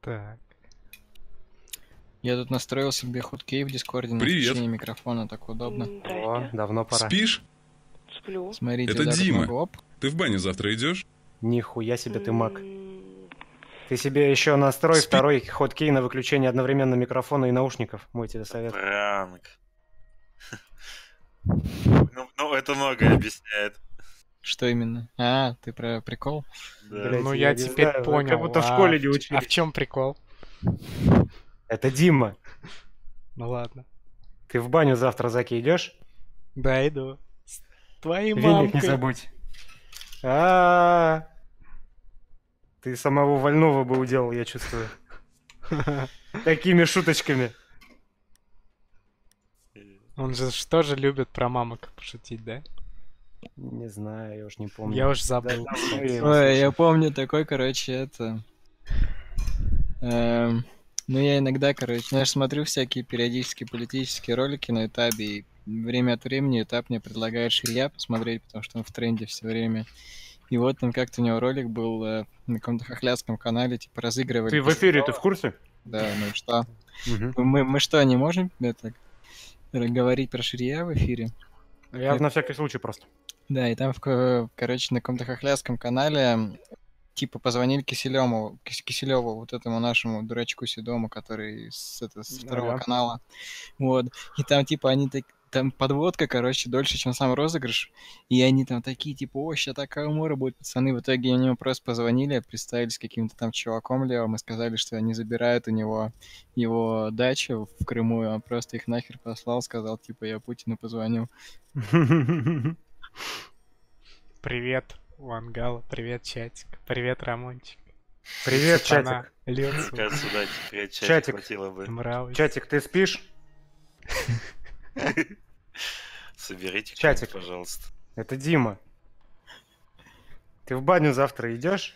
Так. Я тут настроил себе хуткей в Дискорде на включение микрофона, так удобно. О, давно пора. Спишь? Сплю. Смотрите, Это да, как Дима. могу. Оп. Ты в баню завтра идешь? Нихуя себе ты маг. Ты себе еще настрой второй хоткей на выключение одновременно микрофона и наушников. Мой тебе совет. Пранк. Ну, это многое объясняет. Что именно? А, ты про прикол? Да. Блядь, Ну я не теперь знаю, понял. Как будто в школе не учили. А в чем прикол? Это Дима. Ну ладно. Ты в баню завтра, Заки, идешь? Да, иду. С твоей Веник не мамкой. забудь. А-а-а. Ты самого Вольного бы уделал, я чувствую. Такими шуточками. Он же что же любит про мамок пошутить, да? Не знаю, я уж не помню. Я уж забыл. Да, я Ой, я помню такой, короче, это... Ну, я иногда, короче, я же смотрю всякие периодические политические ролики на Ютабе, и время от времени Ютаб мне предлагает Ширья посмотреть, потому что он в тренде все время. И вот там как-то у него ролик был на каком-то хохлядском канале, типа разыгрывали... Ты в эфире, ты в курсе? Да, ну и что? Мгм. Мы что, не можем это говорить про Ширья в эфире? Я на всякий случай просто. Да, и там, короче, на каком-то хохлядском канале типа позвонили Киселеву, вот этому нашему дурачку седому, который с второго Ага. канала. Вот. И там, типа, они там подводка, короче, дольше, чем сам розыгрыш. И они там такие, типа, о, ща такая умора будет, пацаны. В итоге они ему просто позвонили, представились каким-то там чуваком левым и сказали, что они забирают у него его дачу в Крыму, и он просто их нахер послал, сказал, типа, я Путину позвоню. Привет, Вангал. Привет, чатик. Привет, Рамончик. Привет, Сатана, чатик. Люцу, Кажется, да, теперь Чатик. чатик хватило бы. Мраусь. Чатик, ты спишь? Соберите Чатик. кто-нибудь, пожалуйста. Это Дима. Ты в баню завтра идешь?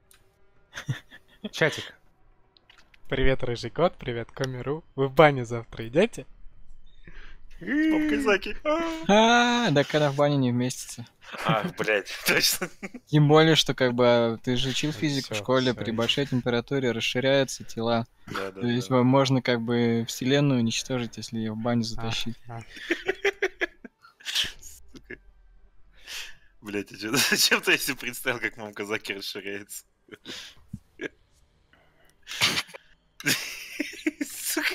Чатик. Привет, Рыжий Кот. Привет, Комиру. Вы в баню завтра идете? С попкой Заки. Да когда в бане не вместится. А, блядь, точно. Тем более, что как бы ты же учил физику в Всё, школе, всё. при большой температуре расширяются тела. Да. То есть можно как бы вселенную уничтожить, если ее в баню затащить. Сука. Блядь, зачем ты если представил, как мамка Заки расширяется? Сука.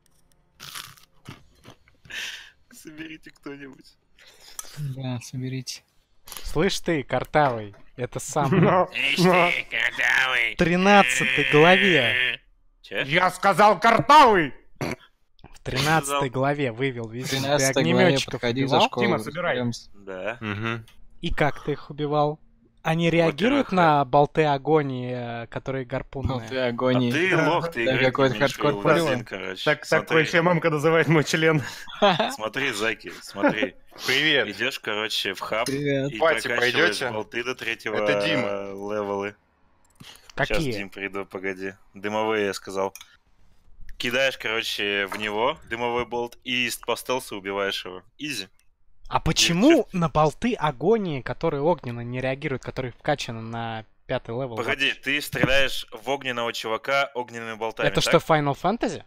Соберите кто-нибудь. Да, соберите. Слышь ты, Картавый, это сам Но- но- в 13 главе. Че? Я сказал картавый! В 13 главе вывел В везде. Ты 13 главе огнеметчиков подходи за убивал? школу. Тима, собирай. разберёмся. Да. И как ты их убивал? Они реагируют Во-первых, на болты агонии, которые гарпунные? Ну, ты А агонии. ты лох, ты Да, играть какой-то не умеешь, хардкор Will понял. Within, короче. Так Смотри, вообще мамка называет мой член. Смотри, Заки, смотри. Привет. Идешь, короче, в хаб Привет. и Пати прокачиваешь пойдете? болты до третьего Это Дима. левелы. Сейчас, Какие? Дим, приду, погоди. Дымовые, я сказал. Кидаешь, короче, в него дымовой болт и по стелсу убиваешь его. Изи. А почему на болты агонии, которые огненно не реагируют, которые вкачаны на 5-й левел? Погоди, ты стреляешь в огненного чувака огненными болтами, Это так? что, Final Fantasy?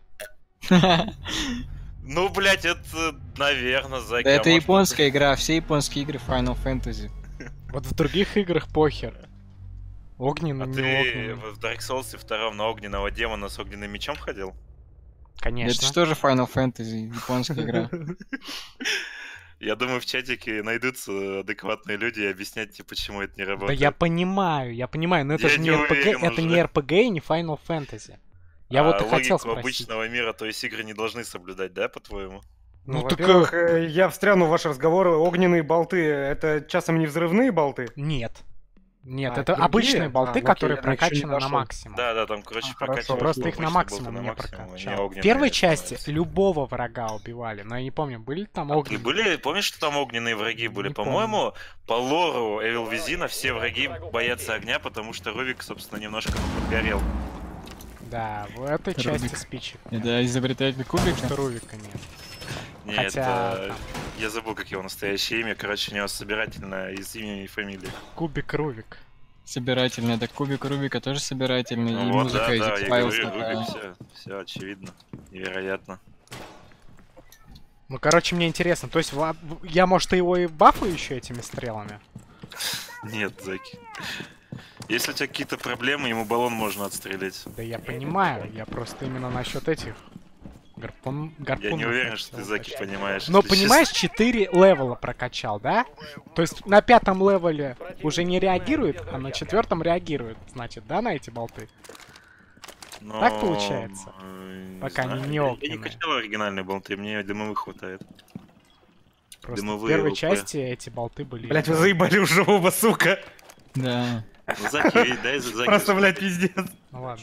Ну, блядь, это, наверное, Заки. Да а это может, японская игра, все японские игры Final Fantasy. Вот в других играх похер. Огненный, А не ты огненный. в Dark Souls 2 на огненного демона с огненным мечом ходил? Конечно. Это что же Final Fantasy, японская игра? Я думаю, в чатике найдутся адекватные люди и объяснять тебе, почему это не Да работает. я понимаю, но это Я же не не RPG, уверен это не уже. RPG и не Final Fantasy. Я вот и хотел логику спросить. обычного мира, то есть игры не должны соблюдать, да, по-твоему? Ну, Ну, так, во-первых, я встряну в ваш разговор. Огненные болты — это часом не взрывные болты? Нет. Нет, А, это другие? обычные болты, окей, которые я, значит, ещё не прокачаны на дошёл. максимум. Да, там, короче, хорошо. прокачиваешь Просто их на обычные максимум болты не на максимум, они прокачал. В огненные первой части становятся. любого врага убивали, но я не помню, были там И огненные. были, помнишь, что там огненные враги были? Не По-моему, по лору Evil Within все враги боятся огня, потому что Рувик, собственно, немножко подгорел. Да, в этой Это части Рубик. спичек. Это изобретатель кубика? Что Рувика нет. Нет, Хотя там я забыл, как его настоящее имя. Короче, у него собирательное из имени и фамилии. Кубик Рувик. собирательный. Это кубик Рубика тоже собирательный. Ну И вот, музыка да, из да, я X-Files говорю, такая. все очевидно. Невероятно. Ну, короче, мне интересно. То есть, я, может, его и бафаю еще этими стрелами? Нет, Заки. Если у тебя какие-то проблемы, ему баллон можно отстрелять. Да я понимаю. Я просто именно насчет этих гарпун. Я не уверен, что ты, Заки, понимаешь. Но если понимаешь, 4 левела прокачал, да? То есть на 5-м левеле уже не реагирует, а на 4-м реагирует, значит, да, на эти болты? честно. Так получается? Не Пока знаю. не Я не огненные. качал оригинальные болты, мне дымовых хватает. Просто в Дымовые первой ЛП. части эти болты были... Блять, вы заебали уже оба, сука. Да. Ну, Заки, дай Заки. Просто, блядь, пиздец. Ну ладно.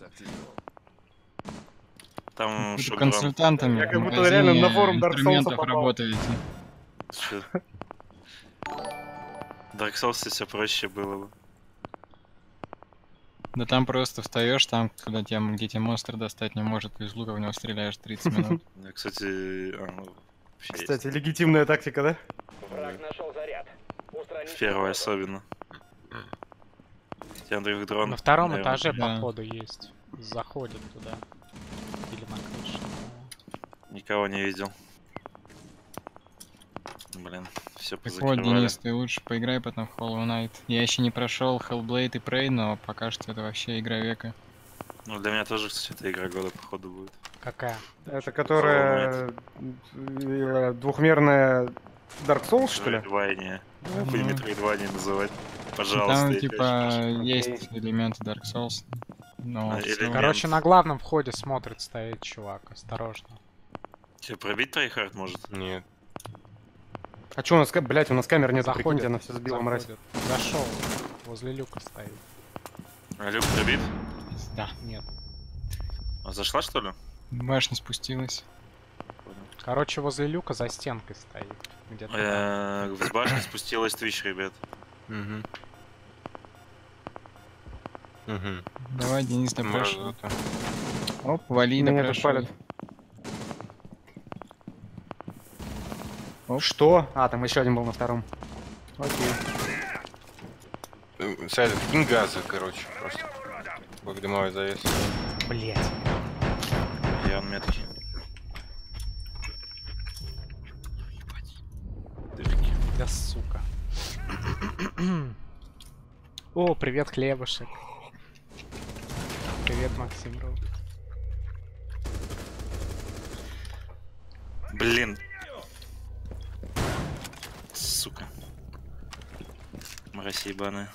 Там Вы шодрон. консультантами Я в как будто магазине реально на форум Dark Souls инструментов попал. работаете. Чё? Dark Souls все проще было бы. Да там просто встаешь, там, куда тебя, где тебе монстр достать не может, из лука в него стреляешь 30 минут. Я, кстати, вообще есть. Кстати, легитимная тактика, да? В первой особенно. Хотя других дрон, На втором наверное, этаже, да. походу, есть. Заходит туда. Или на крышу. никого не видел. Блин, все Так вот, позакрывали. Денис, ты лучше поиграй потом в Hollow Knight. Я еще не прошел Hellblade и Prey, но пока что это вообще игра века. Ну, для меня тоже, кстати, эта игра года, походу, будет. Какая? Это которая двухмерная Dark Souls, что ли? Metroidvania. Мгм. Будем Metroidvania называть. И Пожалуйста. там, я типа, хочу. есть элементы Dark Souls. Но А, в целом- элемент. Короче, на главном входе смотрит, стоит чувак. Осторожно. Тебе пробить Трайхард может? Нет. А чё у нас, блять, у нас камер нет, Заходит, прикиньте, она все сбила, мразь. заходит. Зашел. Возле люка стоит. А Люк пробит? Да. Нет. А зашла, что ли? Башня спустилась. Короче, возле люка за стенкой стоит. Где-то. С башни спустилась Twitch, ребят. Угу. Угу. Давай, Денис, допрашивай. Мразота. Оп, вали, Меня тут допрашивай. палят. Оп. Что? А, там еще один был на втором. Окей. Сайдер, кинь газы, короче, просто. Бог дымовой завес. Блять. Я он меткий. Дырки. Да сука. О, привет, хлебушек. Привет, Максим Ру. Блин. Сука. Мразь ебаная.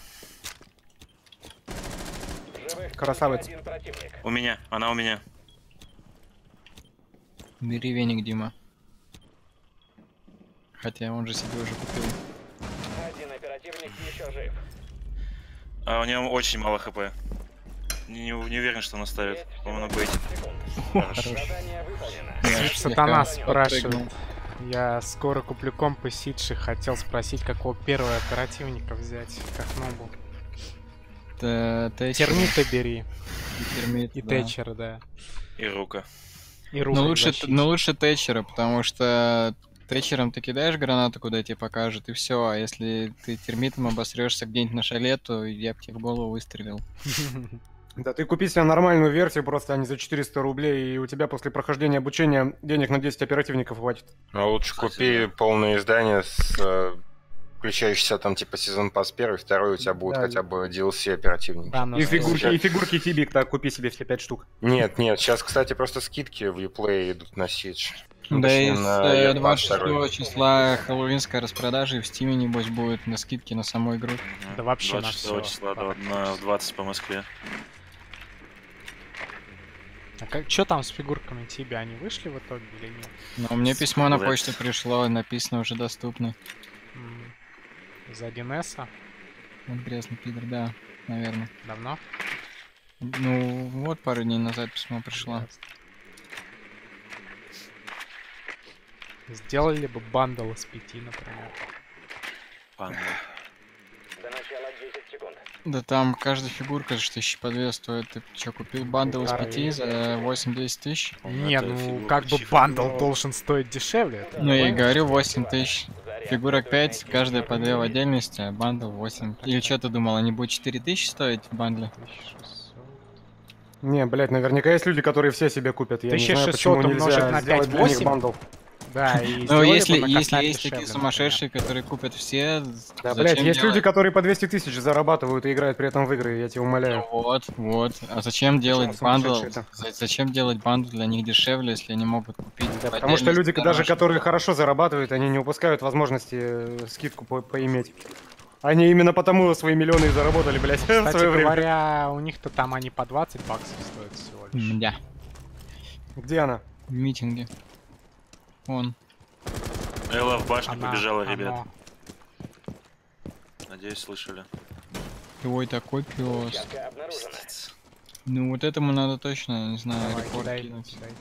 Красавец. У меня, она у меня. Бери веник, Дима. Хотя он же себе уже купил. Один оперативник еще жив. А у него очень мало хп. Не уверен, что он оставит. По-моему, на бейте. Хорошо. Задание выполнено. Я Сид Сатана слегка спрашивает. подпрыгнул. Я скоро куплю комп и Сидши. Хотел спросить, какого первого оперативника взять, как нобу. Тэтчер. Термита бери. Термит, И да. Тэтчера, да. И рука. И руку Но лучше Тэтчера, потому что Тэтчером ты кидаешь гранату, куда тебе покажут, и все. А если ты термитом обосрешься где-нибудь на шале, то я бы тебе в голову выстрелил. Да ты купи себе нормальную версию, просто они за 400 рублей, и у тебя после прохождения обучения денег на 10 оперативников хватит. А лучше Кстати, купи да. полное издание с включающийся там типа сезон пас первый, второй у тебя будет Да. хотя бы DLC оперативники. Да, но И стоит. фигурки Тибик, так купи себе все 5 штук. Нет, сейчас, кстати, просто скидки в Uplay идут на Siege. Ну, Да точнее, и с на Year Pass 26 второй. числа хэллоуинская распродажа, и в Стиме, небось, будет на скидке на саму игру. Да вообще на 26 всё. числа в 20 по Москве. А как, что там с фигурками тебе? Они вышли в итоге или нет? Но мне письмо на Блэд. почту пришло, написано уже доступно. М, За 1С? Вот грязный пидор, да, наверное. Давно? Ну, вот пару дней назад письмо пришло. Ясно. Сделали бы бандл из 5, например. Панда. До начала 10 секунд. Да там каждая фигурка же 1000 по 2 стоит. Ты что, купил бандл из 5 за 8-10 тысяч? Не, это ну фигурка как бы чифа. бандл должен стоить дешевле. это Ну я и нормально. говорю, 8 тысяч. Фигурок 5, каждая по 2 в отдельности, а бандл 8. Или что ты думал, они будут 4000 стоить в бандле? 1600. Не, блядь, наверняка есть люди, которые все себе купят. Я не знаю, 1600 почему умножить нельзя на сделать 5, для них 8? бандл. Да, и Ну, сделали если бы на есть косарь такие дешевле, сумасшедшие, которые купят все, Да, зачем блядь, есть делать? люди, которые по 200 тысяч зарабатывают и играют при этом в игры, я тебя умоляю. Вот. А зачем делать бандл? сумасшедшие-то? Зачем делать бандл для них дешевле, если они могут купить? Да, в потому что люди, отдельности даже дороже? которые хорошо зарабатывают, они не упускают возможности скидку поиметь. Они именно потому свои миллионы и заработали, блядь, в Кстати свое время. говоря, у них-то там они по 20 баксов стоят всего лишь. Да, Где она? в митинге. Вон. Элла в башню Она- побежала, оно. ребят. Надеюсь, слышали. Ой, такой пес. Площадка обнаружена. Пиздец. Ну вот этому надо точно, не знаю, Давай, репорт кидай, кинуть. кидай.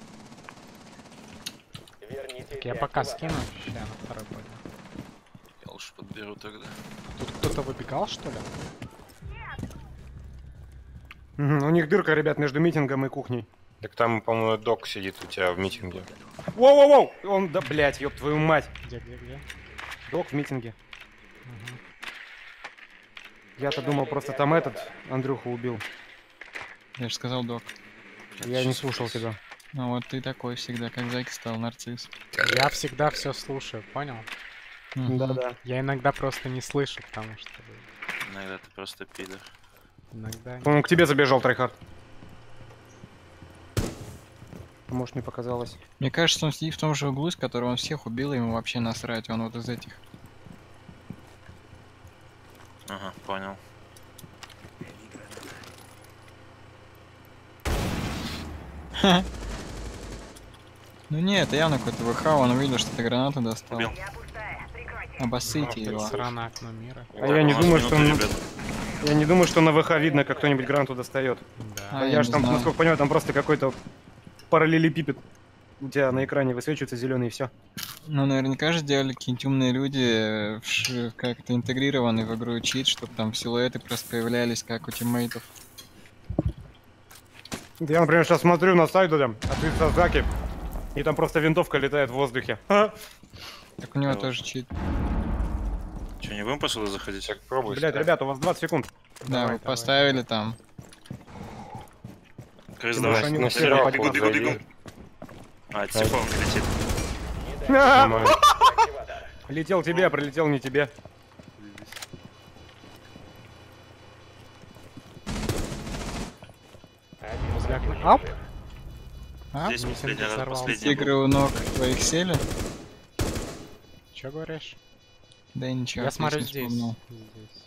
Верните Так, я для пока активатора. скину. Ща, на второй пойду. Я лучше подберу тогда. Тут кто-то выбегал, что ли? Мгм, у них дырка, ребят, между митингом и кухней. Так там, по-моему, док сидит у тебя в митинге. Воу-воу-воу! Он, да, блядь, ёб твою мать. Где? Док в митинге. Мгм. Я-то думал, просто там этот Андрюху убил. Я же сказал, док. Я не слушал тебя. Ну вот ты такой всегда, как Зайки стал, нарцисс. Я всегда все слушаю, понял? Мгм. Да-да. Я иногда просто не слышу, потому что Иногда ты просто пидор. иногда... По-моему, к тебе забежал Трайхард. Может, мне показалось. Мне кажется, он сидит в том же углу, с которого он всех убил, и ему вообще насрать, он вот из этих. Ага, понял. Ну нет, это явно какой-то ВХ, он увидел, что ты гранату достал. Убил. Обоссыте его. Сраное окно мира. А я не У нас думаю, что минута, он- ребят. Я не думаю, что на ВХ видно, как кто-нибудь гранату достает. Да. А, Я я же не там, знаю. насколько понимаю, там просто какой-то параллелепипед. У тебя на экране высвечивается зеленый и все. Ну, наверняка же сделали какие-нибудь умные люди, как-то интегрированный в игру чит, чтобы там силуэты просто появлялись, как у тиммейтов. Я, например, сейчас смотрю на сайт, там, от Сазаки, и там просто винтовка летает в воздухе. Ха! Так у него Вот. тоже чит. Че, не будем посюда заходить? Так, пробуй. Блядь, ставь. ребята, у вас 20 секунд. Да, вы поставили там. Крыс, Ты давай. можешь они на на Бегу, сервер бегу, сервер бегу, зайди. бегу. А, типа он летит. Нормально. Активатор. Летел тебе, а прилетел не тебе. Один Возле окна. противник Ап! жив. А? Здесь Митинг последний раз, взорвался. последний. Тигры у ног твоих сели? Чё говоришь? Да и ничего. Я смотрю песню здесь. вспомнил. Здесь.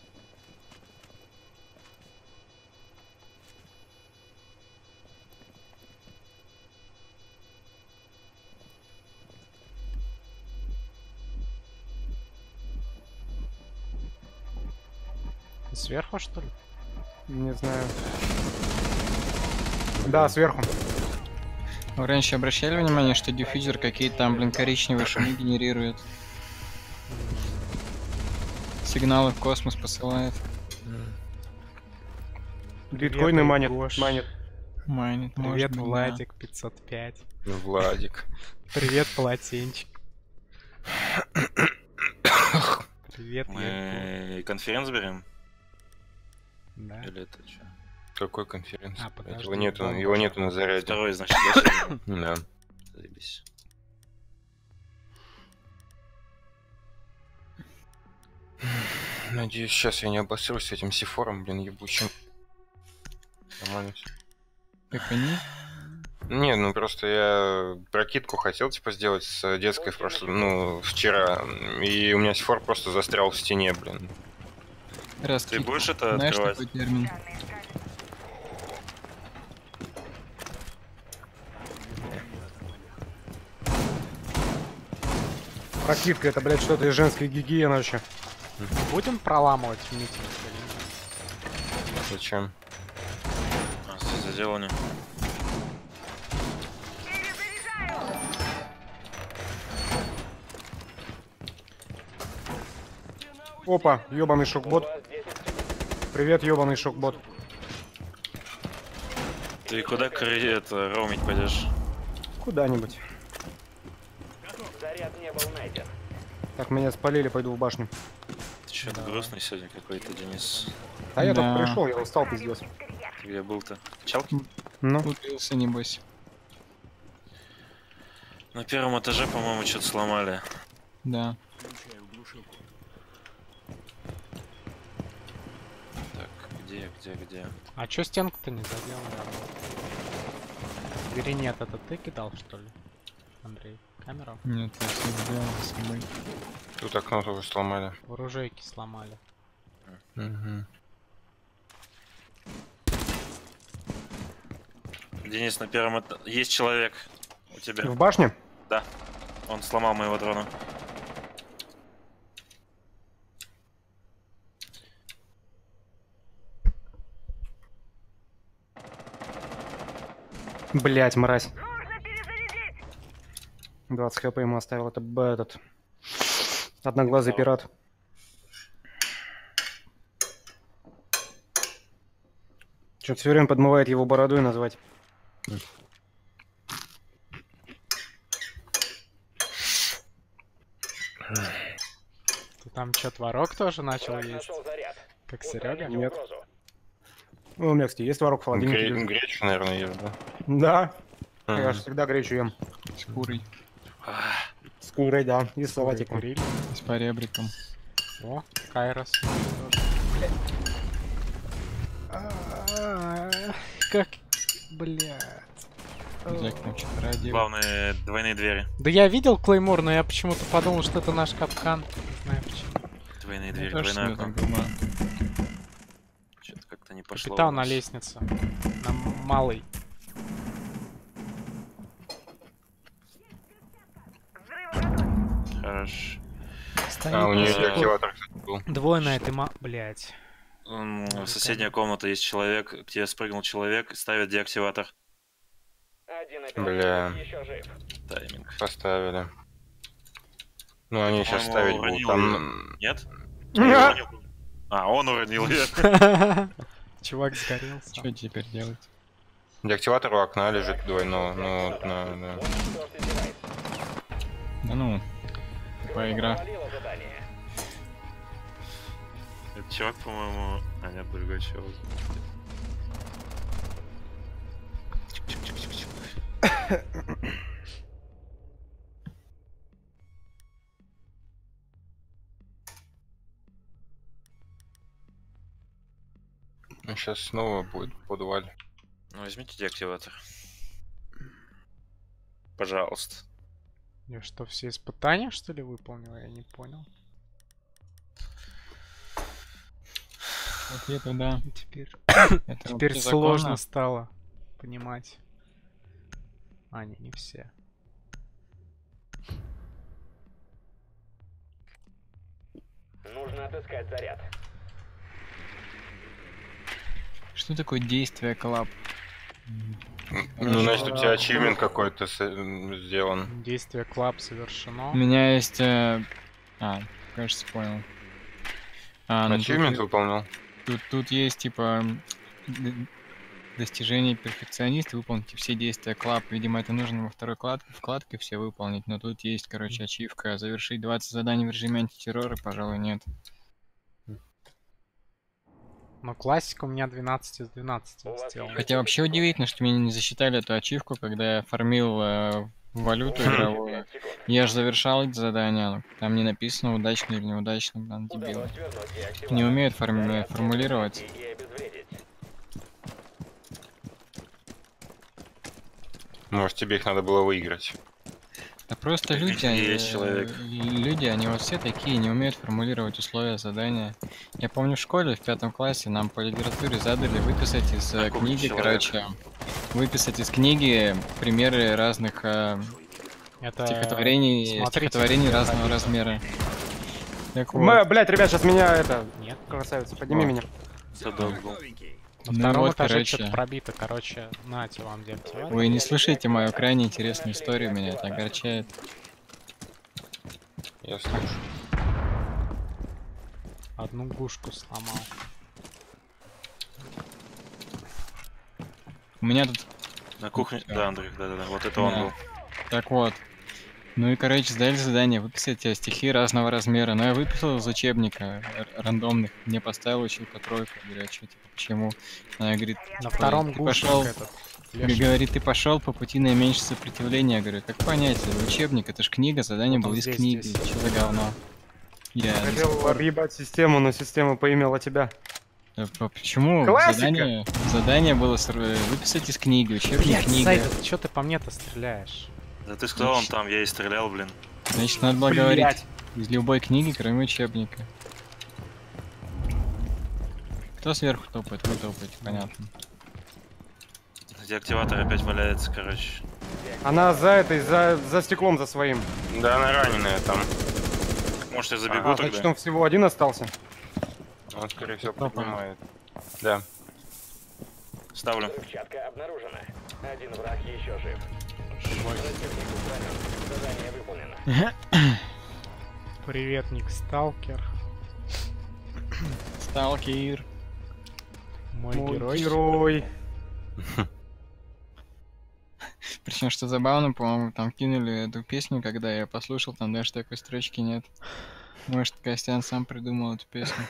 Сверху, что ли? Не знаю. Да, сверху. Вы раньше обращали внимание, что диффьюзер какие-то там, блин, коричневые шумы генерирует? Сигналы в космос посылает. Биткоины Привет, манит. Гош. Манит. Майнит, может Привет, быть, да. Владик 505. Владик. Привет, полотенчик. Привет, Егор. Мы конференц берем? Да. Или это что? Какой конференции? А, подожди, Его нету, да, его нету на заряде. Второй, значит, да, сегодня? Да. Заебись. Надеюсь, сейчас я не обосрусь с этим сифором, блин, ебучим. Нормально всё. Как они? Не, ну просто я прокидку хотел, типа, сделать с детской в прошлом, ну, вчера. И у меня сифор просто застрял в стене, блин. Раз Ты будешь это знаешь открывать? такой термин? Прокидка, это, блядь, что-то из женской гигиены вообще. Будем проламывать митинг или нет? Зачем? А, здесь заделание. Опа, ёбаный шокбот. У вас 10 секунд. Привет, ёбаный шокбот. Ты куда это роумить пойдешь? Куда-нибудь. Заряд не был найден. Так, меня спалили, пойду в башню. Ты что-то грустный сегодня какой-то, Денис. А я Да. только пришел, я устал, пиздец. Ты где был-то? Чалки? Ну, Убился, небось. На первом этаже, по-моему, что-то сломали. Да. Так, где? А чё стенку-то не задел? Двери нет, это ты кидал, что ли? Андрей, камеру? Нет, я все сделал с собой. Тут окно тоже сломали. В оружейке сломали. Мгм. Денис, на первом этаже... Есть человек у тебя. в башне? Да. Он сломал моего дрона. Блять, мразь. 20 хп ему оставил, это этот... Одноглазый пират. Что-то все время подмывает его бородой назвать. Ты там чё, творог тоже начал Враг есть? нашел заряд. Как Серега? Устраните Нет. угрозу. Ну, у меня, кстати, есть творог в холодильнике. лежит. Гречу, наверное, ешь, да? Да, Мгм. я же всегда гречу ем. С курой. С курой, да, и с салатиком. Курили. И с поребриком. О, Кайрос. Как, блядь. Зяк там что-то радио. Главные двойные двери. Да я видел Клеймор, но я почему-то подумал, что это наш капкан. Не знаю почему. Двойные Я двери, тоже двойное себе окно. так думаю. Что-то как-то не пошло. Капитан у на нас. лестнице. На малый. Хорош. А, у нее Стоит. деактиватор, кстати, был. Двое на этой блять. В соседняя комната есть человек, к тебе спрыгнул человек, ставит деактиватор. Один Бля. оперативник еще жив. Тайминг. Поставили. Ну, они сейчас По-моему, ставить будут. уронил Там... Нет? Я уронил. А, он уронил ее. Чувак сгорелся. Что теперь делать? Деактиватор у окна лежит двойного. Ну, вот, да. Вот кто издевается. Да ну, поигра. Провалило задание. Этот чувак, по-моему... А, нет, другой чувак. Сейчас снова будет подваль. Ну, возьмите деактиватор. Пожалуйста. Я что, все испытания, что ли, выполнил? Я не понял. Вот это да. Теперь, Это теперь вообще сложно законно. стало понимать. А, не все. Нужно отыскать заряд. Что такое действие коллаб? Ну, значит, у тебя ачивмент какой-то сделан. Действие клаб совершено. У меня есть... кажется, понял. Ну, Ачивмент выполнил. тут есть, типа, достижение перфекциониста, выполните все действия клаб. Видимо, это нужно во второй вкладке все выполнить. Но тут есть, короче, ачивка. Завершить 20 заданий в режиме антитеррора, пожалуй, нет. Но классика у меня 12 из 12 У вас сделал. еще Хотя вообще удивительно, что мне не засчитали эту ачивку, когда я фармил валюту игровую. 5 секунд. Я же завершал эти задания, но там не написано удачно или неудачно, блин, дебил. Удалось вернуть деактиватор. Не умеют Нужно формулировать. найти и обезвредить. Может, тебе их надо было выиграть. Да просто Так люди, ведь есть человек. люди, они вот все такие, не умеют формулировать условия задания. Я помню в школе в 5 классе нам по литературе задали выписать из Какой книги, человек? короче, выписать из книги примеры разных Это стихотворений, смотрите, стихотворений где разного написано. размера. Так вот. Блять, ребят, сейчас меня это... Нет. Красавица, подними О. меня. Задолго. На Ну втором вот, этаже короче. что-то пробито. Короче, нате вам деактиватор. Вы не слушаете мою крайне интересную историю, меня это огорчает. Я слышу. Одну гушку сломал. У меня тут... На кухне. всё. Да, Андрей, да. Вот это он Да. был. Так вот, Ну и, короче, сдали задание выписать стихи разного размера. Но я выписал из учебника рандомных. Мне поставил училка тройку. Говорю, а что, типа, почему? Она говорит, На типа, втором ты гушник пошел, этот. Леший. говорит, ты пошел по пути наименьшего сопротивления. Я говорю, как понять? Это учебник, это ж книга, задание Вот он было из здесь, книги. здесь. Что за говно? Я до сих Хотел пор... объебать систему, но система поимела тебя. Почему? Классика! Задание было выписать из книги, учебник Блять, книга. Сайдер, чё ты по мне-то стреляешь? Да ты сказал, он там, я и стрелял, блин. Значит, надо было Блядь. говорить из любой книги, кроме учебника. Кто сверху топает? Вы топаете, понятно. Деактиватор опять валяется, короче. Она за этой, за стеклом за своим. Да, она раненая там. Может, я забегу А, тогда? значит, он всего один остался. Он, скорее всего, Кто поднимает. Да. Ставлю. Взрывчатка обнаружена. Один враг еще жив. Противник устранен. Задание выполнено. Привет, Ник Сталкер. Сталкер. Мой Мой герой. герой. Причем, что забавно, по-моему, там кинули эту песню, когда я послушал, там даже такой строчки нет. Может, Костян сам придумал эту песню.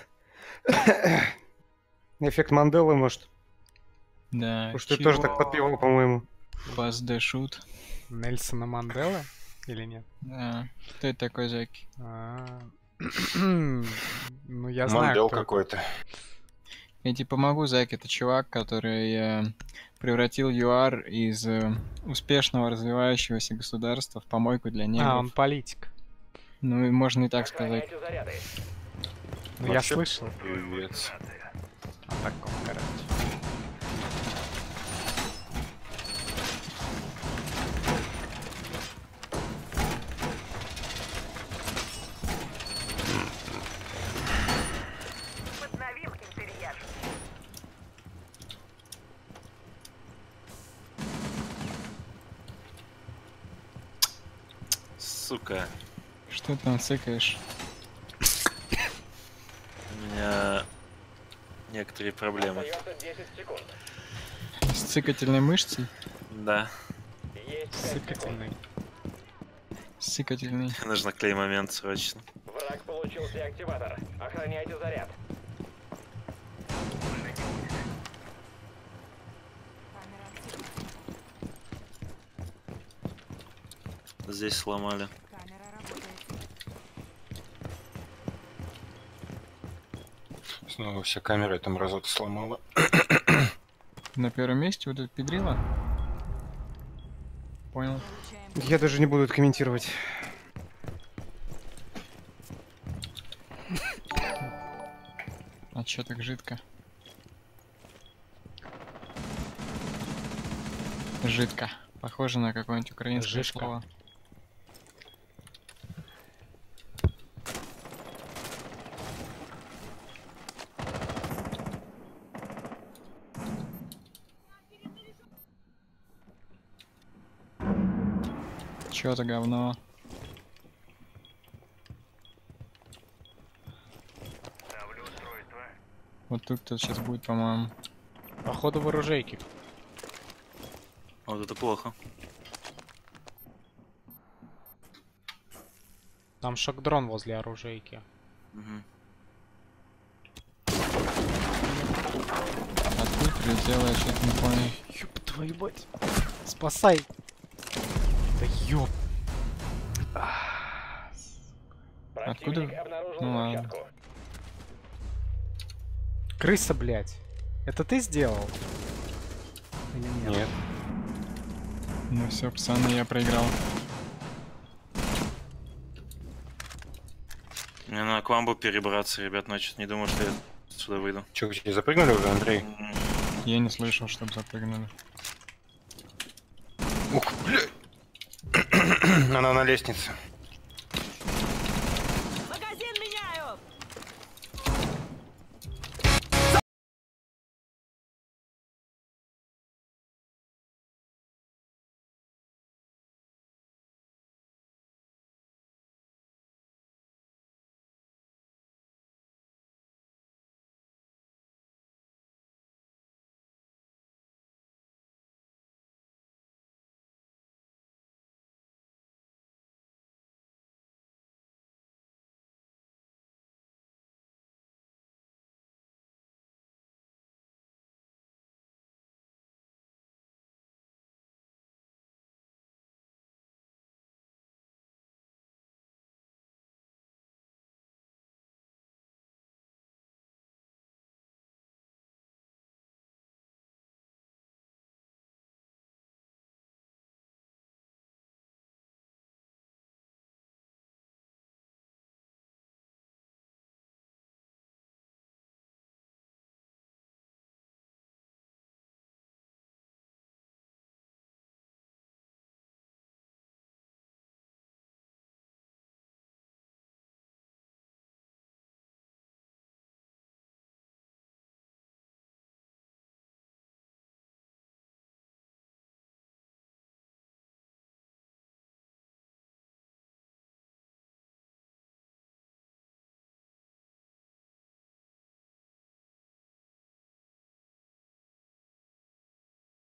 Эффект Манделы, может. Да. Потому что ты тоже так подпевал, по-моему. Пас де шут. Нельсона Мандела? Или нет? Да. Кто это такой, Заки? Ну, я знаю, Мандел кто это. какой-то. Я тебе помогу, Заки. Это чувак, который превратил ЮАР из успешного развивающегося государства в помойку для негров. Он политик. Ну, и можно и так сказать. Охраняйте заряды. Ну, я Вообще слышал Певец. о таком, короче. Сука. Что ты там цыкаешь? У меня некоторые проблемы. Остается 10 секунд. С цикательной мышцей? Да. Есть 5 секунд. Сыкательный. Цикательный. Нужно клей момент срочно. Враг получил деактиватор. Охраняйте заряд. Здесь сломали. Снова вся камера там разок сломала. На первом месте вот это педрила? Понял. Я даже не буду это комментировать. А чё так жидко? Жидко. Похоже на какое-нибудь украинское Жишка. слово. Чё за говно? Вот тут кто сейчас будет, по-моему. Походу в оружейке. Вот это плохо. Там шок-дрон возле оружейки. Мгм. Откуда прилетело, я что-то не понял. Ёб твою мать. Спасай. Да ёб. Противник Откуда? обнаружил Ну ладно. взрывчатку. Крыса, блядь. Это ты сделал? Или нет? Нет. Ну все, пацаны, я проиграл. Мне надо к ламбу перебраться, ребят, но я что-то не думаю, что я сюда выйду. Че, вы тебе запрыгнули уже, Андрей? Я не слышал, чтобы запрыгнули. Ух, блядь. Она на лестнице.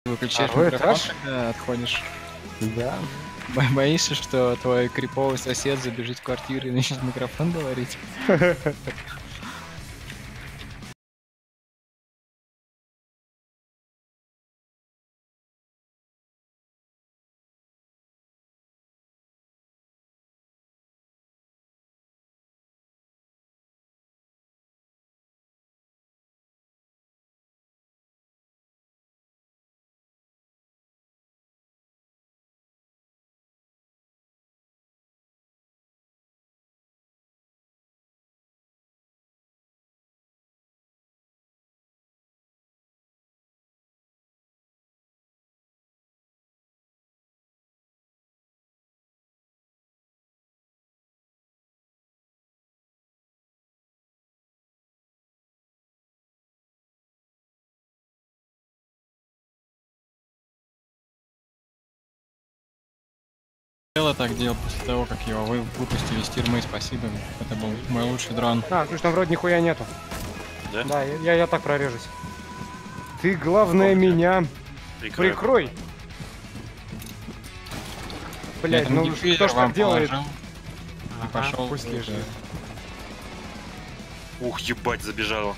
Выключаешь Второй микрофон, этаж? когда отходишь. Да. Боишься, что твой криповый сосед забежит в квартиру и начнет в микрофон говорить? Дело так делал после того, как его выпустили из тюрьмы, спасибо. Это был мой лучший дрон. А, слушай, там вроде нихуя нету. Да? Да, я так прорежусь. Ты, главное, меня прикрой. Блять, ну кто ж так делает? И пошел. Пусть лежит. Ух, ебать, забежала.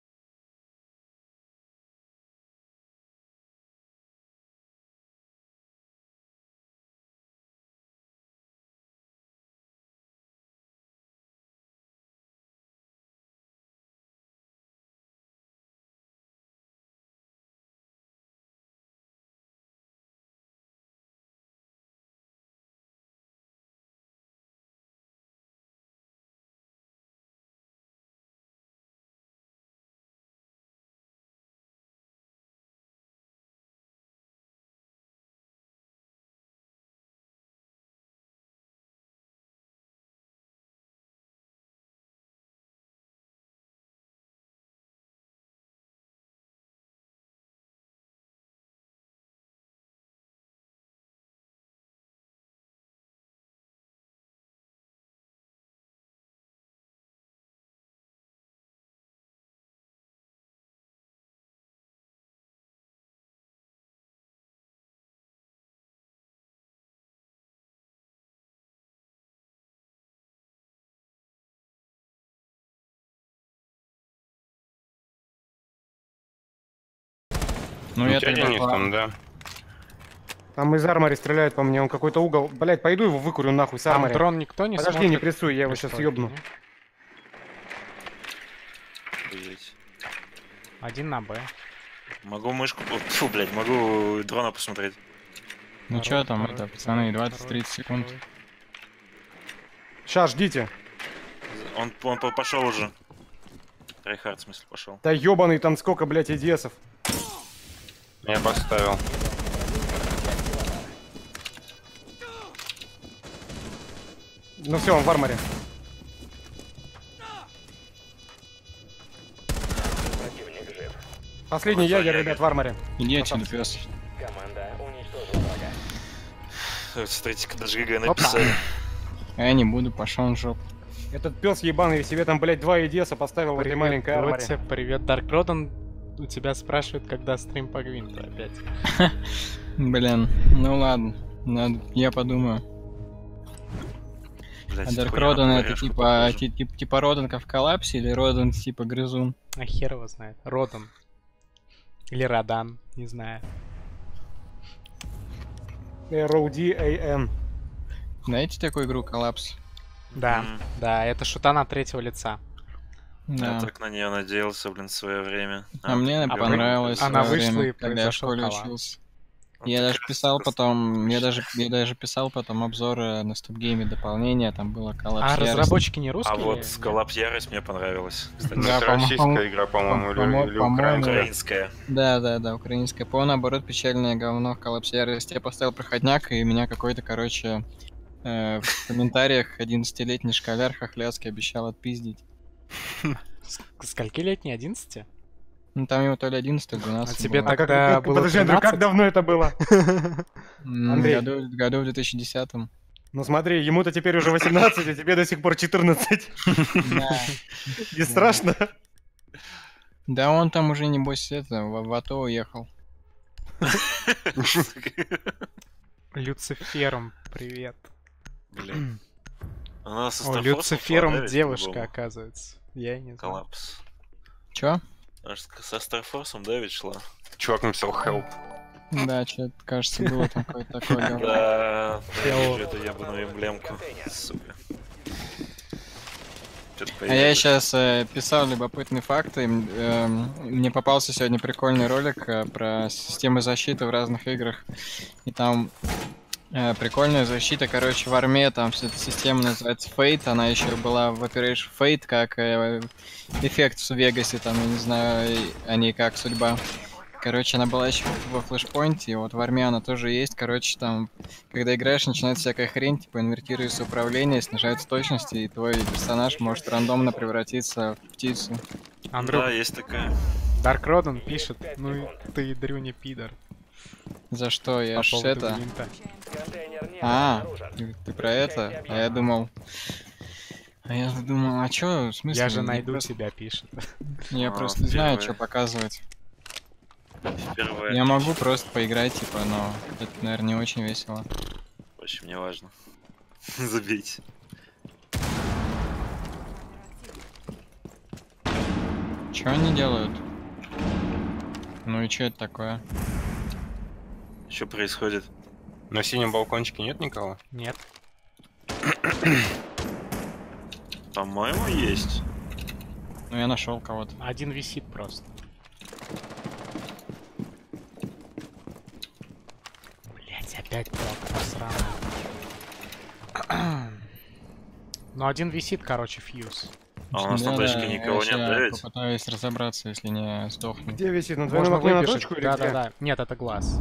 Ну я Нихера тогда нет там, да. Там из армори стреляют по мне, он какой-то угол. Блять, пойду его выкурю нахуй с Там армори. дрон никто не Подожди, смотрит. не прессуй, я его сейчас Престоль, ёбну. не? Охуеть. 1 на Б. Могу мышку... Фу, блядь, могу дрона посмотреть. Ну Второй, чё там, второй, это, пацаны, второй, 20-30 секунд. второй. Сейчас, ждите. Он пошел уже. Трайхард, в смысле, пошел. Да ёбаный, там сколько, блять, EDS-ов. Я поставил. Ну все, он в арморе. Противник жив. Последний ягер, ребят, в арморе. Иди отсюда, пес. Команда уничтожила врага. Смотрите-ка, даже ГГ написали. Я не буду, пошел в жопу. Этот пес ебаный себе там, блять, 2 EDS поставил в этой маленькой арморе. Дотя, привет, Дарк Родан. У тебя спрашивают, когда стрим по Гвинту опять. Блин, ну ладно, я подумаю. Блядь, А Дарк хуя Родан на это решку типа, похоже. типа Роданка в коллапсе или Родан типа грызун? А хер его знает. Родан. Или Радан, не знаю. RODAN. Знаете такую игру коллапс? Да, Мгм. да, это шутана третьего лица. Да. Я так на нее надеялся, блин, в свое время. А мне а понравилось в она своё вышла время, и когда я в произошел школе коллапс. учился. Вот Я так даже раз писал просто потом, я вышла. даже писал потом обзоры на стопгейме дополнения, там было коллапс А ярости. разработчики не А русские? вот Нет? Коллапс Ярость мне понравилась. Кстати, Да, Это по-моему, российская игра, по-моему, или по-моему, украинская. украинская. Да, украинская. По наоборот, печальное говно в коллапсе ярости. Я поставил проходняк, и меня какой-то, короче, в комментариях 11-летний школяр хохляцкий обещал отпиздить. Скольки-летний? 11? Ну там ему то ли 11, то ли 12 А тебе было. тогда было Подожди, Андрю, как 13? давно это было? Андрей. Году в 2010-м. Ну смотри, ему-то теперь уже 18, а тебе до сих пор 14. Да. Не страшно? Да он там уже, небось, это, в АТО уехал. Люцифером, привет. Блин. У нас со О, Старфорсом Люцифером шла, да, девушка, по-любому? оказывается. Я не знаю. Коллапс. Чё? Аж со Старфорсом, да, ведь шла? Чувак написал help. Да, что-то, кажется, было там какое-то такое дело. Да, я Hello. вижу эту ебаную эмблемку. Сука. Чё-то А я появилось. сейчас писал любопытные факты. Мне попался сегодня прикольный ролик про системы защиты в разных играх. И там прикольная защита, короче, в армии, там эта система называется Fate, она еще была в Operation Fate, как эффект в Вегасе, там, я не знаю, а не как судьба. Короче, она была еще во флешпоинте, и вот в армии она тоже есть, короче, там, когда играешь, начинается всякая хрень, типа инвертируется управление, снижается точность, и твой персонаж может рандомно превратиться в птицу. Андрюх, Да, есть такая. Дарк Роден пишет, ну и ты, дрюня, пидор. За что? Я По ж поводу это... Гвинта. Контейнер не А, обнаружен. ты про это? А я думал... А чё, в смысле? Я же найду просто- тебя, пишет. Я А, просто не знаю, впервые. что показывать. Впервые. Я могу просто поиграть, типа, но это, наверное, не очень весело. В общем, не важно. Забить. Чё они делают? Ну и чё это такое? Что происходит? На синем балкончике нет никого? Нет. По-моему, есть. Ну я нашел кого-то. Один висит просто. Блять, опять плак посраный. Ну, один висит, короче, фьюз. А у нас на точке никого нет, да, ведь? Попытаюсь разобраться, если не сдохну. Где висит? На двойном Можно окне на выбежать. точку или где? Да-да-да. Нет, это глаз.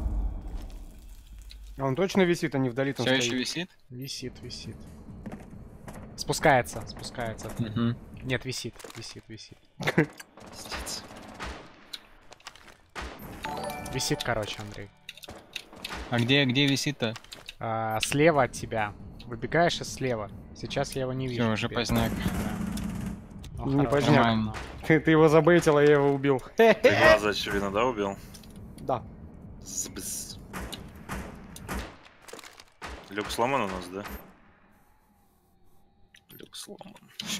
А он точно висит, а не вдали там Все еще стоит? висит? Висит, висит. Спускается, спускается. Угу. Нет, висит, висит, висит. Пиздец. Висит, короче, Андрей. А где висит-то? Слева от тебя. Выбегаешь и слева. Сейчас я его не вижу. Все, уже теперь. поздняк. Ну, Не хорошо. поздняк. Нормально. Ты его забейтил, а я его убил. Ты глаза, очевидно, да, убил? Да. Сбс. Люк сломан у нас, да? Люк сломан.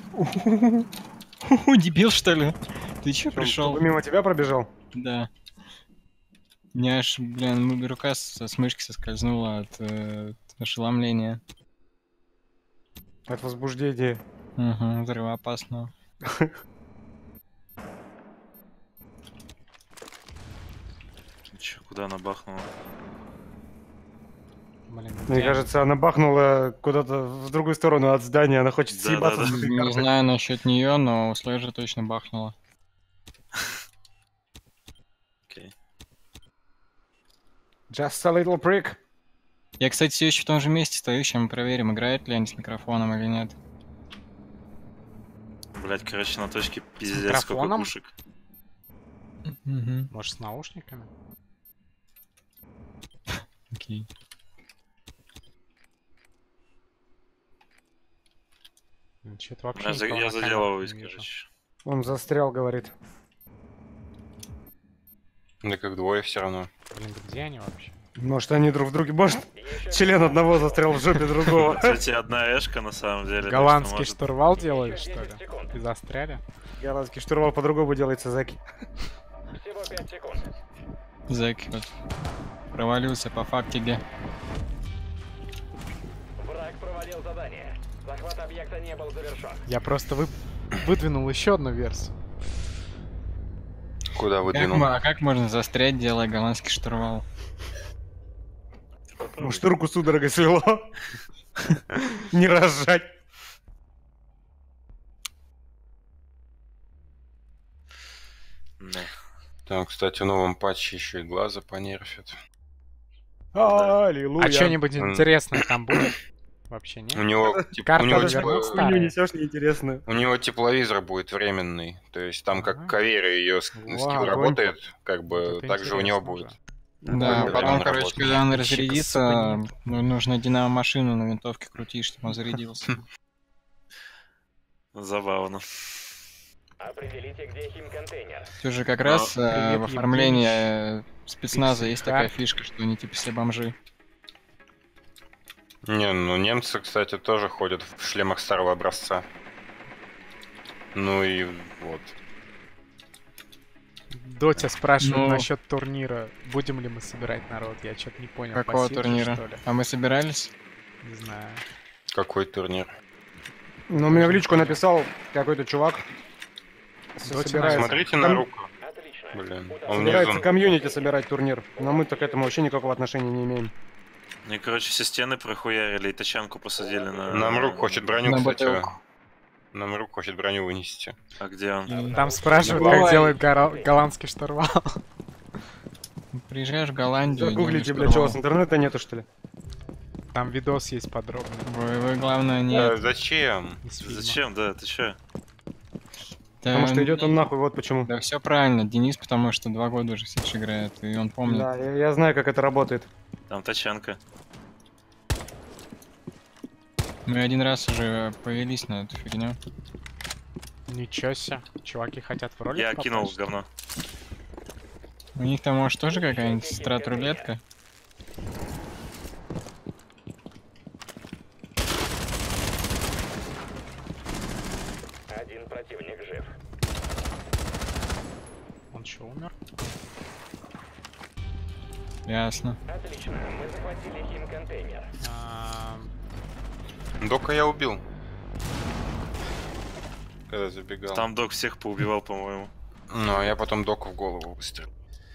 Дебил, что ли? Ты че пришел? Чтобы мимо тебя пробежал? Да. У меня аж, блин, рука с мышки соскользнула от ошеломления. От возбуждения. Угу, взрывоопасно. Че, куда она бахнула? Блин, Мне где? кажется, она бахнула куда-то в другую сторону от здания. Она хочет Да, съебаться да, с да. этой Не карты. знаю насчет нее, но Слэжа точно бахнула. Окей. Just a little prick. Я, кстати, все еще в том же месте стою, сейчас мы проверим, играет ли они с микрофоном или нет. Блять, короче, на точке пиздец сколько микрофоном? пушек. Угу. Может, с наушниками? Окей. Что-то вообще Я никого на заделываюсь, камерах не вижу. короче. Он застрял, говорит. Да как двое все равно. Блин, да где они вообще? Может, они друг в друге... Может, Еще член одного застрял в жопе другого. Кстати, одна эшка на самом деле. так что Голландский может- штурвал делали, что ли? 10 секунд. И застряли? Голландский штурвал по-другому делается, Заки. Всего 5 секунд. Зэк вот провалился по фактиге. Враг провалил задание. Захват объекта не был завершен. Я просто выдвинул еще одну версию. Куда выдвинул? А как можно застрять, делая голландский штурвал? Может, руку судорогой свело. Не разжать. Да. Там, кстати, в новом патче еще и глаза понерфят. Аллилуйя. А что-нибудь М. интересное там будет? Вообще У нет? него, типа, Карта у него, даже типа, вернут старая. Хуйню несешь неинтересную. у него тепловизор будет временный. То есть там Ага. как кавере ее Вау, скилл огонь. работает, как Вот бы это так же у него интересно, будет. да. Да, Нормально, потом, нормально короче, работает. когда он Чика, разрядится, сука, нет. ну, нужно динамо-машину на винтовке крутить, чтобы он зарядился. Забавно. Определите, где химконтейнер. Ты же как Ну, раз привет, в оформлении спецназа есть такая Пиксель-хард. фишка, что они типа все бомжи. Не, ну немцы, кстати, тоже ходят в шлемах старого образца. Ну и вот. Дотя спрашивает Ну. насчет турнира. Будем ли мы собирать народ? Я что-то не понял. Какого по Сиджу, турнира? что ли? А мы собирались? Не знаю. Какой турнир? Ну, мне в личку написал какой-то чувак. Доте Собирается. Смотрите на руку. Отлично. Блин, он Собирается внизу. комьюнити собирать турнир. Но мы-то к этому вообще никакого отношения не имеем. Ну и, короче, все стены прохуярили и тачанку посадили на... Намрук хочет броню, На кстати. бутылку. Намрук хочет броню вынести. А где он? Там спрашивают, Давай. как делать голландский штурвал. Приезжаешь в Голландию. Загуглите, делаешь блядь, что у вас штурвал. интернета нету, что ли? Там видос есть подробный. Вы, главное, не... Зачем? из фильма. Зачем, да, ты чё? Потому что идет он нахуй, вот почему. Да все правильно, Денис, потому что 2 года уже Сидж играет, и он помнит. Да, я знаю, как это работает. Там тачанка. Мы один раз уже повелись на эту фигню. Ничего себе. Чуваки хотят в ролик Я кинул попасть. говно. У них там может тоже какая-нибудь страт-рулетка? Один противник жив. Он что, умер? Ясно. Отлично. Мы захватили хим-контейнер. Дока я убил. Когда забегал. Там док всех поубивал, по-моему. Ну, а я потом доку в голову выстрелил.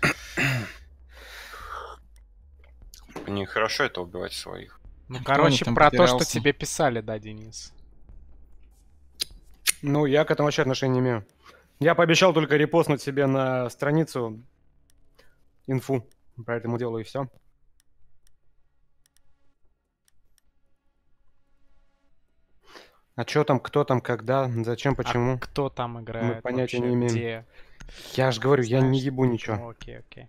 Нехорошо это убивать своих. Ну, Кто короче, там про то, что потерялся? тебе писали, да, Денис? Ну, я к этому вообще отношения не имею. Я пообещал только репостнуть себе на страницу инфу по этому делу, и все. А чё там, кто там, когда, зачем, почему? А кто там играет? понятия вообще? не имеем. Где? Я же говорю, я не Знаешь? ебу ничего. Ну, окей, окей.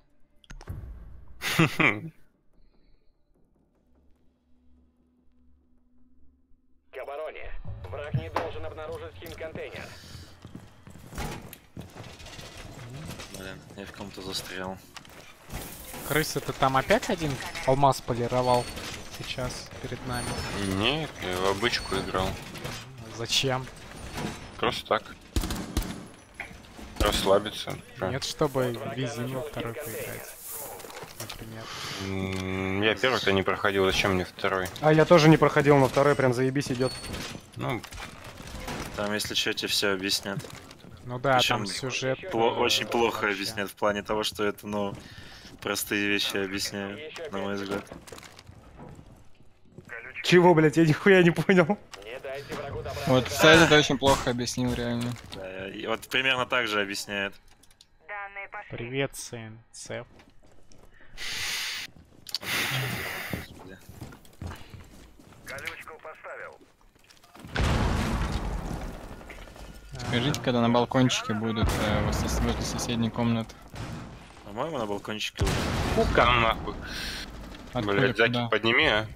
К обороне. Враг не должен обнаружить хим-контейнер. Блин, я в ком-то застрял. Крыса, ты там опять один алмаз полировал сейчас перед нами? Нет, я в обычку играл. Зачем? Просто так. Расслабиться. Нет, чтобы визинил второй поиграть. Например. Я первый-то не проходил, зачем мне второй? А я тоже не проходил, но второй прям заебись идет. Ну, Там, если что, тебе все объяснят. Ну да, Причём там сюжет. Очень плохо вообще. объяснят в плане того, что это, ну, простые вещи объясняют, Еще на мой взгляд. Чего, блядь, я нихуя не понял. Не дайте врагу добраться. Вот, кстати, это очень плохо объяснил, реально. Да, и вот примерно так же объясняют. Привет, сын. Цеп. Господи. Колючку поставил. Скажите, когда на балкончике будут возле соседней комнаты. По-моему, на балкончике уже. ну нахуй. Откуда, Блять, Заки, куда? подними, а.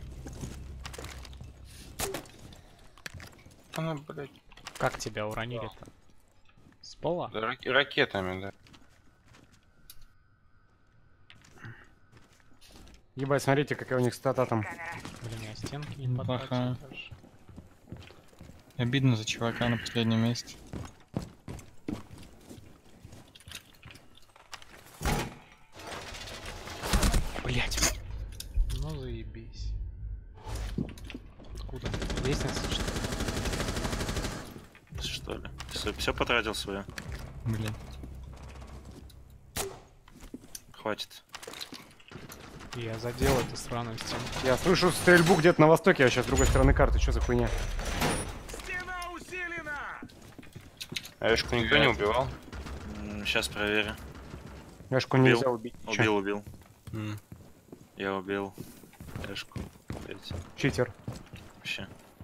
Она, блядь, Как тебя уронили-то? С пола? да, ракетами, да. Ебать, смотрите, какая у них стата там. Блин, я стенки не Неплохая. потратил даже. Обидно за чувака на последнем месте. Блять. Ну заебись. Откуда? Лестница, что ли? Что ли? Все потратил свое. Блин. Хватит. Я задел эту сраную стенку. Я слышу стрельбу где-то на востоке, а сейчас с другой стороны карты. Что за хуйня? Эшку никто не убивал? Сейчас проверю. Эшку Убил. нельзя убить. Чё? Убил. М. Я убил. Эшку. Опять. Читер. Вообще.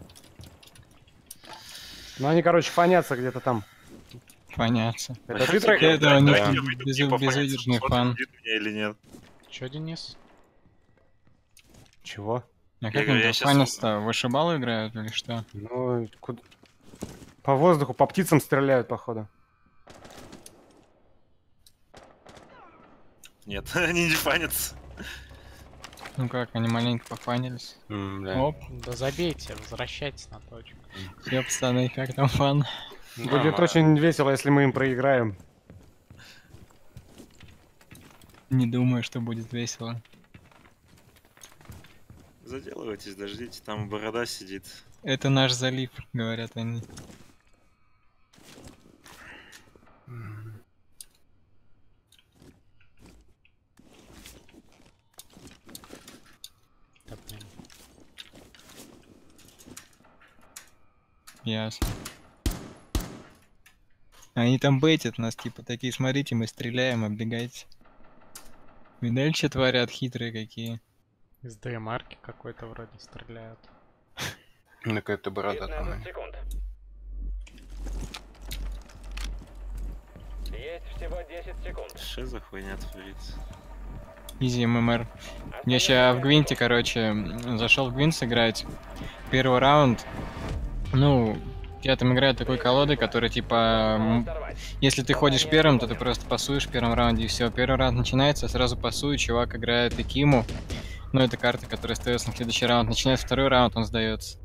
Ну они, короче, фанятся где-то там. Понятно. Это ты трек? Это у них Да. безудержный фан. Видит меня или нет? Чё, Денис? Чего? А Я как говорю, они я там щас- фанятся-то? Вышибалы играют или что? Ну, куда? По воздуху, по птицам стреляют, походу. Нет, они не фанятся. Ну как, они маленько пофанились. Бля. Оп, Да забейте, возвращайтесь на точку. все, пацаны, как там фан? Будет Нормально. очень весело, если мы им проиграем. Не думаю, что будет весело. Заделывайтесь, дождите, там борода сидит. Это наш залив, говорят они. Так, блин. Ясно. Они там бейтят нас, типа, такие, смотрите, мы стреляем, оббегайте. Видали, что творят, хитрые какие. Из ДМРки какой-то вроде стреляют. Ну, какая-то борода там. 15 секунд. Есть всего 10 секунд. Что за хуйня творится? Изи ММР. Я сейчас в Гвинте, короче, зашел в Гвинт сыграть. Первый раунд. Ну, я там играю такой колодой, которая типа... Если ты ходишь первым, то ты просто пасуешь в первом раунде и все. Первый раунд начинается, сразу пасую, чувак играет Экиму. Ну, это карта, которая остается на следующий раунд. Начинается второй раунд, он сдается.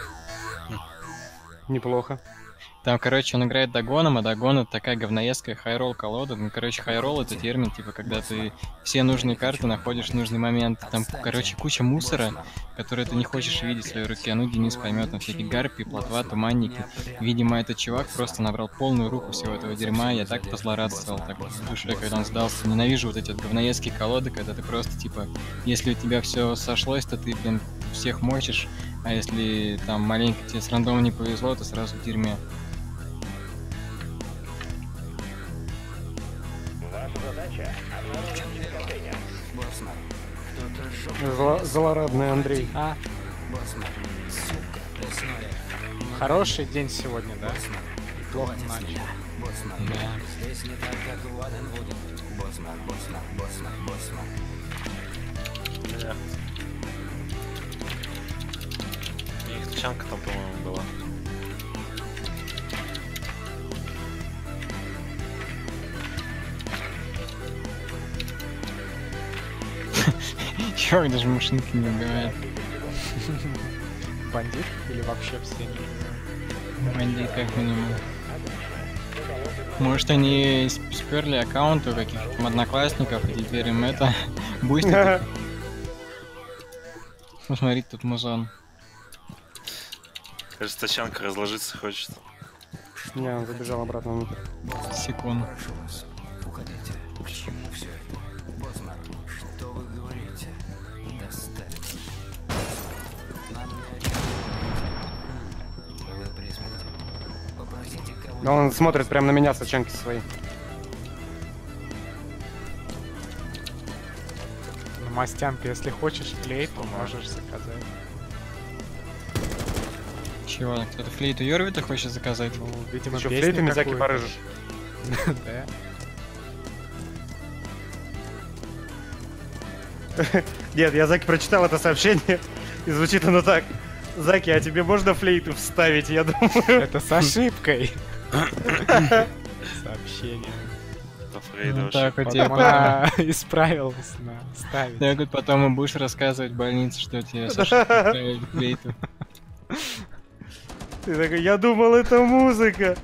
Неплохо. Там, короче, он играет Дагоном, а Дагон это такая говноездкая хайролл колода. Ну, короче, хайролл это термин, типа, когда ты все нужные карты находишь в нужный момент. Там, короче, куча мусора, который ты не хочешь видеть в своей руке. Ну, Денис поймет, там всякие гарпи, плотва, туманники. Видимо, этот чувак просто набрал полную руку всего этого дерьма. Я так позлорадствовал, так в душе, когда он сдался. Ненавижу вот эти вот говноездкие колоды, когда ты просто, типа, если у тебя все сошлось, то ты, блин, всех мочишь. А если там маленько тебе с рандомом не повезло, то сразу в дерьме. Ваша задача — обнаружить контейнер. Злорадный Андрей. А? Хороший день сегодня, да? Плохо начал. Бля. У них тачанка там, по-моему, была. Чувак даже машинки не убивает. Бандит или вообще все не Бандит как минимум. Может они сперли аккаунты у каких-то там одноклассников, и теперь им это бустит. Ну смотрите, тут музон. Кажется, тачанка разложиться хочет. Не, он забежал обратно внутрь. Секунд. Да он смотрит прямо на меня с очанки своей. Ну, Мастянка, если хочешь флейт, то можешь заказать. Чего? Кто-то флейту Йорвита хочет заказать? Ну, видимо, Еще песню флейтами всякие какую-то. порыжишь. Да. Нет, я Заки прочитал это сообщение, и звучит оно так. Заки, а тебе можно флейту вставить, я думаю? Это с ошибкой. Сообщение. Это Фрейда Ну вообще. так вот Потом тебе она исправилась на ставить. так вот потом и будешь рассказывать в больнице, что тебе Саша ставили флейту. Ты такой, я думал, это музыка.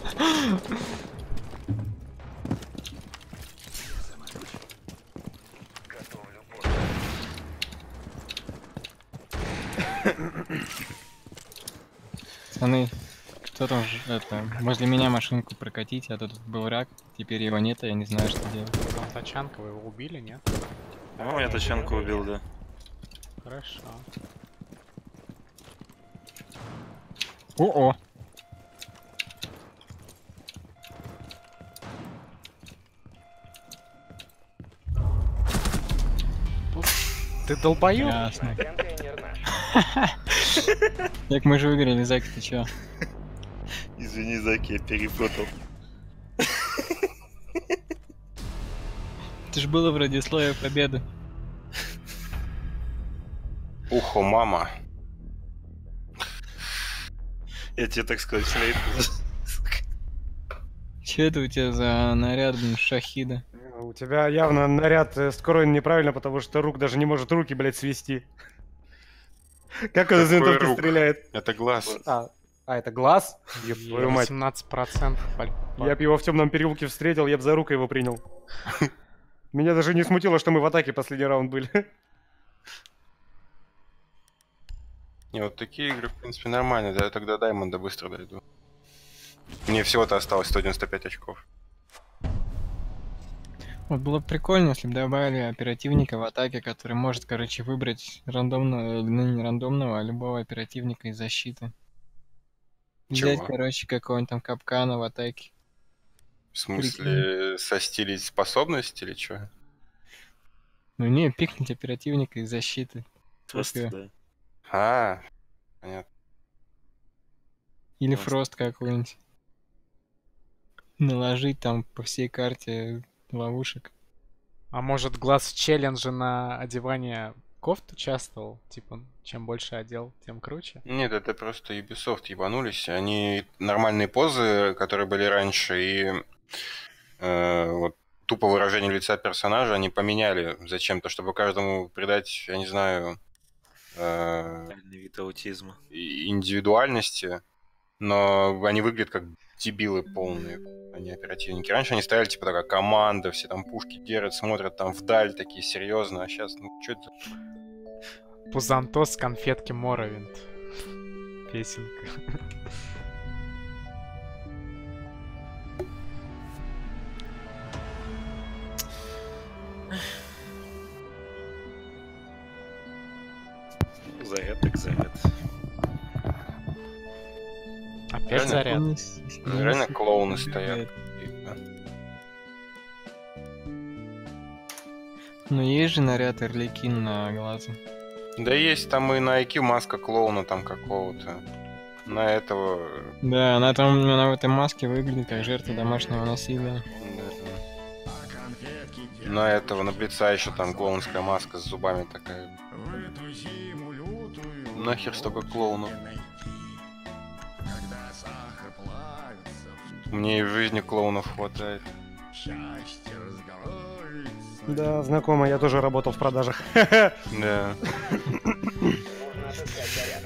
Пацаны, кто там это, возле меня машинку прокатите, а то тут был рак, теперь его нет, а я не знаю, что делать. Там Тачанка, вы его убили, нет? По-моему, я тачанку убил, да. Хорошо. О-о! Ты долбоёб? Ясно. Контейнер наш. Так мы же выиграли, Заки, ты чё? Извини, Заки, я перепутал. Это ж было вроде условия победы. Ухо, мама. Я тебе так сказать, флейт. Че это у тебя за наряд, блин, шахида? У тебя явно наряд скроен неправильно, потому что рук даже не может руки, блядь, свести. Как он из Какой винтовки рук? стреляет? Это глаз. А это глаз? Ёб твою мать. 18%. Я б его в темном переулке встретил, я б за руку его принял. Меня даже не смутило, что мы в атаке последний раунд были. Не, вот такие игры, в принципе, нормально. Да, я тогда Даймонда быстро дойду. Мне всего-то осталось 195 очков. Вот было бы прикольно, если бы добавили оперативника в атаке, который может, короче, выбрать рандомного, ну не рандомного, а любого оперативника из защиты. Взять, Чего? короче, какого-нибудь там капкана в атаке. В смысле, состилить способность или что? Ну не, пикнуть оперативника из защиты. Просто, Такое. да. А, понятно. Или Просто. фрост какой-нибудь. Наложить там по всей карте ловушек. А может, глаз в челлендже на одевание кофт участвовал? Типа, чем больше одел, тем круче? Нет, это просто Ubisoft ебанулись. Они нормальные позы, которые были раньше, и вот тупо выражение лица персонажа они поменяли зачем-то, чтобы каждому придать, я не знаю, Реальный вид аутизма. индивидуальности, но они выглядят как дебилы полные, а не оперативники. Раньше они стояли типа такая команда, все там пушки держат, смотрят там вдаль, такие серьезно, а сейчас, ну, что это? Пузантос, конфетки, Моровинд. Песенка. Заряд так заряд. Опять заряд. Реально клоуны стоят. Ну есть же наряд Эрликин на глазу. Да есть там и на IQ маска клоуна там какого-то. На этого... Да, она там она в этой маске выглядит как жертва домашнего насилия. На этого, на Блица еще там клоунская маска с зубами такая. Нахер столько клоунов. Мне и в жизни клоунов хватает. Да, знакомо, я тоже работал в продажах. Да. Нужно отыскать заряд.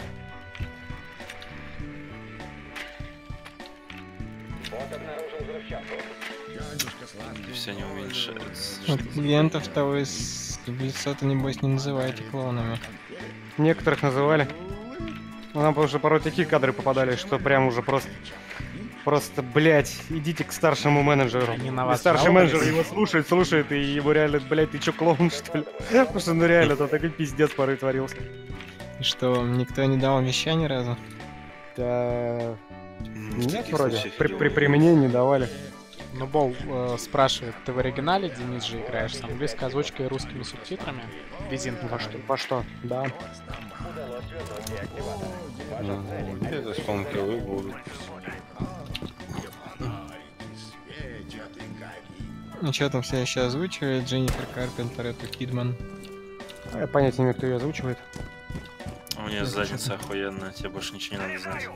Бот обнаружил взрывчатку. Все не уменьшаются. Вот клиентов того из лица-то, небось, не называйте клоунами. Некоторых называли. Ну, нам потому что порой такие кадры попадали, что прям уже просто... Просто, блядь, идите к старшему менеджеру. Они на И вас старший жаловались? менеджер его слушает, и его реально, блядь, ты чё, клоун, что ли? Потому что, ну реально, там такой пиздец порой творился. И что, никто не дал веща ни разу? Да... В Нет, таких вроде. случаях При мне не давали. Ну, Бол спрашивает, ты в оригинале Денис же играешь с английской озвучкой и русскими субтитрами? Визин Во что? Да. Удалось вернуть деактиватор. Ваша цель. Где-то стонкилы будут. Ну что там все еще озвучивает? Дженнифер Карпентер, это Кидман. Я понятия не имею, кто ее озвучивает. У нее задница охуенная, тебе больше ничего не надо знать.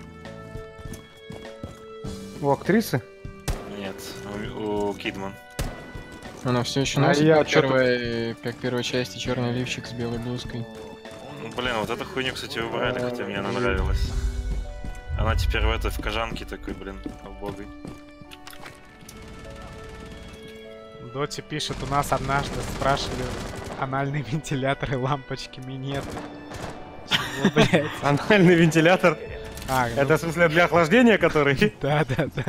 У актрисы? Нет, у Кидман. Она все еще А носит я как, чё-то- как в первой части черный лифчик с белой блузкой. Ну, блин, вот эту хуйню, кстати, убрали, хотя мне она нравилась. Она теперь в кожанке такой, блин, убогой. Доти пишет, у нас однажды спрашивали анальные вентиляторы лампочки минет. Чего, блядь? Анальный вентилятор. А, ну, Это в смысле для охлаждения, который? да.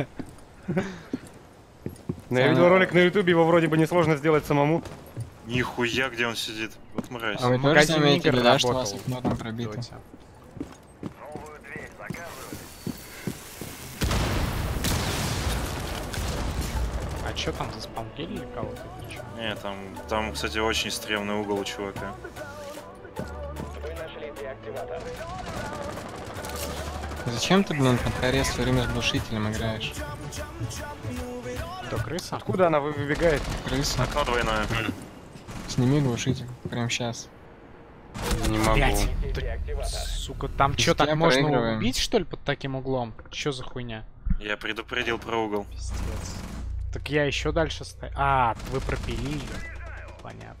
Ну, я видел ролик на ютубе, его вроде бы несложно сделать самому. Нихуя, где он сидит. Вот мразь. А вы в тоже магазине заметили, игр да, что у работал. вас окно там пробито? Доте. Новую дверь заказываю. А чё там, заспаункили кого-то или чё? Не, там, кстати, очень стрёмный угол у чувака. Вы нашли деактиватор. Зачем ты, блин, под конец все время с глушителем играешь? Кто, крыса? Откуда она выбегает? Крыса, Окно двойное. сними глушитель, прям сейчас. Не могу. Блять, Деактиватор. сука, там Без чё, так тебя можно проигрываем. убить, что ли, под таким углом? Чё за хуйня? Я предупредил про угол. Пиздец. Так я еще дальше стою. А, вы пропилили. Понятно.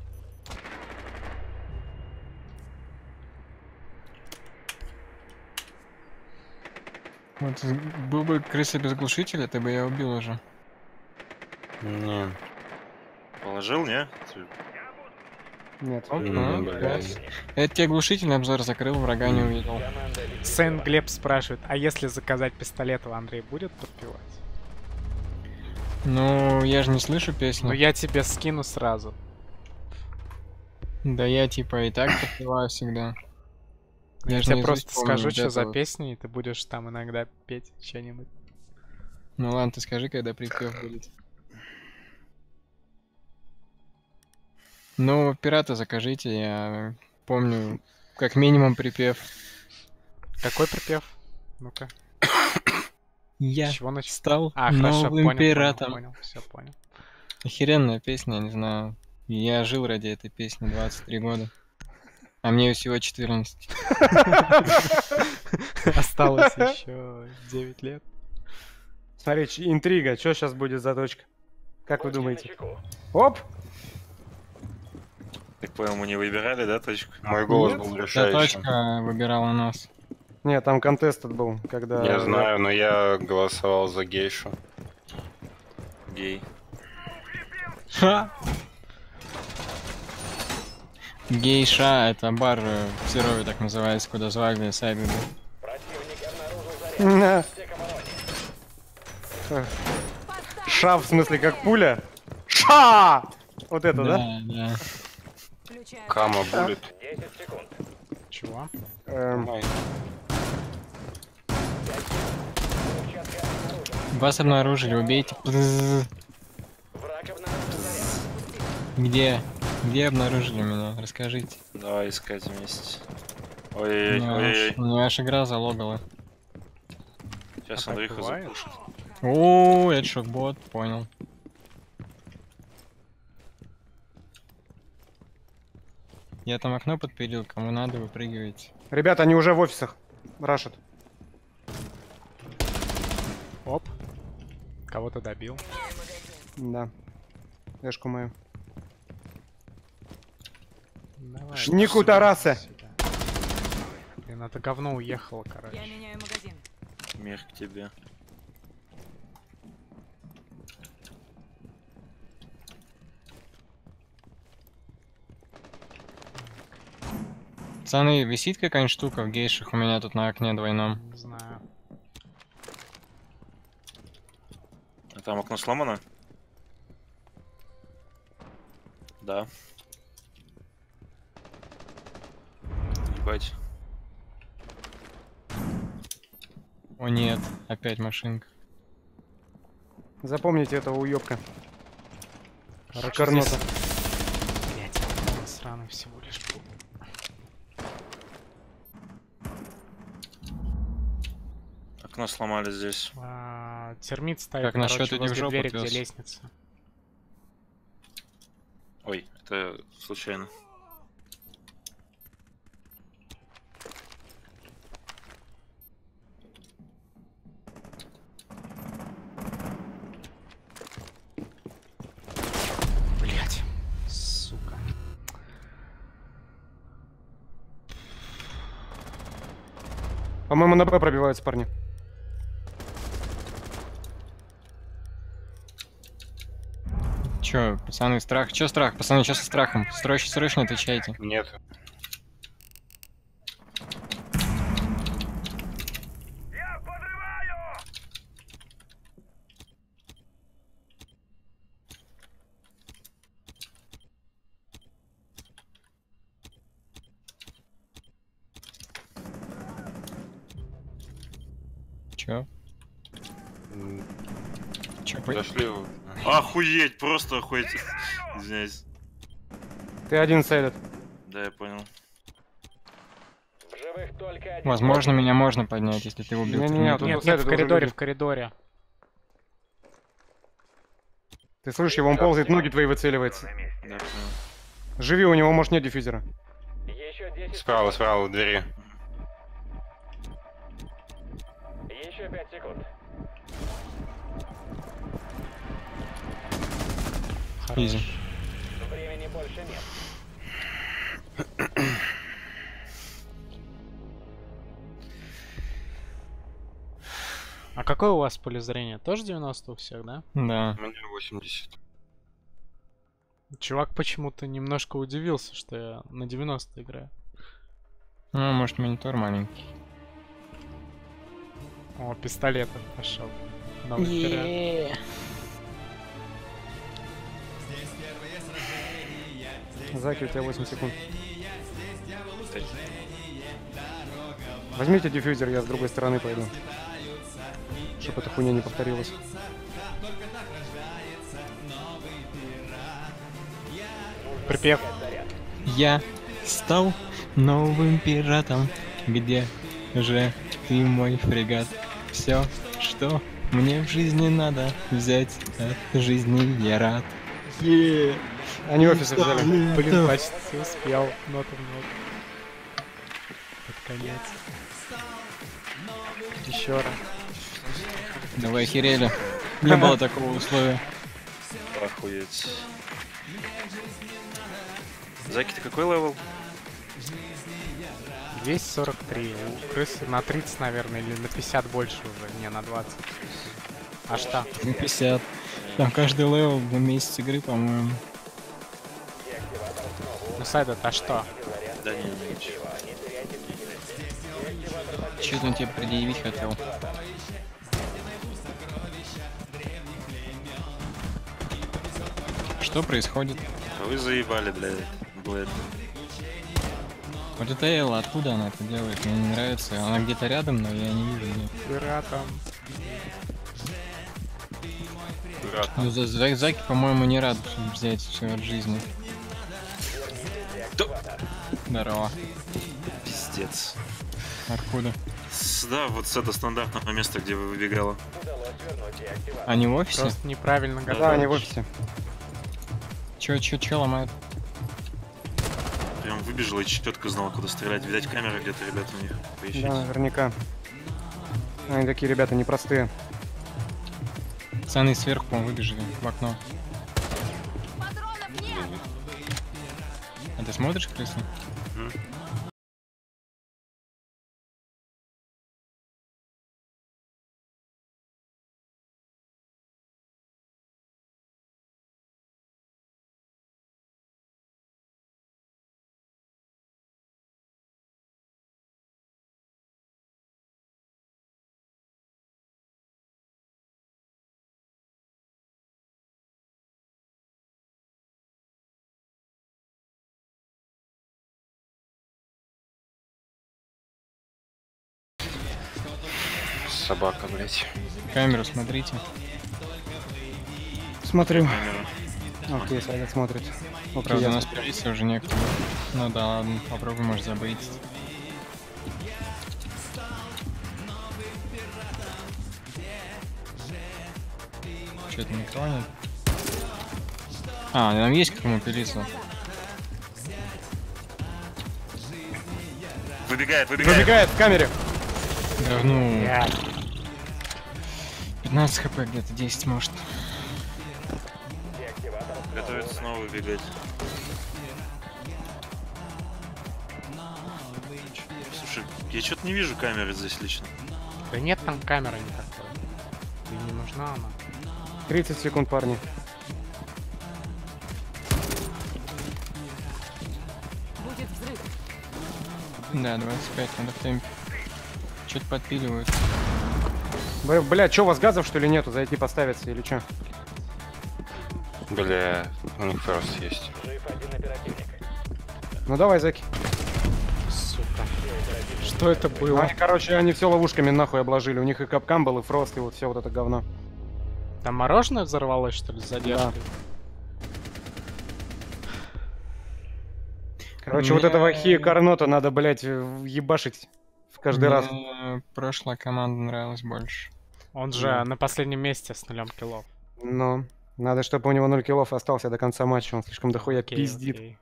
Вот был бы крыса без глушителя, ты бы я убил уже. Не. Положил, не? Нет. Блядь. Это тебе глушительный обзор закрыл, врага не увидел. Команда лидирует. Сен Глеб спрашивает, а если заказать пистолет, Андрей будет подпевать? Ну, я же не слышу песню. Ну я тебе скину сразу. Да я типа и так подпеваю всегда. Я же тебе наизусть просто помню скажу, вот что это за вот. песни, и ты будешь там иногда петь что-нибудь. Ну ладно, ты скажи, когда припев будет. Ну, пирата закажите, я помню как минимум припев. Какой припев? Ну-ка. Я С чего начать? стал А, хорошо, новым понял, пиратом. понял, все понял. Охеренная песня, я не знаю. Я жил ради этой песни 23 года. А мне всего 14. Осталось еще 9 лет. Смотрите, интрига. Что сейчас будет за точка? Как вы думаете? Начеку. Оп! Так понял, мы не выбирали, да, точку? Мой голос Нет, был Та решающим. точка выбирала нас. Нет, там контест был, когда... Я знаю, но я голосовал за гейшу. Гей. Ха! Гейша — это бар в Серове, так называется, куда звали Сайбиби. Противник обнаружил заряд. Все комарони. Ша, в смысле, как пуля? Ша! Вот это, да? Да. Кама булит. 10 секунд. Чего? Участка обнаружен. Вас обнаружили, убейте. Бззз. Враг обнаружил заряд. Где? Где обнаружили меня? Расскажите. Давай искать вместе. У Ой-ой-ой, ой-ой-ой. меня аж игра залогала. Сейчас А так Андрюха бывает? запушит. О, это шокбот, понял. Я там окно подпилил, кому надо, выпрыгивайте. Ребята, они уже в офисах. Рашат. Оп. Кого-то добил. Да. Эшку мою. Давай. Шнику Тараса. Сюда. Блин, это говно уехало, Я короче. меняю магазин. Мир к тебе. Пацаны, висит какая-нибудь штука в гейшах у меня тут на окне двойном? Не знаю. А там окно сломано? Да. Ебать. О нет, опять машинка. Запомните этого уёбка. Короче, Карнота. здесь... Блять, он сраный всего лишь был. Окно сломали здесь. Термит стоит, Как насчет короче, этих возле жоп двери, отвез? где лестница. Ой, это случайно. Блять. Сука. По-моему, на Б пробиваются парни. Чё, пацаны, страх? Чё страх? Пацаны, чё со страхом? Срочно отвечайте. Нет. Чё? Чё, Зашли в... Охуеть, просто охуеть. Извиняюсь. Ты один сейлит. Да, я понял. В живых только один. Возможно, меня можно поднять, если ты убил. Не-не-не, Термита. тут Нет, вот нет, это в уже коридоре, люди. в коридоре. Ты слышишь, его он ползает, ноги твои выцеливается. Да, понял. Живи, у него, может, нет диффюзера. Еще 10 Справа, справа, у двери. Еще 5 секунд. Изи. Времени больше нет. А какое у вас поле зрения? Тоже 90 у всех, да? Да. У меня 80. Чувак почему-то немножко удивился, что я на 90 играю. Ну, может, монитор маленький. О, пистолет пошел. Новый вперед. Заки, у тебя 8 секунд. Возьмите диффьюзер, я с другой стороны пойду. Чтоб эта хуйня не повторилась. Припев. Я стал новым пиратом. Где же ты, мой фрегат? Все, что мне в жизни надо взять от жизни, я рад. Они офисы взяли. Блин, почти успел. Нота в ноту. Под конец. Еще раз. Давай, охерели. Не было такого условия. Охуеть. Заки, ты какой левел? 243. У крысы на 30, наверное, или на 50 больше уже. Не, на 20. А что? На 50. Там каждый левел на месяц игры, по-моему. Ну, сайт это что? Да не, ничего. Что-то он тебе предъявить хотел. Что происходит? А вы заебали, блядь. Вот это Элла, откуда она это делает? Мне не нравится. Она где-то рядом, но я не вижу ее. Пиратом. Ну, Заки, по-моему, не рад взять все от жизни. Да. Здорово. Пиздец. Откуда? Да, вот с этого стандартного места, где вы выбегала. Они в офисе? Просто неправильно Да, готовишь. они в офисе. Чё ломают? Прям выбежала и четко знала, куда стрелять. Видать, камера где-то, ребята, у них. Поищите. Да, наверняка. Они такие ребята непростые. Пацаны сверху, по-моему, выбежали в окно. А ты смотришь, крысу? Мгм. Собака, блядь. Камеру смотрите. Смотрю. Камера. Окей, Сайдак смотрит. Окей, Правда, я у нас полиция уже некоторые. Ну да, ладно, попробуй, может, забыть. Что это никого нет? А, там есть к кому пилиться. Выбегает. Выбегает в камере. Да ну, Я. 15 хп где-то, 10 может. Готовится снова выбегать. Слушай, я что-то не вижу камеры здесь лично. Да нет там камеры никакой. И не нужна она. 30 секунд, парни. Будет взрыв. Да, 25, надо в темпе. Что-то подпиливают. Бля, чё, у вас газов, что ли, нету? Зайти поставиться или чё? Бля, у них фрост есть. Жив один оперативник. Ну давай, Заки. Сука. Что это Ну, было? они, короче, они все ловушками нахуй обложили. У них и капкан был, и фрост, и вот все вот это говно. Там мороженое взорвалось, что ли, с задержкой? Короче, вот этого Хи Карнота надо, блядь, ебашить в каждый раз. Мне прошлая команда нравилась больше. Он же на последнем месте с 0 киллов. Но надо, чтобы у него 0 киллов остался до конца матча. Он слишком дохуя Окей, пиздит. окей.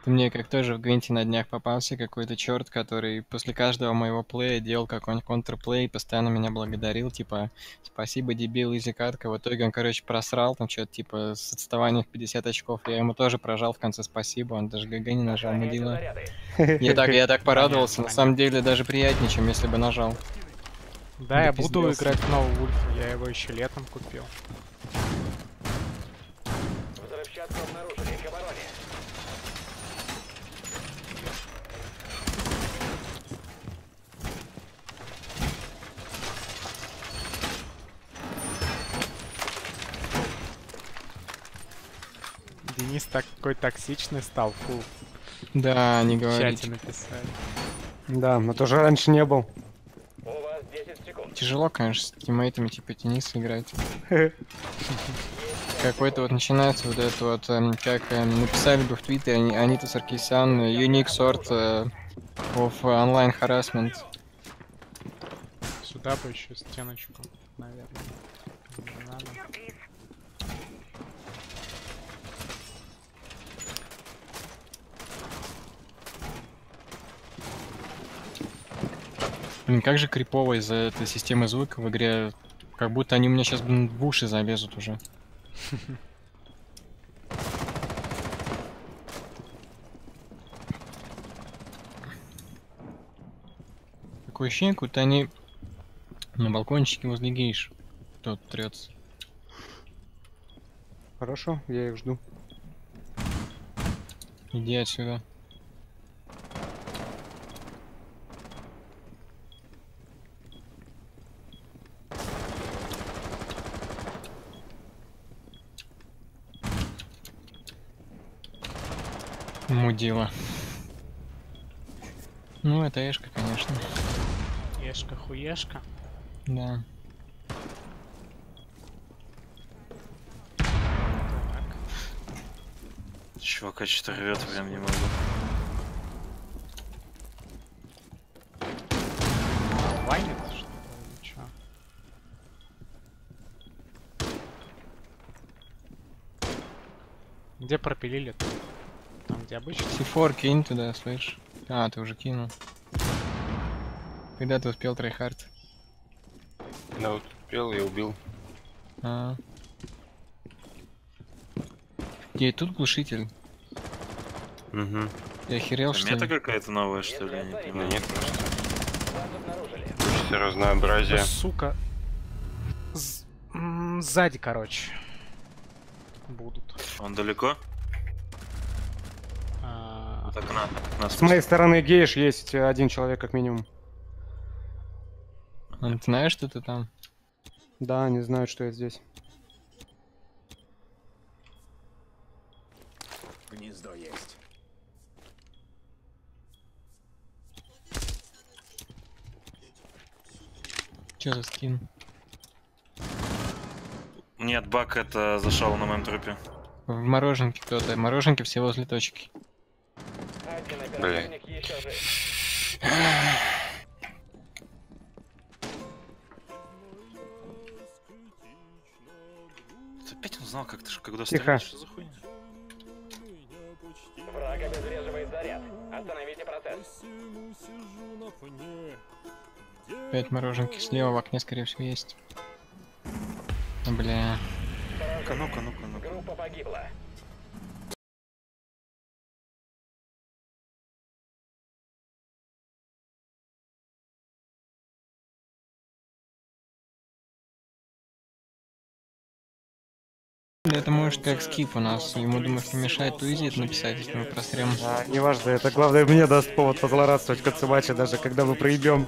Мне как тоже в Гвинте на днях попался какой-то черт, который после каждого моего плея делал какой-нибудь контрплей, постоянно меня благодарил, типа, спасибо, дебил, изи катка. В итоге он, короче, просрал там что-то, типа, с отставанием в 50 очков. Я ему тоже прожал в конце спасибо, он даже ГГ не нажал, Охраняйте мудила. заряды. Я так порадовался, Понятно, на самом деле даже приятнее, чем если бы нажал. Да, я буду Допизделся. играть в новый Ульф. Я его еще летом купил. Взрывчатку обнаружили. К обороне. Денис такой токсичный стал. Фу, Да, не в говорите. чате написали. Да, но тоже раньше не был. У вас 10 секунд. Тяжело, конечно, с тиммейтами типа Тениса играть. Какой-то вот начинается вот это вот, как написали бы в Твиттере, Анита Саркисян, unique sort of online harassment. Сюда бы еще стеночку, наверное. Не надо. Блин, как же крипово из-за этой системы звука в игре, как будто они у меня сейчас, блин, в уши залезут уже. Такое ощущение, как будто они на балкончике возле гейш. Тот трется. Хорошо, я их жду. Иди отсюда. Мудила. Ну, это Эшка, конечно. Ешка-хуешка. Да. Так. Чувака что-то рвет, прям не могу. Вайнет, что ли, или чё? Где пропилили-то? Там, где обычно? C4 кинь туда, слышь. А, ты уже кинул. Когда ты успел трейхард? Да, вот пел, я убил. А. Где тут глушитель? Угу. Я охерел, А что мета ли? какая-то новая, что ли? Я не Да понимаю. нет, просто Вас обнаружили. все разнообразие. Сука. Сзади, короче. Будут. Он далеко? А, От окна. С моей стороны гейш есть один человек как минимум. А, ты знаешь, что ты там? Да, они знают, что я здесь. Гнездо есть. Че за скин? Нет, бак это зашел на моем трупе. В мороженке кто-то. Мороженки все возле точки. Один оперативник еще жив. Опять он знал, как ты когда Тихо. стреляешь, что за хуйня? Враг обезвреживает заряд. Остановите процесс. 5 мороженки слева в окне, скорее всего, есть. Бля. Ну-ка, ну-ка, ну-ка. Группа погибла. Это может как скип у нас. Ему, думаю, не мешает туизи это написать, если мы просрем. А, неважно, это главное мне даст повод позлорадствовать в конце матча, даже когда мы проебем.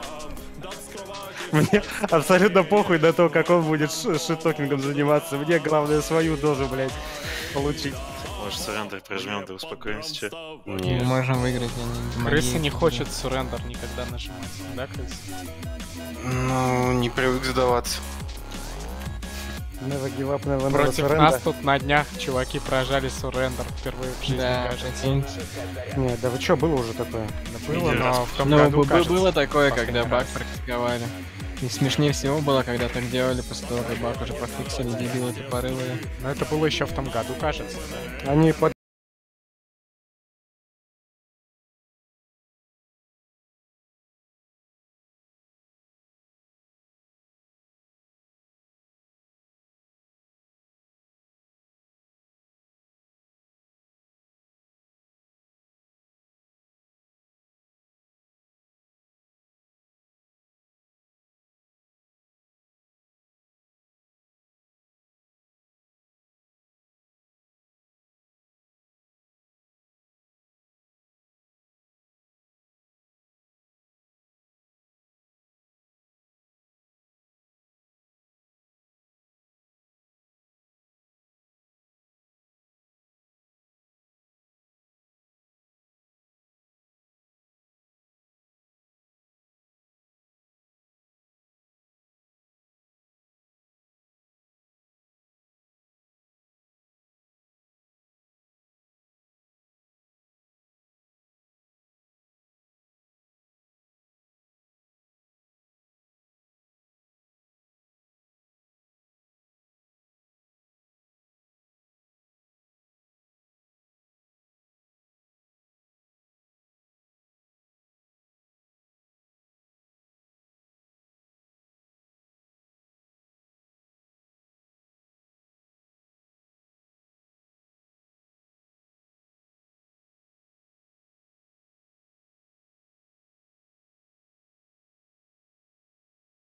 Мне абсолютно похуй на то, как он будет шиттокингом заниматься. Мне главное свою дозу, блядь, получить. Может, суррендер прожмем, да успокоимся, че? Мы Нет. можем выиграть, я не... крыса не моей- хочет суррендер никогда нажимать. Да, крыса? Ну, не привык сдаваться. Never give up, never Против surrender. нас тут на днях чуваки прожали суррендер впервые в жизни, Да, кажется. прикинь. Нет, да вы чё, было уже такое? Было, но в том Ну, году, бы- кажется, было такое, когда последний баг раз. практиковали. И смешнее всего было, когда так делали после того, как баг уже пофиксили, дебилы тупорылые. Но это было еще в том году, кажется. Они под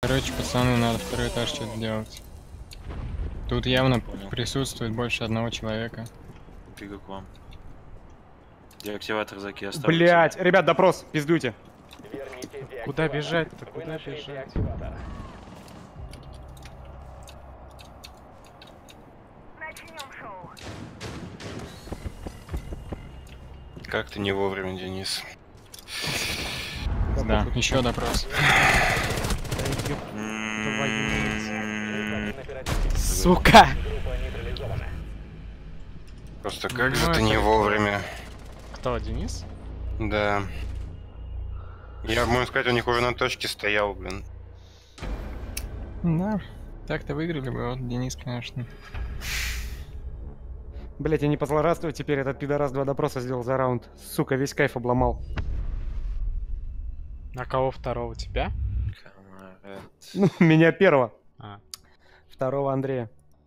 Короче, пацаны, надо второй этаж что-то делать. Тут явно Понял. присутствует больше одного человека. Бегу к вам. Деактиватор заки оставлю. Блять, ребят, допрос, пиздуйте. Верните Куда деактиватор. бежать-то? Вы Куда нашли бежать? деактиватор. Как ты не вовремя, Денис? Да, еще допрос. Один оперативник. Сука! Группа нейтрализована. Просто как Ну, же ты это- не вовремя? Кто, Денис? Да. Я, можно сказать, у них уже на точке стоял, блин. Да. Так-то выиграли бы, вот Денис, конечно. Блять, я не позлорадствую, теперь этот пидорас 2 допроса сделал за раунд. Сука, весь кайф обломал. А кого второго? Тебя? Ну, меня первого. А. Второго Андрея.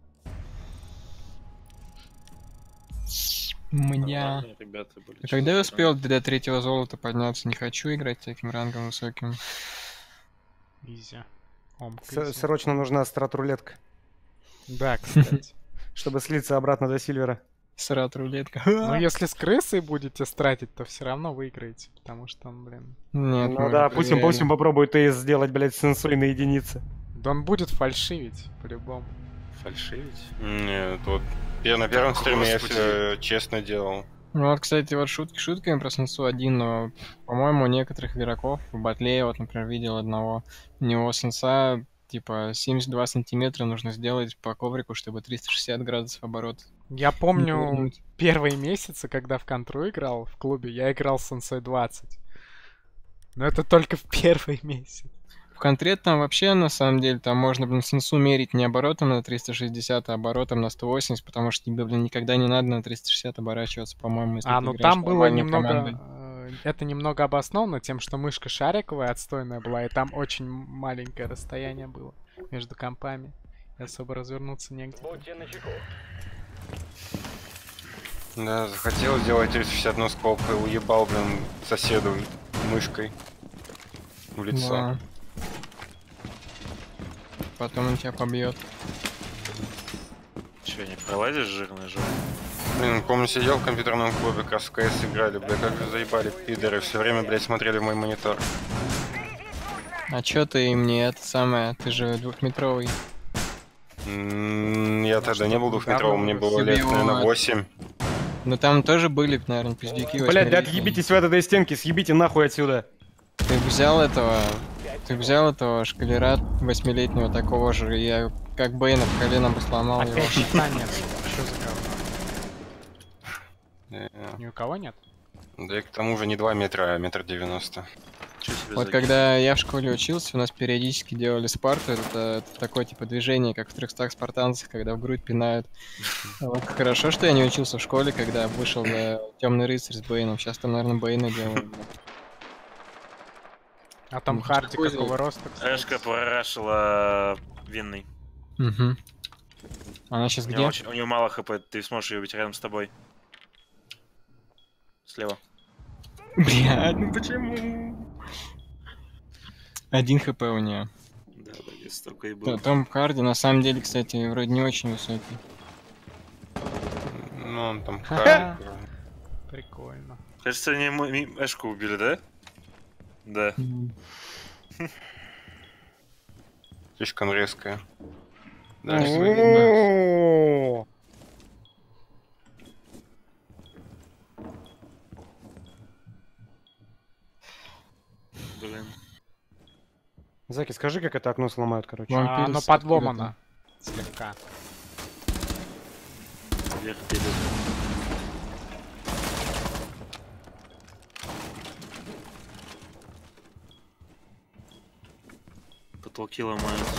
Меня. Ребята были. А когда я успел до третьего золота подняться? Не хочу играть с таким рангом высоким. Изи. Изи. Срочно нужна страт-рулетка, Да, кстати. чтобы слиться обратно до Сильвера. Срат рулетка. Но если с крысой будете стратить, то все равно выиграете. Потому что он, блин... Нет, Ну мы да, уже пусть проверяли. он попробует ТС сделать, блять, сенсой на единице. Да он будет фальшивить, по-любому. Фальшивить? Нет, вот на первом стриме я Господи. все честно делал. Ну вот, кстати, вот шутки шутками про Сенсу один, но, по-моему, у некоторых игроков, в батле, я вот, например, видел одного, у него Сенса, типа, 72 сантиметра нужно сделать по коврику, чтобы 360 градусов оборот. Я помню повернуть. первые месяцы, когда в контру играл в клубе, я играл с Сенсой 20. Но это только в первый месяц. В контре там вообще, на самом деле, там можно, блин, Сенсу мерить не оборотом на 360, а оборотом на 180, потому что тебе, блин, никогда не надо на 360 оборачиваться, по-моему, если ты Ну играешь там было нормальной немного... командой. Это немного обосновано тем, что мышка шариковая, отстойная была, и там очень маленькое расстояние было между компами. И особо развернуться негде. Будьте начеку. Да, захотел сделать 360 на скоп и уебал, блин, соседу мышкой в лицо. Да. Потом он тебя побьет. Че, не пролазишь, жирный же? Блин, помню, сидел в компьютерном клубе, как раз в КС играли, бля, как же заебали пидоры, все время, блядь, смотрели в мой монитор. А чё ты им не это самое? Ты же двухметровый. Я тогда не был двухметровым, мне было Себе лет, его наверное, это- 8. Ну там тоже были, наверное, пиздюки. Блять, да восьмилетние. отъебитесь вы от этой стенки, съебите нахуй отсюда. Ты взял этого шкалера 8-летнего такого же, и я как Бэйна по коленам бы сломал его. Опять щита нет. Что за говно? Э, Ни у кого нет? Да и к тому же не 2 метра, а 1,90 м. Че тебе Вот заки? когда я в школе учился, у нас периодически делали спарту, это такое типа движение, как в 300 спартанцах, когда в грудь пинают. Вот хорошо, что я не учился в школе, когда вышел Темный рыцарь с Бэйном. Сейчас там, наверное, Бэйна делают. А Том Ну, Харди какой какого за- роста, кстати? Эшка прорашила винный. Угу. Она сейчас У где? него, у нее мало хп, ты сможешь ее убить рядом с тобой. Слева. Блядь, ну почему? 1 хп у нее. Да, да, столько и было. Том Харди, на самом деле, кстати, вроде не очень высокий. Ну, он там Ха-ха. хард. Прикольно. Кажется, они Эшку убили, да? Да. Слишком резкая. Да, О-о-о. Блин. Заки, скажи, как это окно сломают, короче. Вампир Оно с подломано. Слегка. Вверх перед. Потолки ломаются.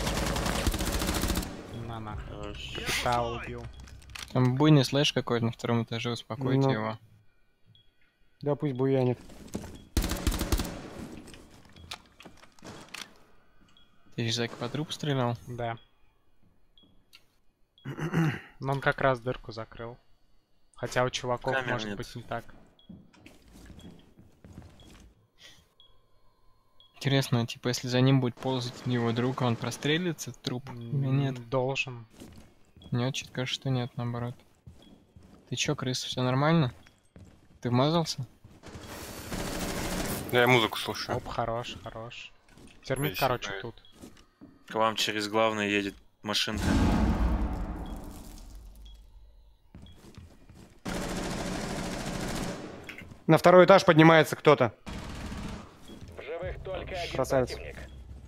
На. Хорош. Кита убил. Там буйный слэш какой-то на втором этаже, успокойте Ну. его. Да пусть буянит. Ты же по трупу стрелял? Да. Но он как раз дырку закрыл. Хотя у чуваков Камер может нет. быть не так. Интересно, типа, если за ним будет ползать его друг, он прострелится, труп, или нет? Должен. Нет, чё-то кажется, что нет, наоборот. Ты чё, крыс, все нормально? Ты вмазался? Да, я музыку слушаю. Оп, хорош, хорош. Термит, Спасибо. короче, тут. К вам через главный едет машинка. На второй этаж поднимается кто-то. В живых только один Красавец. противник.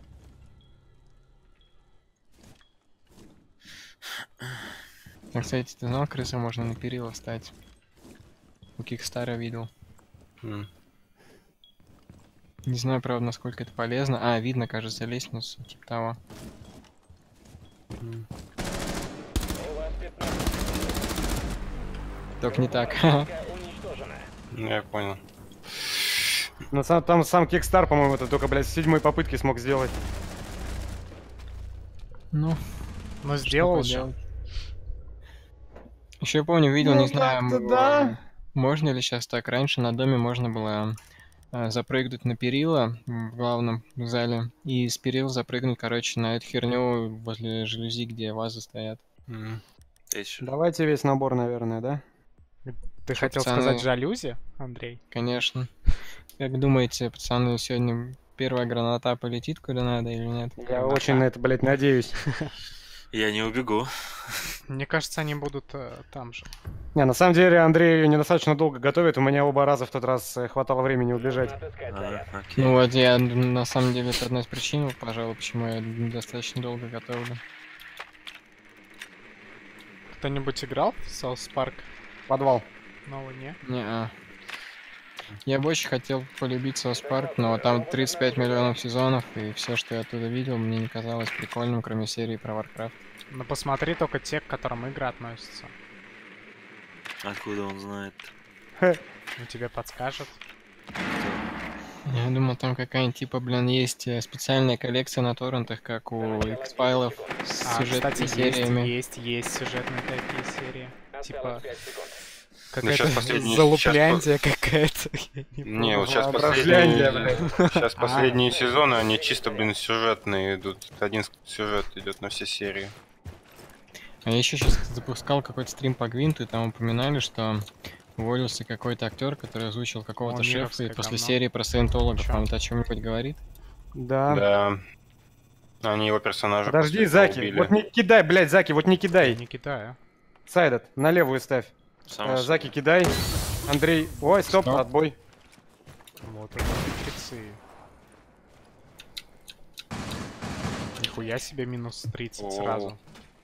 А, кстати, ты знал, крыса можно на перила встать? У Кикстара видел. М. Не знаю, правда, насколько это полезно. А, видно, кажется, лестницу, типа того. У вас 15 Только не так. уничтожено. Ну, я понял. Но там сам Кикстар, по-моему, это только, блядь, с 7-й попытки смог сделать. Ну, Но сделал же. поделать. Еще я помню, видел, Ну, не знаю, так-то да. можно ли сейчас так. Раньше на доме можно было запрыгнуть на перила в главном зале и с перил запрыгнуть, короче, на эту херню возле жалюзи, где вазы стоят. М. Ты ещё. Давайте весь набор, наверное, да? Ты Чё, хотел пацаны? сказать жалюзи, Андрей? Конечно. Как думаете, пацаны, сегодня первая граната полетит куда надо или нет? Я очень на это, блядь, надеюсь. Я не убегу. Мне кажется, они будут там же. Не, на самом деле Андрей ее недостаточно долго готовит. У меня оба раза в тот раз хватало времени убежать. Нужно отыскать А, заряд. окей. Ну вот я на самом деле это одна из причин, пожалуй, почему я достаточно долго готовлю. Кто-нибудь играл в South Park? Подвал. Новый, не? Не-а. Я бы очень хотел полюбить South Park, но там 35 миллионов сезонов, и все, что я оттуда видел, мне не казалось прикольным, кроме серии про Warcraft. Ну посмотри только те, к которым игры относятся. Откуда он знает? Ну тебе подскажет. Я думал, там какая-нибудь, типа, блин, есть специальная коллекция на торрентах, как у X-файлов с А, сюжетными кстати, сериями. есть сюжетные такие серии. Типа, Осталось 5 секунд. какая-то щас последний- залупляндия какая-то. Я не Не, помню. вот сейчас Воображение, последние, сейчас последние сезоны, они чисто, блин, сюжетные идут. Один сюжет идет на все серии. А я еще сейчас запускал какой-то стрим по Гвинту, и там упоминали, что уволился какой-то актер, который озвучил какого-то О, шефа, и мировское после говно. серии про саентологов, Чё? вам это о чем-нибудь говорит? Да. Да. Они его персонажа Подожди, после этого Заки. убили. Вот не кидай, блядь, Заки, вот не Я кидай. не кидаю. Сайдет, на левую ставь. Само собой. Заки, кидай. Андрей. Ой, стоп, Стоп. отбой. Вот это хитрецы. Нихуя себе минус 30 О. сразу.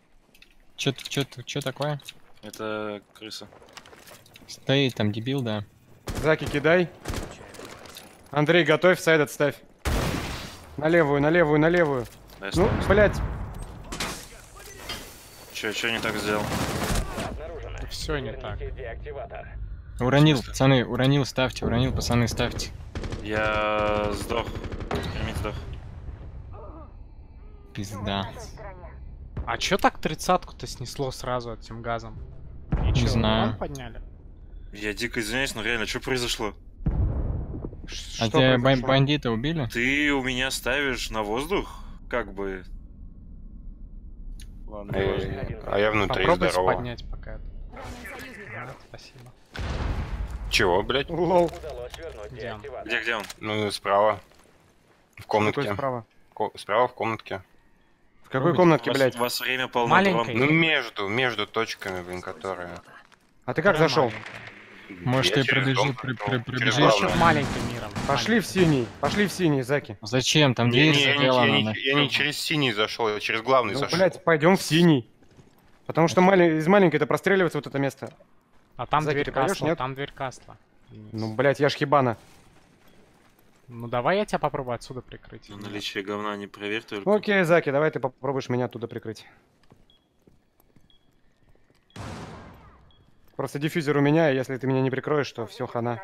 Чё такое? Это крыса. Стоит там дебил, да. Заки, кидай. Андрей, готовь, Сайдет ставь. На левую, на левую, на левую. Дай Ну, слово. блядь. Чё не так сделал? Обнаружено. Все не так. Верните деактиватор. Уронил, пацаны, уронил, ставьте, уронил, пацаны, ставьте. Я сдох. Термит сдох. Пизда. А чё так 30-ку-то снесло сразу этим газом? И Не чё, знаю. урон подняли? Я дико извиняюсь, но реально, что произошло? А Что тебя произошло? бандита убили? Ты у меня ставишь на воздух? Как бы... Ладно, неважно. А я внутри, Попробуйте здорово. поднять пока. Да, спасибо. Чего, блядь? Лол. Удалось вернуть Где он? деактиватор. Где он? Ну, справа. В Какой комнатке. справа? Справа в комнатке. В какой комнатке, блядь? У вас время полно Маленькой. дрон. Ну, между точками, блин, которые... А ты как Прям зашел? маленькая. Может, Я ты через дом пробежишь, прошел. Через пробежишь? Еще главную. маленьким миром. Пошли в синий. Пошли в синий, Заки. Зачем? Там Не, дверь не, я, не, заделана. я не- нафиг. я не через синий зашел, я через главный Ну, зашел. блядь, пойдем в синий. Потому что из маленькой-то простреливается вот это место. А там Заки, дверь ты пойдёшь, касла, нет? там дверь касла. Ну, блядь, я ж хибана. Ну давай я тебя попробую отсюда прикрыть. На наличие говна не проверь только. Окей, Заки, давай ты попробуешь меня оттуда прикрыть. Просто диффюзер у меня, и если ты меня не прикроешь, то все, хана.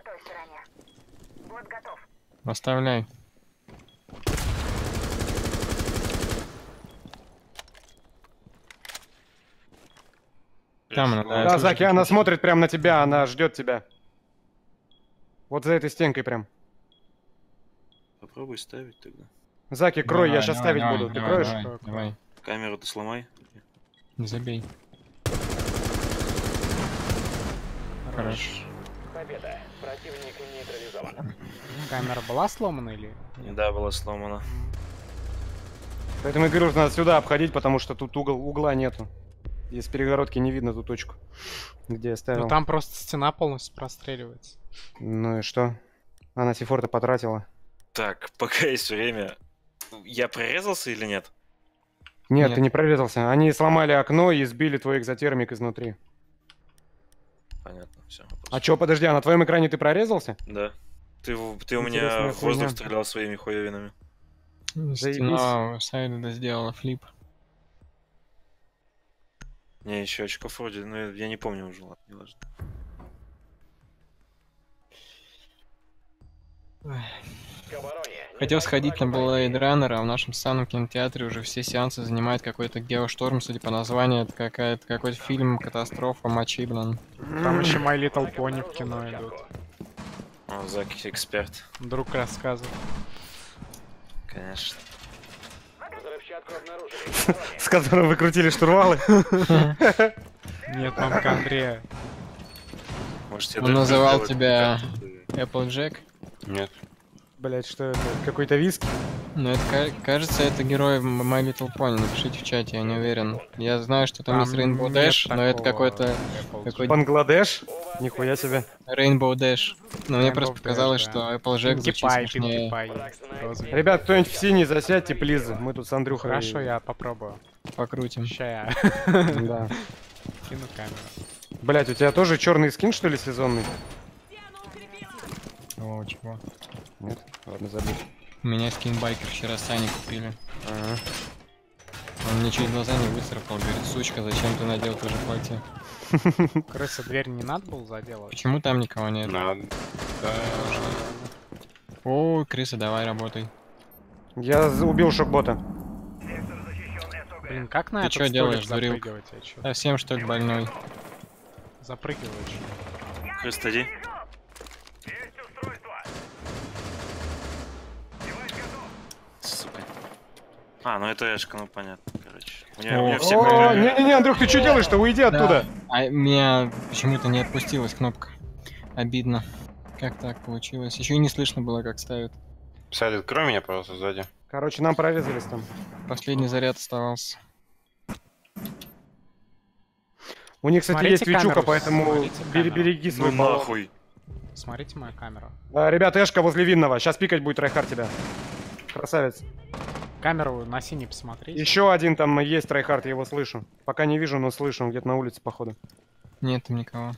Оставляй. Там она, да, Да, тоже Заки, она диффюзер. смотрит прямо на тебя, она ждет тебя. Вот за этой стенкой прям. Попробуй ставить тогда. Заки, крой, я Давай, сейчас давай, ставить давай, буду. Ты давай, кроешь? Давай, давай. Камеру ты сломай. Не забей. Хорошо. Победа. Противник нейтрализован. Камера была сломана или? Да, была сломана. Поэтому я говорю, что надо сюда обходить, потому что тут угла нету. Из перегородки не видно ту точку, где я ставил. Ну там просто стена полностью простреливается. Ну и что? Она сифорта потратила. Так, пока есть время. Я прорезался или нет? Нет, Нет. ты не прорезался. Они сломали окно и сбили твой экзотермик изнутри. Понятно, все. А чё, подожди, а на твоем экране ты прорезался? Да. Ты у Интересная меня в воздух хуйня. стрелял своими хуевинами. Стена сайда сделала флип. Не, еще очков вроде, но я не помню уже, ладно, не важно. К обороне. Хотел сходить на Blade Runner, а в нашем самом кинотеатре уже все сеансы занимает какой-то Геошторм, судя по названию, это какой-то фильм катастрофа мочи, блин. Там еще My Little Pony в кино идут. О, Заки эксперт, Друг рассказывает. конечно. Взрывчатку обнаружили. С которым вы крутили штурвалы? Нет, мамка Андрея. Может, я Он даже называл сделаю тебя какую-то- Applejack. Нет. Блять, что это? Какой-то виски? Ну, это, кажется, это герой My Little Pony. Напишите в чате, я не уверен. Я знаю, что там есть Rainbow нет Dash, но это такого какой-то Applejack. Бангладеш? Нихуя себе. Rainbow Dash. Но мне Rainbow просто Dash, показалось, да. что Applejack Pinkie звучит Pie, смешнее. Pinkie Pie есть. Розовый. Ребят, кто-нибудь в синий засядьте, плиз. Мы тут с Андрюхой. Хорошо, я попробую. Покрутим. Ща я Да. кину камеру. Блять, у тебя тоже черный скин, что ли, сезонный? О, чего? Нет? Ладно, забудь. У меня скинбайкер вчера Сани купили. Ага. Он мне чуть глаза не выцарапал, говорит, сучка, зачем ты надел тоже платье? Крыса, дверь не надо было заделать? Почему там никого нет? Надо. О, крыса, давай работай. Я убил шокбота. Блин, как на Ты этот чё столик делаешь, дурилка? запрыгивать? Я чё? Совсем что ли больной? Запрыгиваешь. Крыс, иди. Сука. А, ну это Эшка, ну понятно, короче. У меня все О, камеры- не-не-не, Андрюх, ты что делаешь-то? Уйди оттуда. А меня почему-то не отпустилась кнопка. Обидно. Как так получилось? Еще и не слышно было, как ставят. Сайд, открой меня, пожалуйста, сзади. Короче, нам прорезались там. Последний заряд оставался. У них, кстати, Смотрите есть Вичука, камеру, поэтому смотрите камеру. береги Ну свой баллон. нахуй. Смотрите мою камеру. Ребят, Эшка возле Винного. Сейчас пикать будет Трайхард тебя. Красавец. Камеру на синий посмотрите. Еще один там есть Трайхард, я его слышу. Пока не вижу, но слышу. Он где-то на улице, походу. Нет там никого.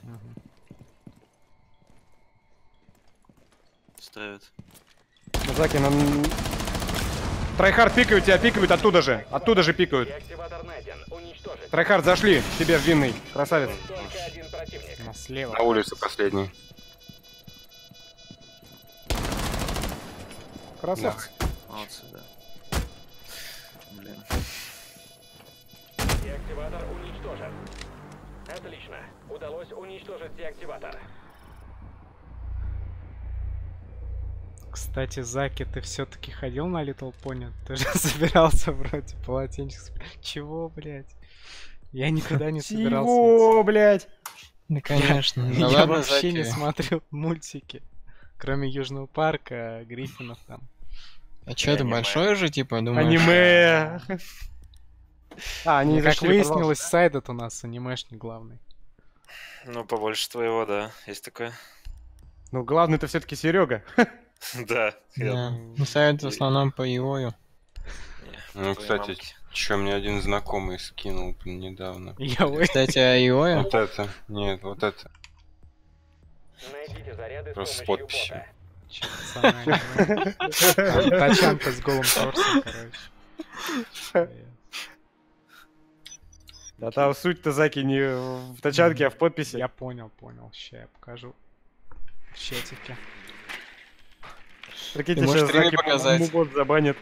Ставят. Заки, нам... Трайхард пикают тебя, пикают оттуда же. Оттуда же пикают. Деактиватор найден. Уничтожить. Трайхард, зашли. К тебе в Винный. Красавец. Только один противник. У нас слева. На улице последний. Красавцы. Молодцы, да. Блин. Деактиватор уничтожен. Отлично. Удалось уничтожить деактиватор. Кстати, Заки, ты все-таки ходил на Little Pony? Ты же собирался вроде полотенчик. Чего, блядь? Я никогда не собирался. Чего, блядь? Да конечно. Да Я ладно, вообще не Заки. смотрел мультики. Кроме Южного парка, Гриффинов там. А чё, ты Аниме. большой же, типа, думаешь? Аниме. А, они не Как зашли, пожалуйста. выяснилось, Сайдет у нас анимешник главный. Ну, побольше твоего, да. Есть такое. Ну, главный-то все-таки Серега. Да. Да. Ну, совет в основном по Иою. Ну, кстати, чё, мне один знакомый скинул блин, недавно. Я ой. Кстати, о Иою. Вот это. Нет, вот это. Найдите заряды с Просто с помощью подписью. бота. Чё, пацаны, аниме? Там Тачанка с голым торсом, короче. Да там суть-то, Заки, не в тачанке, а в подписи. Я понял. Ща я покажу. В чатике. Прикиньте, Ты можешь сейчас стриме Заки показать. по-моему, бот забанит.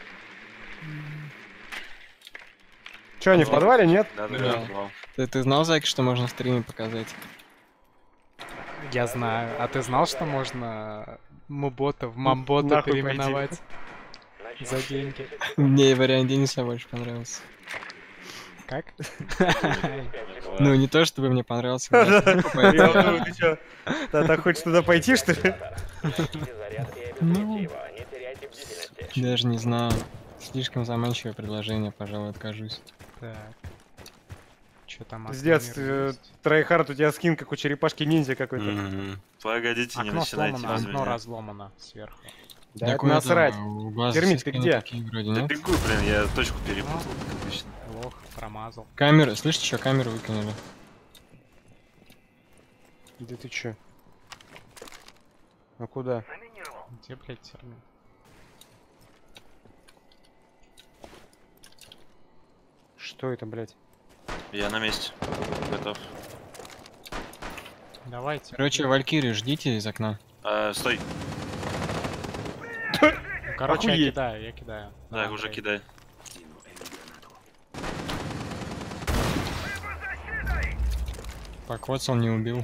Че, они в подвале, нет? Да, да, Да. да. Ты знал, Заки, что можно в стриме показать? Я знаю. А ты знал, что можно мубота в мамбота Нахуй переименовать? За деньги. Мне вариант Дениса больше понравился. Как? Ну, не то, чтобы мне понравился. Я думаю, ты чё, так хочешь туда пойти, что ли? Ну, даже не знаю. Слишком заманчивое предложение, пожалуй, откажусь. Так. Чё там? Пиздец, Трайхард, у тебя скин, как у черепашки-ниндзя какой-то. Мгм. Погодите, не Окно начинайте сломано, без окно меня. разломано сверху. Да Так это у этого, насрать. у вас Термит, все ты скины где? такие вроде, Да нет? бегу, блин, я точку перепутал, как обычно. Лох, промазал. Камеру, слышите, что камеру выкинули? Да ты чё? А куда? Где, блядь, термин? Что это, блядь? Я на месте. Готов. Давайте. Короче, Валькирию ждите из окна. Стой. Короче, я охуеть. кидаю, я кидаю. Да, На, уже Андрей. кидай. Так, вот он не убил.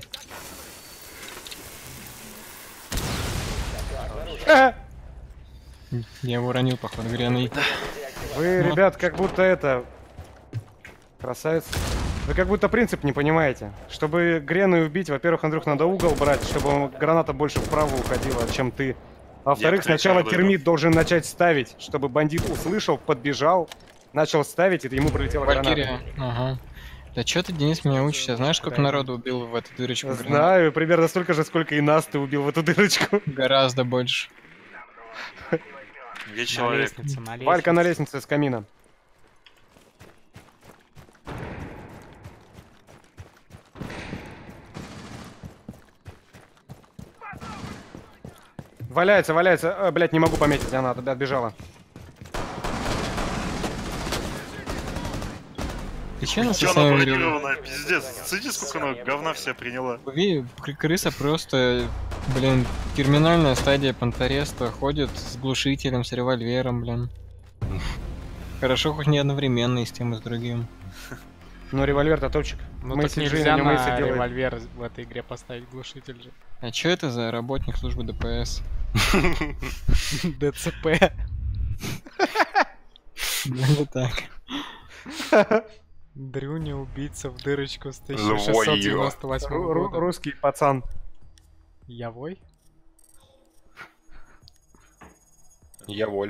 Я его уронил, походу, гряный. Вы, ребят, как будто это... Красавец. Вы как будто принцип не понимаете. Чтобы Грену убить, во-первых, Андрюх, надо угол брать, чтобы граната больше вправо уходила, чем ты. А во-вторых, Я сначала Трайхарду термит должен начать ставить, чтобы бандит услышал, подбежал, начал ставить, и ему прилетела граната. Валькирия, ага. Да чё ты, Денис, меня учишься? Знаешь, сколько народу убил в эту дырочку? гранат? Знаю, примерно столько же, сколько и нас ты убил в эту дырочку. Гораздо больше. Где На человек? лестнице, на лестнице. Валька на лестнице с камина. Валяется, валяется. Блять, не могу пометить, она отбежала. Ты чё нас Чё со она своим говорил? бронированная, пиздец. Смотри, сколько она говна вся приняла. Крыса просто, блин, терминальная стадия Пантареста, ходит с глушителем, с револьвером, блин. Хорошо, хоть не одновременно и с тем, и с другим. Ну, револьвер-то топчик. Ну Мы так сидим, нельзя у него Мейси на делает. револьвер в этой игре поставить глушитель же. А чё это за работник службы ДПС? ДЦП. Вот так. Дрюня, убийца в дырочку с Живой 1698 года. Русский пацан. Явой? Я воль.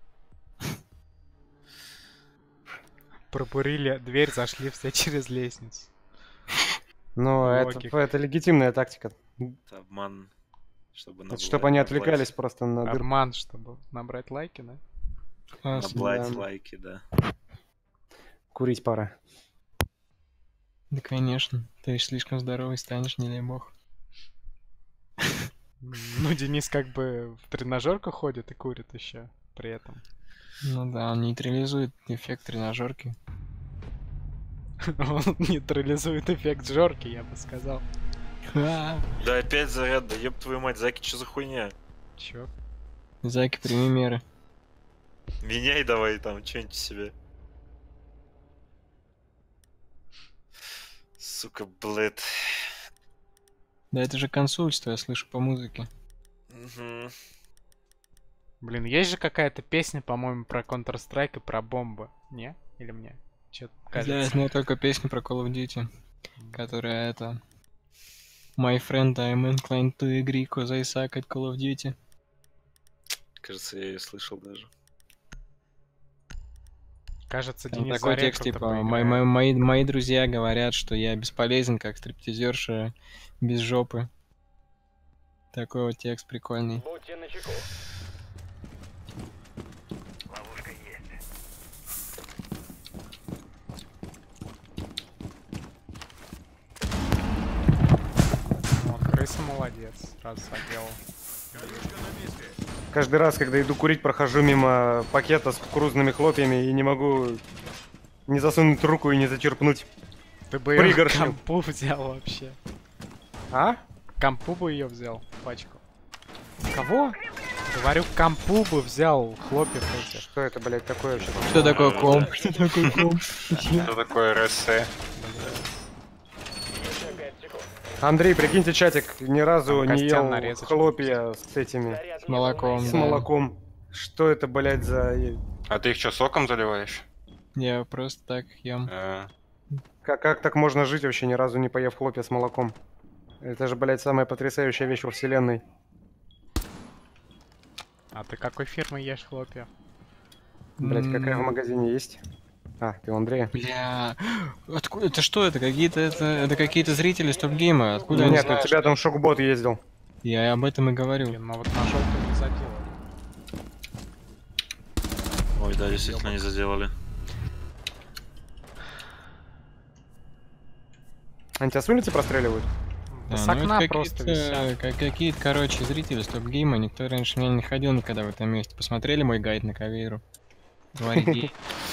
Пробурили дверь, зашли все через лестницу. Ну, Логика. это легитимная тактика. Это обман. Чтобы Это чтобы они отвлекались просто на дырку. Обман, чтобы набрать лайки, да? Классно. Наблать да. лайки, да. Курить пора. Да, конечно. Ты слишком здоровый станешь, не дай бог. Ну, Денис как бы в тренажерку ходит и курит еще при этом. Ну да, он нейтрализует эффект тренажерки. Он нейтрализует эффект жорки, я бы сказал. Ха! Да опять заряд, да ёб твою мать, Заки, что за хуйня? Чё? Заки, прими меры. Меняй давай там, что-нибудь себе. Сука, блэд. Да это же консульство, я слышу по музыке. Мгм. Блин, есть же какая-то песня, по-моему, про Counter-Strike и про бомбы. Не? Или мне? Чё Я кажется? знаю только песню про Call of Duty, которая это... My friend, I'm inclined to agree, cause I suck at Call of Duty. Кажется, я ее слышал даже. Кажется, Там Денис такой за текст, рекрутом типа, поиграет. мои друзья говорят, что я бесполезен, как стриптизерша без жопы. Такой вот текст прикольный. Будьте начеку. Вот, крыса молодец, сразу соделал. Каждый раз, когда иду курить, прохожу мимо пакета с кукурузными хлопьями и не могу не засунуть руку и не зачерпнуть. Ты бы её Пригоршню. компу взял вообще. А? Компу бы ее взял, пачку. Кого? Говорю, компу бы взял хлопьев этих. Что это, блядь, такое вообще? Что такое комп? Что такое комп? Что такое РС? Еще 5 секунд. Андрей, прикиньте, чатик ни разу Там не костян ел нарезочку. хлопья с этими, Заряд С молоком, с да. молоком. Что это, блядь, за... А ты их что, соком заливаешь? Я просто так ем. Как так можно жить вообще, ни разу не поев хлопья с молоком? Это же, блядь, самая потрясающая вещь во вселенной. А ты какой фирмы ешь хлопья? Блядь, какая в магазине есть? А, ты у Андрея? Бля, откуда? Это что? Это какие-то зрители стоп-гейма. Откуда они Нет, у знают, тебя там шокбот ездил. Я об этом и говорю. Блин, ну вот на желтую не заделали. Ой, да, действительно не заделали. Они тебя с улицы простреливают? Да с ну окна это просто какие-то, висят. какие-то, короче, зрители стоп-гейма. Никто раньше меня не ходил никогда в этом месте. Посмотрели мой гайд на Кавейру? Говори.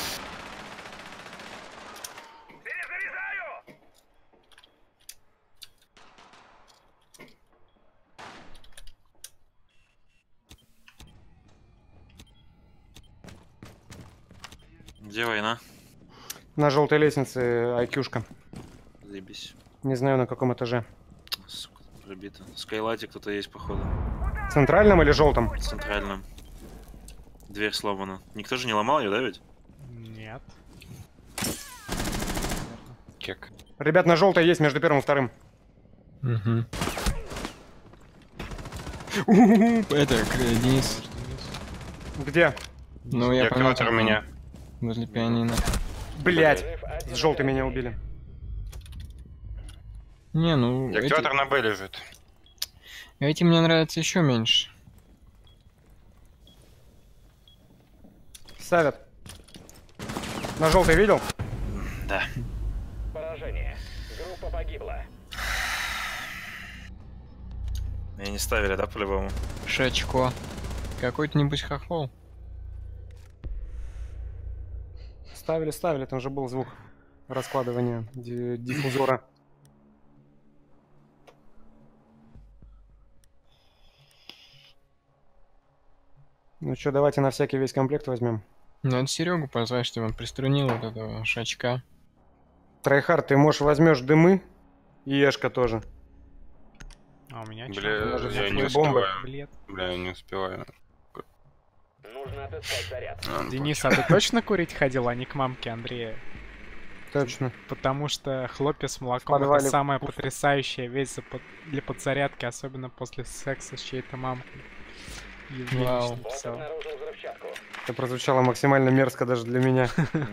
Где война? На желтой лестнице айкюшка. Заебись. Не знаю, на каком этаже. Сука, пробито. В Скайлайте кто-то есть, походу. В центральном или желтом? В центральном. Дверь сломана. Никто же не ломал ее, да, ведь? Нет. Кек. Ребят, на желтой есть между первым и вторым. Мгм. Это, Денис. Где? Ну, я понял. Активатор у меня. Возле пианино. Блять, с желтой меня убили. Не, ну, Активатор на Б лежит. эти мне нравятся еще меньше. Ставят. На желтой видел? Да. Поражение. Группа погибла. Меня не ставили, да, по-любому? Шачко. Какой-то-нибудь хохол. Ставили, там же был звук раскладывания диффузора. Ну что, давайте на всякий весь комплект возьмем. Надо Серегу позвать, чтобы он приструнил вот этого шачка. Трайхард, ты, может, возьмешь дымы и Эшка тоже. А у меня Бля, чё? я не бомбы. успеваю. Блин. Бля, я не успеваю. Нужно отыскать заряд. Денис, а ты точно курить ходил, а не к мамке Андрея? Точно. Потому что хлопья с молоком подвале это самая потрясающая вещь для подзарядки, особенно после секса с чьей-то мамкой. Евгений Вау. Бот написал. обнаружил взрывчатку. Это прозвучало максимально мерзко даже для меня.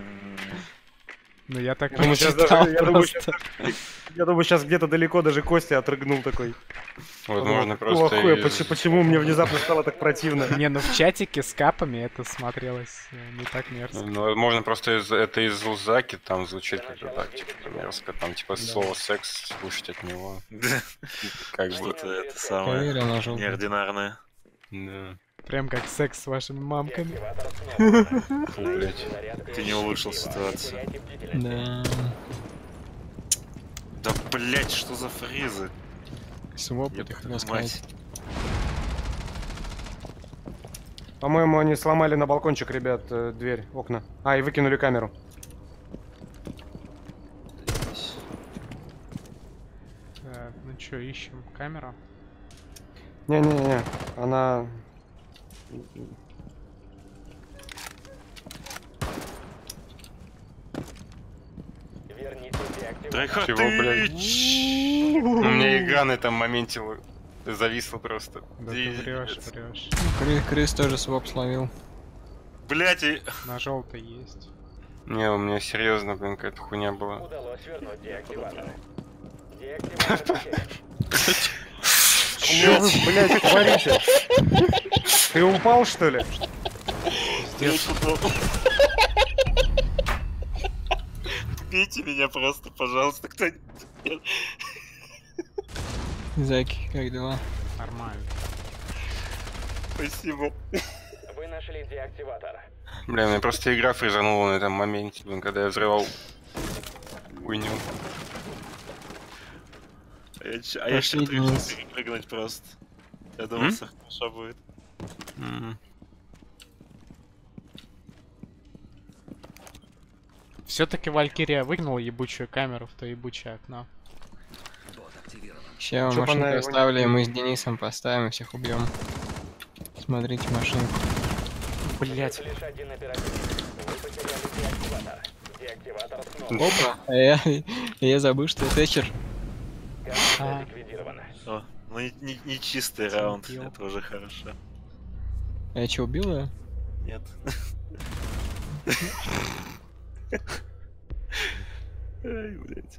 Ну я так Я думаю, сейчас прочитал даже- я думаю, просто. Я думаю, сейчас где-то далеко даже Костя отрыгнул такой. Возможно, Какого просто хуя, из- почему мне внезапно стало так противно? Не, ну в чатике с капами это смотрелось не так мерзко. Ну, возможно, просто это из Лузаки там звучит как-то так, типа, мерзко, там, типа, слово секс слушать от него. Как бы, Что-то это самое Кавейра на желтый. неординарное. да. Прям как секс с вашими мамками. Деактиватор снова. Фу, блядь. Заряд Ты не улучшил ситуацию. теряйте бдительность. Да. Да, блять, что за фризы? Своп, Ёб ты хотел твою сказать. мать. По-моему, они сломали на балкончик, ребят, дверь, окна. А, и выкинули камеру. Так, ну чё, ищем камеру? Не-не-не, она... Верните деактиватор. Трайхард, Чего, ты блядь? У меня игра на этом моменте зависла просто. Да ты врешь. Крыс тоже своп словил. Блять, и... На желтой есть. Не, у меня серьезно, блин, какая-то хуйня была. Удалось вернуть деактиватор. Деактиватор потерян. Что вы, блядь, творите? Ты упал, что ли? Убейте меня просто, пожалуйста, кто-нибудь. Заки, как дела? Нормально. Спасибо. Вы нашли деактиватор. Бля, меня просто игра фризанула на этом моменте, блин, когда я взрывал хуйню. А я Пошли, сейчас решил Денис. перепрыгнуть просто. Я думал, все хорошо будет. М. Все-таки Валькирия выгнала ебучую камеру в то ебучее окно. Сейчас Чтоб она машинку его не оставили, мы с Денисом поставим и всех убьем. Смотрите машинку. Блять. Лишь один оперативник. Вы потеряли деактиватор. Деактиватор снова. Опа, я забыл, что я Тэтчер. Команда ликвидирована. О, ну не чистый раунд, Убил. это уже хорошо. А я что, убил ее? Нет. Ай, блядь.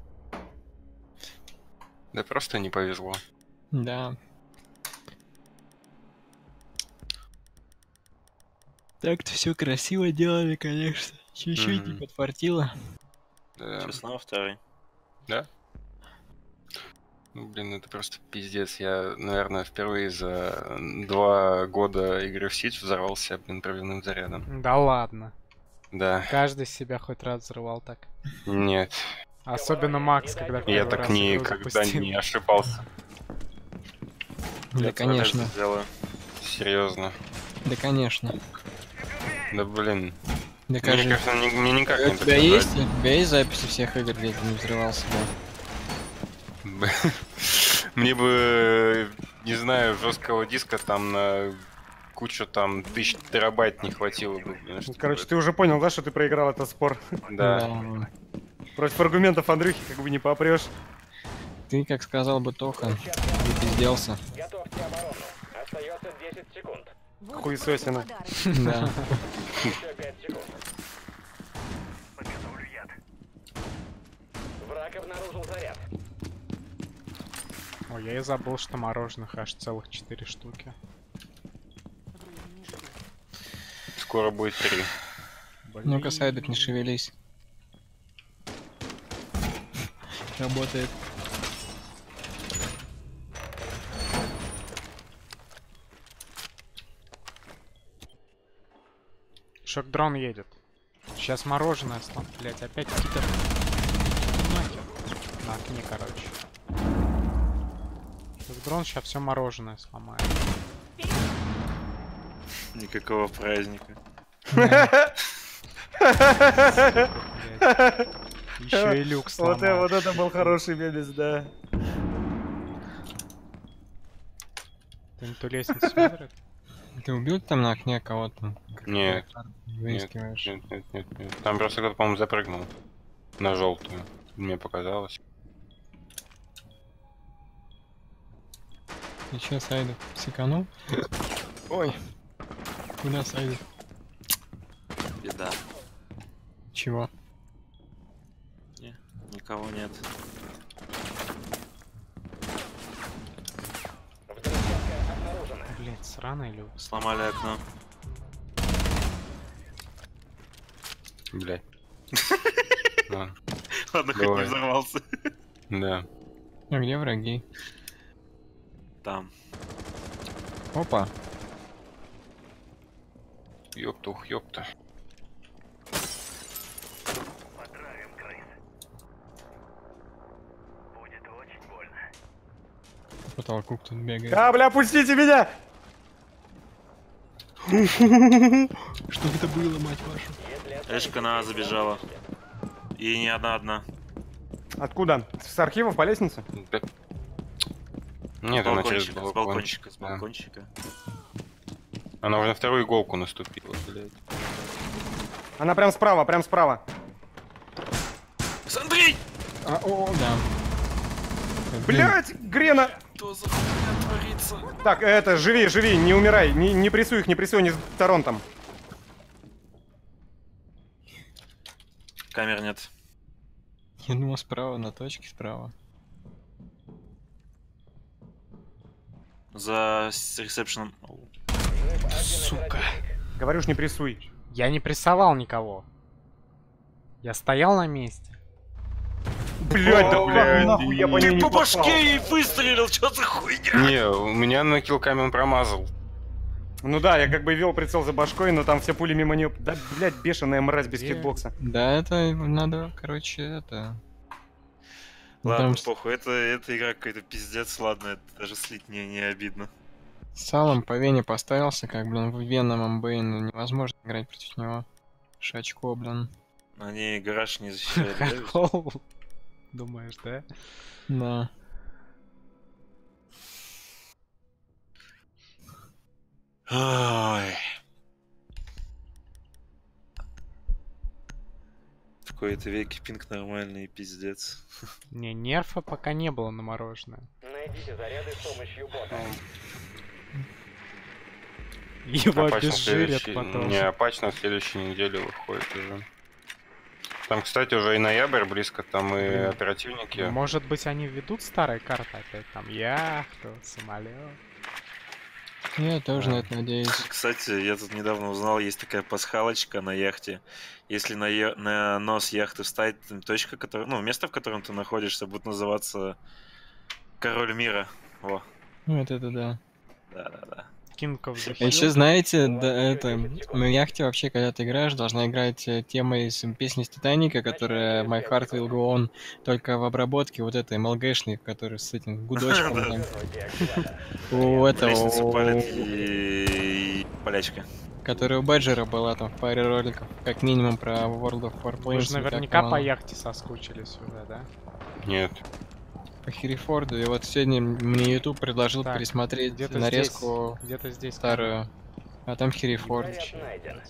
Да просто не повезло. Да. Так-то все красиво делали, конечно. Чуть-чуть не Мгм. подфартило. Да. Чё, снова второй? Ну, блин, это просто пиздец. Я, наверное, впервые за 2 года игры в Сидж взорвался, блин, травяным зарядом. Да ладно. Да. Каждый себя хоть раз взрывал так. Нет. Особенно Макс, когда Я первый так раз игру никогда запустил. не ошибался. Да, Я конечно. это сделаю. Серьезно. Да, конечно. Да блин. Да, Мне, кажется. кажется, мне никак не У тебя есть записи всех игр, где ты не взрывался, да? Мне бы, не знаю, жесткого диска там на кучу там 1000 терабайт не хватило бы. блин, чтобы Короче, это- ты уже понял, да, что ты проиграл этот спор? Да. Против аргументов Андрюхи как бы не попрешь. Ты, как сказал бы Тоха, ты пизделся. Готовьте оборону. Остается 10 секунд. Вот Хуесосина. подарок. Да. Еще 5 секунд. Враг обнаружил заряд. Ой, я и забыл, что мороженых аж целых 4 штуки. Скоро будет 3. Ну-ка, Сайдек, не шевелись. Работает. Шок-дрон едет. Сейчас мороженое стал. Блять, опять какие-то... Нахер. На окне, короче. Шок-дрон сейчас все мороженое сломает. Никакого праздника. Еще и люк сломал. Вот это был хороший мемес, да. Ты ту лестницу смотрит? Ты убил там на окне кого-то? Нет. Выискиваешь. Нет. Там просто кто-то, по-моему, запрыгнул на желтую. Мне показалось. И чё, Сайдек, секанул? Ой. Куда Сайдек? Беда. Чего? Никого нет. Взрывчатка обнаружена. Блять, сраный люк. Сломали окно. Блядь. Ладно. Ладно, хоть не Давай. взорвался. Да. А где враги? Там. Опа. Ёптух, ёпта. По потолку кто-то бегает. А, бля, пустите меня! Что это было, мать вашу? Эшка на А забежала. И не одна. Откуда? С архивов по лестнице? Да. Нет, С она через балкончика, с балкончик. балкончика, с Да. балкончика. Она уже на вторую иголку наступила, блядь. Она прям справа, прям справа. Андрей! А, да. Блять, Грена! Что за хуйня творится? Так, это, живи, не умирай. Не прессуй их, не прессуй, они с Торонтом. Камер нет. Я думал справа, на точке справа. За ресепшеном. Сука. Говорю ж, не прессуй. Я не прессовал никого. Я стоял на месте. Блять, да блядь, нахуй я по ней не попал. ей выстрелил, что за хуйня? Не, у меня на киллкаме он промазал. Ну да, я как бы вел прицел за башкой, но там все пули мимо нее. Да, блять, бешеная мразь без Где? хитбокса. Да, это надо, короче, это... Ладно, Там с похуй, это игра какой-то пиздец, ладно, это даже слить не обидно. салом по вене поставился, как, блин, в Веном Бэйн невозможно играть против него. Шачко, блин. Они гараж не защищали, да, ведь? Хохол. Думаешь, да? Да. Ой. кои-то веки пинг нормальный, пиздец. Не, нерфа пока не было на мороженое. Найдите заряды с помощью бота. Его Апач на обезжирят следующей- потом. Не, Апач на следующей неделе выходит уже. Там, кстати, уже и ноябрь близко, там и оперативники. Может быть, они введут старые карты опять? Там яхту, самолет. Я тоже на это надеюсь. Кстати, я тут недавно узнал, есть такая пасхалочка на яхте. Если на нос яхты вставить точка, которая, ну, место, в котором ты находишься, будет называться Король мира. Во. Ну, вот это да. Да-да-да. King of the А еще, Hill. знаете, да, это, на яхте вообще, когда ты играешь, должна играть тема из песни из Титаника, которая My Heart Will Go On, только в обработке вот этой МЛГшной, которая с этим гудочком. там. У Лестницу этого, палит и полячка. которая у Бэджера была там в паре роликов, как минимум про World of Warplanes. Вы же и как наверняка там по оно. яхте соскучились уже, да? Нет. По Херрифорду. И вот сегодня мне YouTube предложил Так, пересмотреть где-то нарезку здесь. Где-то здесь. старую. А там Херрифорд. Заряд найден.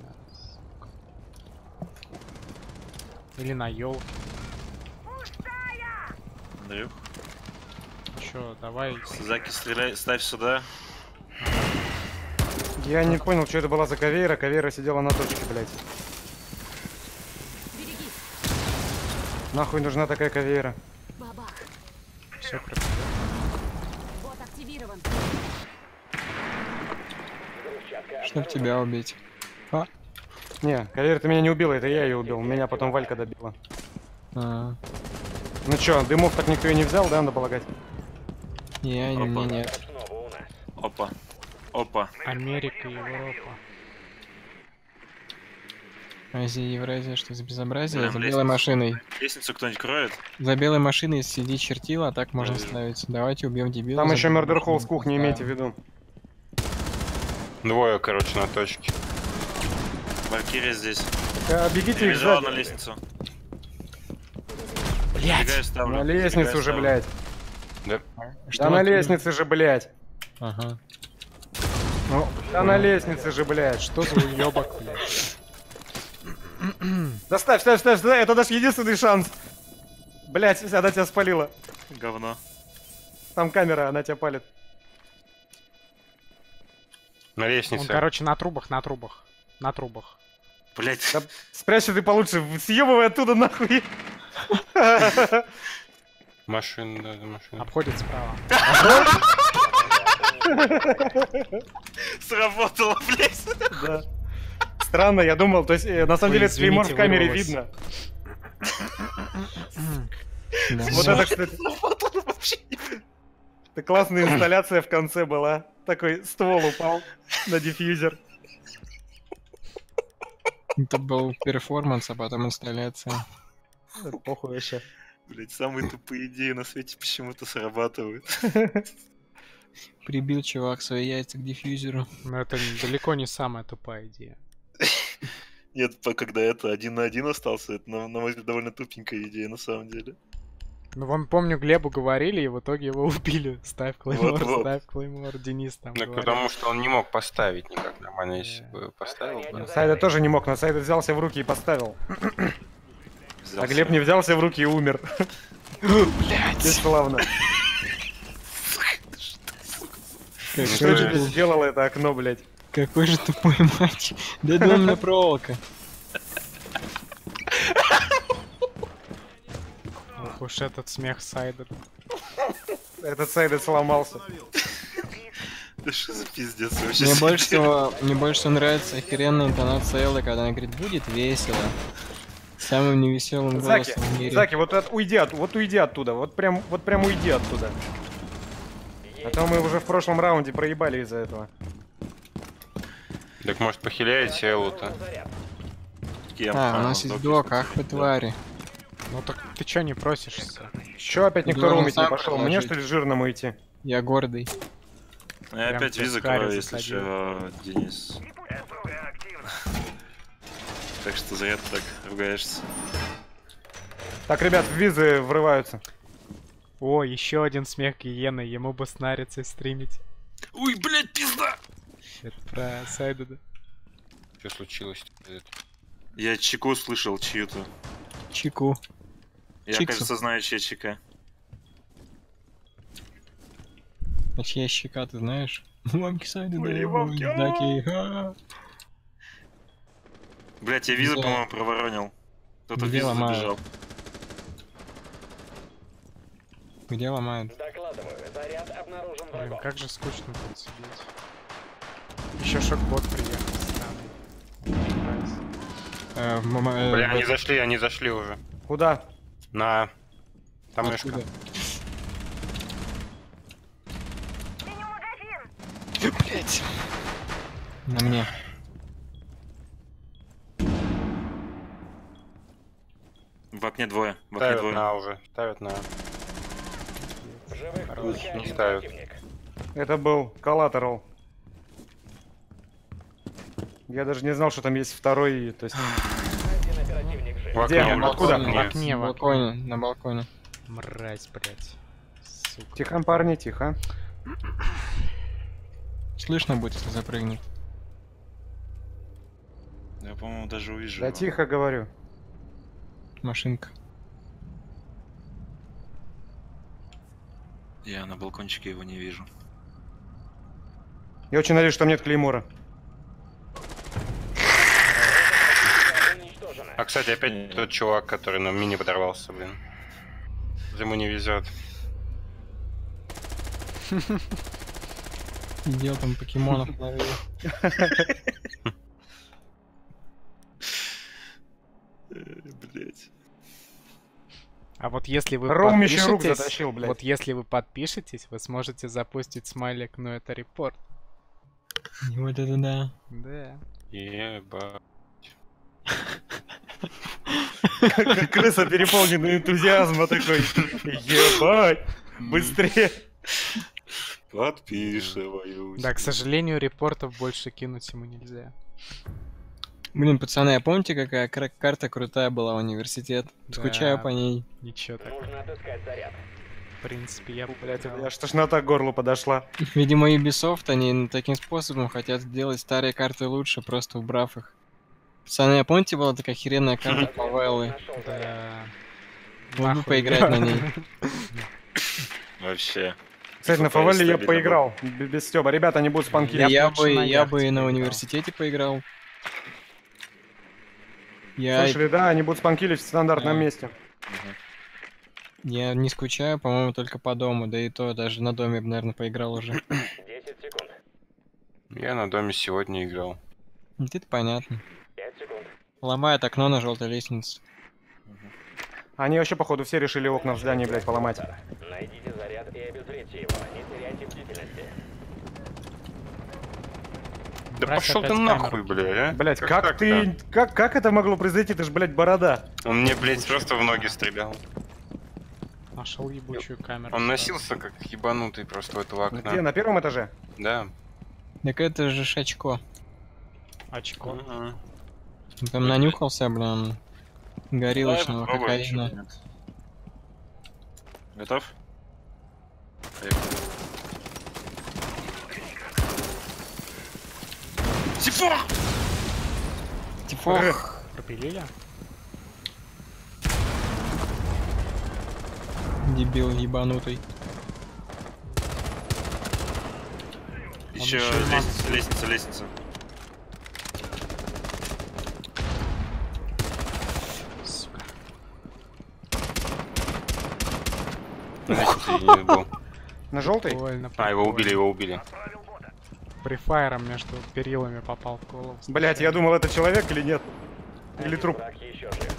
Или на елке. Андрюх, Чё, давай. Заки, стреляй, ставь сюда. Я не понял, что это была за кавейра. Кавейра сидела на точке, блядь. Берегись. Нахуй нужна такая кавейра. Бабах. Все Бот активирован. Взрывчатка Чтоб тебя убить. Не, кавейра ты меня не убила, это я ее убил. Меня потом Валька добила. А, Ну чё, дымов так никто и не взял, да, надо полагать? не, Опа. нет. снова у нас. Опа. Опа. Америка, Европа. Азия, Евразия, что за безобразие? Прям За белой лестницу. машиной. Лестницу кто-нибудь кроет? За белой машиной сидит чертила, а так можно вижу. ставить. Давайте убьем дебила. Там за еще белой Murder Hall с машиной. кухни, Да. имейте в виду. Двое, короче, на точке. Валькирия здесь. Бегите их Перебежала на сзади. лестницу. Блять! Бегаю, ставлю. На лестнице Бегаю, уже, ставлю. блядь. Что Да на он тут? лестнице же, блядь. Ага. Ну, да на лестнице же, блядь. Что за уебок, блядь? Да ставь, это наш единственный шанс. Блядь, она тебя спалила. Говно. Там камера, она тебя палит. На лестнице. Он, короче, на трубах. На трубах. Блять. Да спрячься ты получше, съебывай оттуда нахуй. Машина, да, машина. Обходит справа. Сработало, блять. Да. Странно, я думал, то есть, на самом Ой, деле, клеймор извините, в камере вырвалось. видно. Да. Вот это, кстати, это классная инсталляция в конце была. Такой ствол упал на диффьюзер. Это был перформанс, а потом инсталляция. Это похуй вообще. Блять, самые тупые идеи на свете почему-то срабатывают. Прибил чувак свои яйца к диффьюзеру. Но это далеко не самая тупая идея. Нет, когда это 1 на 1 остался, это, на мой взгляд, довольно тупенькая идея на самом деле. Ну, вон, помню, Глебу говорили, и в итоге его убили. Ставь клеймор, Вот-вот. ставь клеймор. Денис там Ну, говорил. потому что он не мог поставить никак нормально, если бы поставил бы. Сайда тоже не мог, но Сайда взялся в руки и поставил. Взялся. А Глеб не взялся в руки и умер. Блять. Бесславно. Какой Что же, тебе сделало это окно, блять? какой же тупой матч. Да домная проволока. Ох уж этот смех Сайда. Этот Сайда сломался. Да что за пиздец вообще? Мне больше всего нравится охеренная интонация Эллы, когда она говорит, будет весело. Самым невеселым Заки, голосом в мире. Заки, уйди оттуда. Вот прям уйди оттуда. А то мы уже в прошлом раунде проебали из-за этого. Так может похиляете Эллу-то? Кем? У нас есть док, ах вы твари. Ну так ты чё не просишься? Чё опять никто Должен румить не сам пошел? Мне предложить. что ли жирному идти? Я гордый. Я Прям опять тебе визу в каре крою, если засадил. что, Денис. Так что зря ты так ругаешься. Так, ребят, в визы врываются. О, еще один смех гиены, ему бы снариться и стримить. Ой, блядь, пизда! Это про Сайда, да? Что случилось? Я чеку слышал чью-то. Чику. Я, Чиксов. кажется, знаю, чья чека. А чья щека, ты знаешь? Мамки сайды, Мои да, мамки, знаки. Блять, я визу, Да. по-моему, проворонил. Кто-то в Где визу ломают? забежал. Где ломают? Докладываю, заряд обнаружен Блин, врагом. как же скучно тут сидеть. Еще шокбот приехал странный. Нравится. Бля, они зашли уже. Куда? На... Там мышка. Откуда? Блять. На мне. В окне двое. В окне Ставят двое. на уже. Ставят на... В живых Хорош, только не один ставят. противник. Это был коллатерал. Я даже не знал, что там есть второй, то есть... Один оперативник жив. В окне, Где? блядь. Откуда? В окне, На в окне. балконе, на балконе. Мразь, блядь. Сука. Тихо, парни, тихо. Слышно будет, если запрыгнет. Я, по-моему, даже увижу Да его. тихо говорю. Машинка. Я на балкончике его не вижу. Я очень надеюсь, что там нет клеймора. Уничтожено. А, кстати, опять тот чувак, который на мини подорвался, блин. Ему не везет. Дел там покемонов ловил. Блять. А вот если вы Ром еще рук подпишетесь, затащил, блядь. вот если вы подпишетесь, вы сможете запустить смайлик, но это репорт. Вот это да. Да. Еба. Как крыса, переполненная энтузиазма такой. Ебать! Быстрее! Подписываюсь. Да, к сожалению, репортов больше кинуть ему нельзя. Блин, пацаны, а помните, какая карта крутая была университет? Да. Скучаю по ней. Ничего так. Нужно отыскать заряд. В принципе, я Блять, у потерял. меня аж тошнота к горлу подошла. Видимо, Ubisoft, они таким способом хотят сделать старые карты лучше, просто убрав их. Пацаны, а помните, была такая охеренная карта Павеллы? Нашел заряд. Да. Мог бы Нахуй. поиграть на ней. Вообще. Кстати, на FIFA Фавеле я стабильно поиграл. Без Стёба. Ребята, они будут спанки. Я бы лучше на Я яхте бы и на поиграл. университете поиграл. Я Слышали, да, они будут спанкилить в стандартном Да. месте. не скучаю, по-моему, только по дому. Да и то, даже на доме бы, наверное, поиграл уже. 10 секунд. Я на доме сегодня играл. Это понятно. 5 секунд. Ломает окно на желтой лестнице. Они вообще, походу, все решили окна в здании, блядь, поломать. Найдите заряд и обезвредьте его. Не теряйте бдительности. Да Брать пошел ты опять нахуй, камеру. бля, а? Блять, Как как так-то? ты... Как это могло произойти? Ты ж, блядь, борода. Он мне, блядь, просто в ноги стрелял. Нашел ебучую камеру. Он носился как ебанутый просто у этого окна. Где? На первом этаже? Да. Так это же Шачко. Очко. Мгм. Он там нанюхался, блин, горилочного Давай попробуем, чё кокаина. нет. Готов? Поехали. Сифор! Тифох! Пропилили? Дебил ебанутый. Еще ещё и лестница. Сука. Лестницы не был. На желтый? Больно, А, его убили, его убили. Прифайром между перилами попал в голову. Блять, я думал, это человек или нет? Или Один труп? враг еще жив.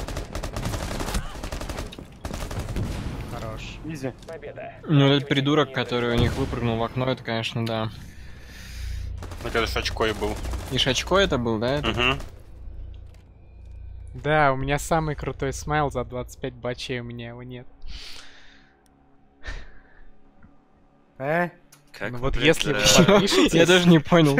Хорош. Изи. Победа. Ну, этот придурок, который у них выпрыгнул в окно, это, конечно, да. Это с очкой был. И Шачко это был, да? Угу. Да, у меня самый крутой смайл за 25 бачей, у меня его нет. Как Ну вы, вот блядь, если да. вы подпишетесь, Я даже не понял.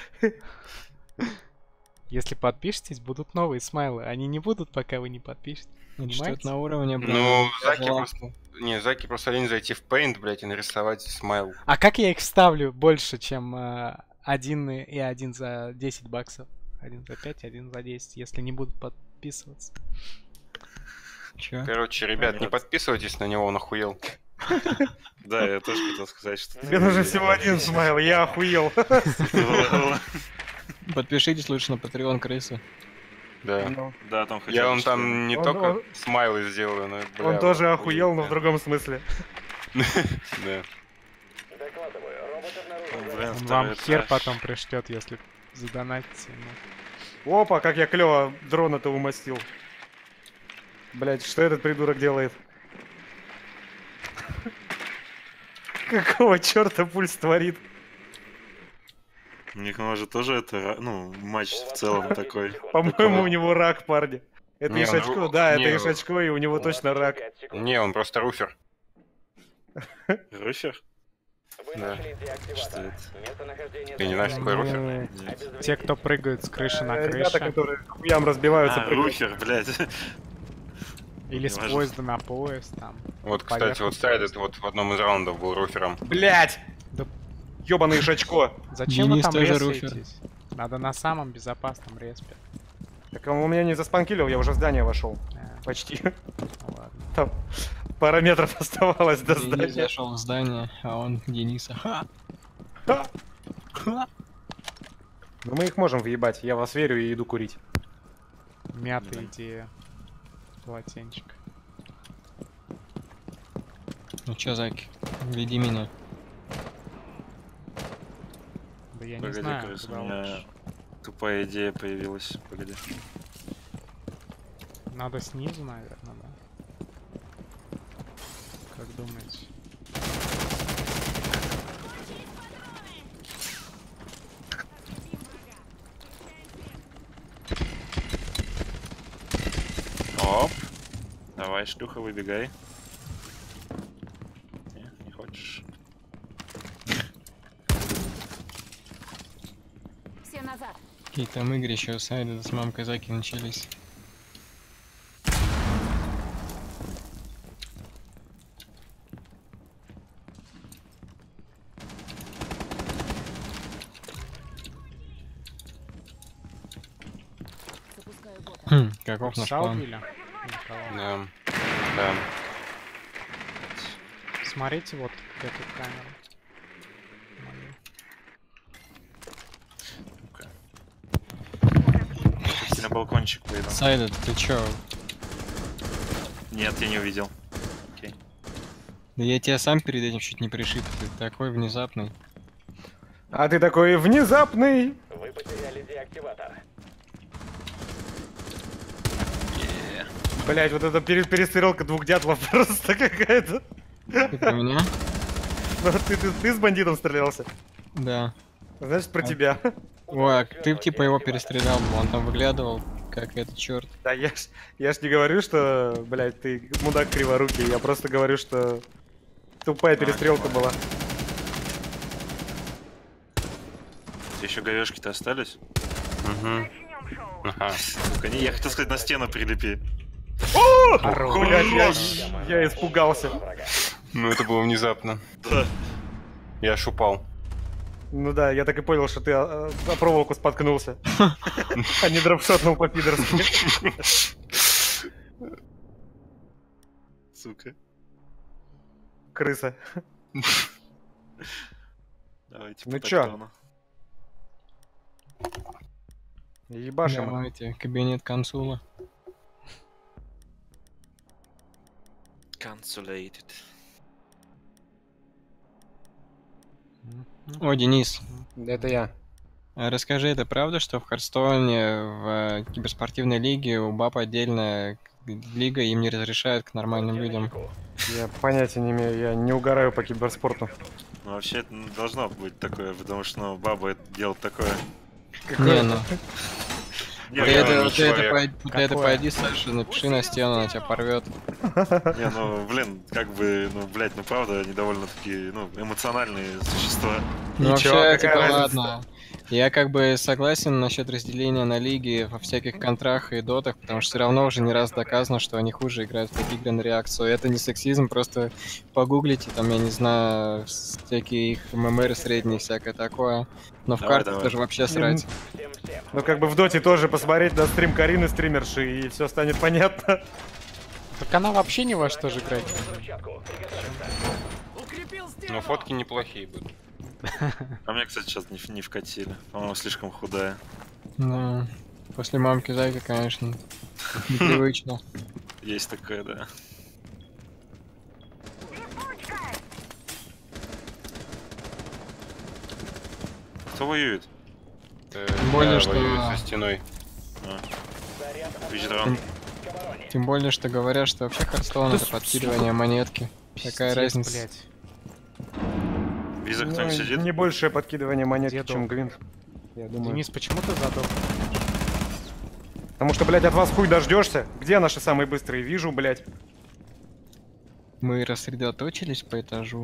если подпишетесь, будут новые смайлы. Они не будут, пока вы не подпишетесь. Что-то Понимаете? на уровне, блин. Ну, Заки пожалуйста. просто... Не, Заки просто лень зайти в Paint, блядь, и нарисовать смайл. А как я их вставлю больше, чем один и один за 10 баксов? Один за 5, один за 10, если не будут подписываться. Чё? Короче, ребят, не подписывайтесь на него, он охуел. Да, я тоже хотел сказать, что... Тебе нужен всего один смайл, я охуел. Подпишитесь лучше на Patreon крысы. Да. Ну, Да, там хотя Я бы вам там не Он- только он- смайлы сделаю, но... бля, Он тоже вот охуел, но в охуеть, другом смысле. да. Докладываю, робот обнаружен. Блин, Он второй вам хер этаж. потом пришлет, если задонатите ему. Опа, как я клево дрона-то умастил. Блять, что этот придурок делает? Какого черта пульс творит? У них может тоже это, ну, матч в целом такой. По-моему, у него рак, парни. Это Не, он Ишачко, ру- да, не, это Ишачко, и у него точно рак. Не, он просто руфер. Руфер? Вы Да. нашли деактиватор. Что это? Местонахождение Ты не знаешь, такой руфер? Нет. Те, кто прыгают с крыши на Ребята, крышу. которые хуям разбиваются. А, прыгают. руфер, блядь. Или с Неважно. поезда на поезд, там. Вот, кстати, вот Сайдед вот в одном из раундов был руфером. Блять! Да. Ёбаный Ишачко. Зачем Денис вы там тоже ресаетесь? Надо на самом безопасном респе. Так он у меня не заспанкилил, я уже в здание вошел. Почти. Ну ладно. Там пара метров оставалось до Денис здания. зашел в здание, а он Дениса. Ха! Ха! Ха! Ну мы их можем въебать, я вас верю и иду курить. Мятая идея. Полотенчик. Ну чё, Заки, веди меня. Да я не Погоди, знаю, крыс, у куда меня лучше. тупая идея появилась. Погоди. Надо снизу, наверное, да? Как думаете? Оп. Давай, шлюха, выбегай. Не хочешь? Все назад. Какие там игры еще у Сайда с мамкой Заки начались. Запускаю бота. Каков наш Пса план? убили? Или кого? Да. Да. Смотрите вот эту камеру. Мою. Почти на балкончик выйду. Сайда, ты чё? Нет, я не увидел. Да я тебя сам перед этим чуть не пришиб, ты такой внезапный. А ты такой внезапный. Вы потеряли деактиватор. Блять, вот это перестрелка двух дятлов просто какая-то. Ты про меня? Ну, ты с бандитом стрелялся. Да. Значит, про тебя. Ой, а ты типа его перестрелял, он там выглядывал, как этот черт. Да я ж не говорю, что, блядь, ты мудак криворукий. Я просто говорю, что тупая перестрелка была. Еще говешки-то остались? Угу. Ага. Сука, не, я хотел сказать, на стену прилепи. Хорош. Блядь, я испугался. Ну это было внезапно. Да. Я аж упал. Ну да, я так и понял, что ты о проволоку споткнулся. А не дропшотнул по-пидорски. Сука. Крыса. Давайте Ну по чё? тактону. Ебашим. Давайте, кабинет консула. Consulated. О, Денис, Это я. а расскажи, это правда, что в Харстоне в киберспортивной лиге у БАП отдельная лига, им не разрешают к нормальным людям? Я понятия не имею, я не угораю по киберспорту. Ну вообще это не должно быть такое, потому что ну, баба это делает такое. Не, ну, Не, ты ну, это, не вот ты это человек. ты это Какое? пойди, Саша, напиши на стену, она тебя порвет. не, ну, блин, как бы, ну, блядь, ну, правда, они довольно-таки, ну, эмоциональные существа. Ну Ничего, вообще, какая типа, разница? ладно. Я как бы согласен насчет разделения на лиги во всяких контрах и дотах, потому что все равно уже не раз доказано, что они хуже играют в такие игры на реакцию. Это не сексизм, просто погуглите, там, я не знаю, всякие их ММР средние, всякое такое. Но в Давай, картах давай. тоже вообще срать. Ну как бы в доте тоже посмотреть на стрим Карины, стримерши, и все станет понятно. Так она вообще ни во что же играть. Взрывчатку. Но фотки неплохие будут. А мне, кстати, сейчас не вкатили. По-моему, слишком худая. Ну, после мамки зайка, конечно, непривычно. Есть такое, да. Кто воюет? Тем более, что- воюют со стеной. Вичдрон. Тем более, что говорят, что вообще Хардстоун это подкидывание монетки. Такая Пиздец, разница. блядь. Виза Ну, кто-нибудь сидит? не большее подкидывание монетки, Деду. чем гвинт. Я думаю. Денис, почему ты задал? Потому что, блядь, от вас хуй дождешься. Где наши самые быстрые? Вижу, блядь. Мы рассредоточились по этажу.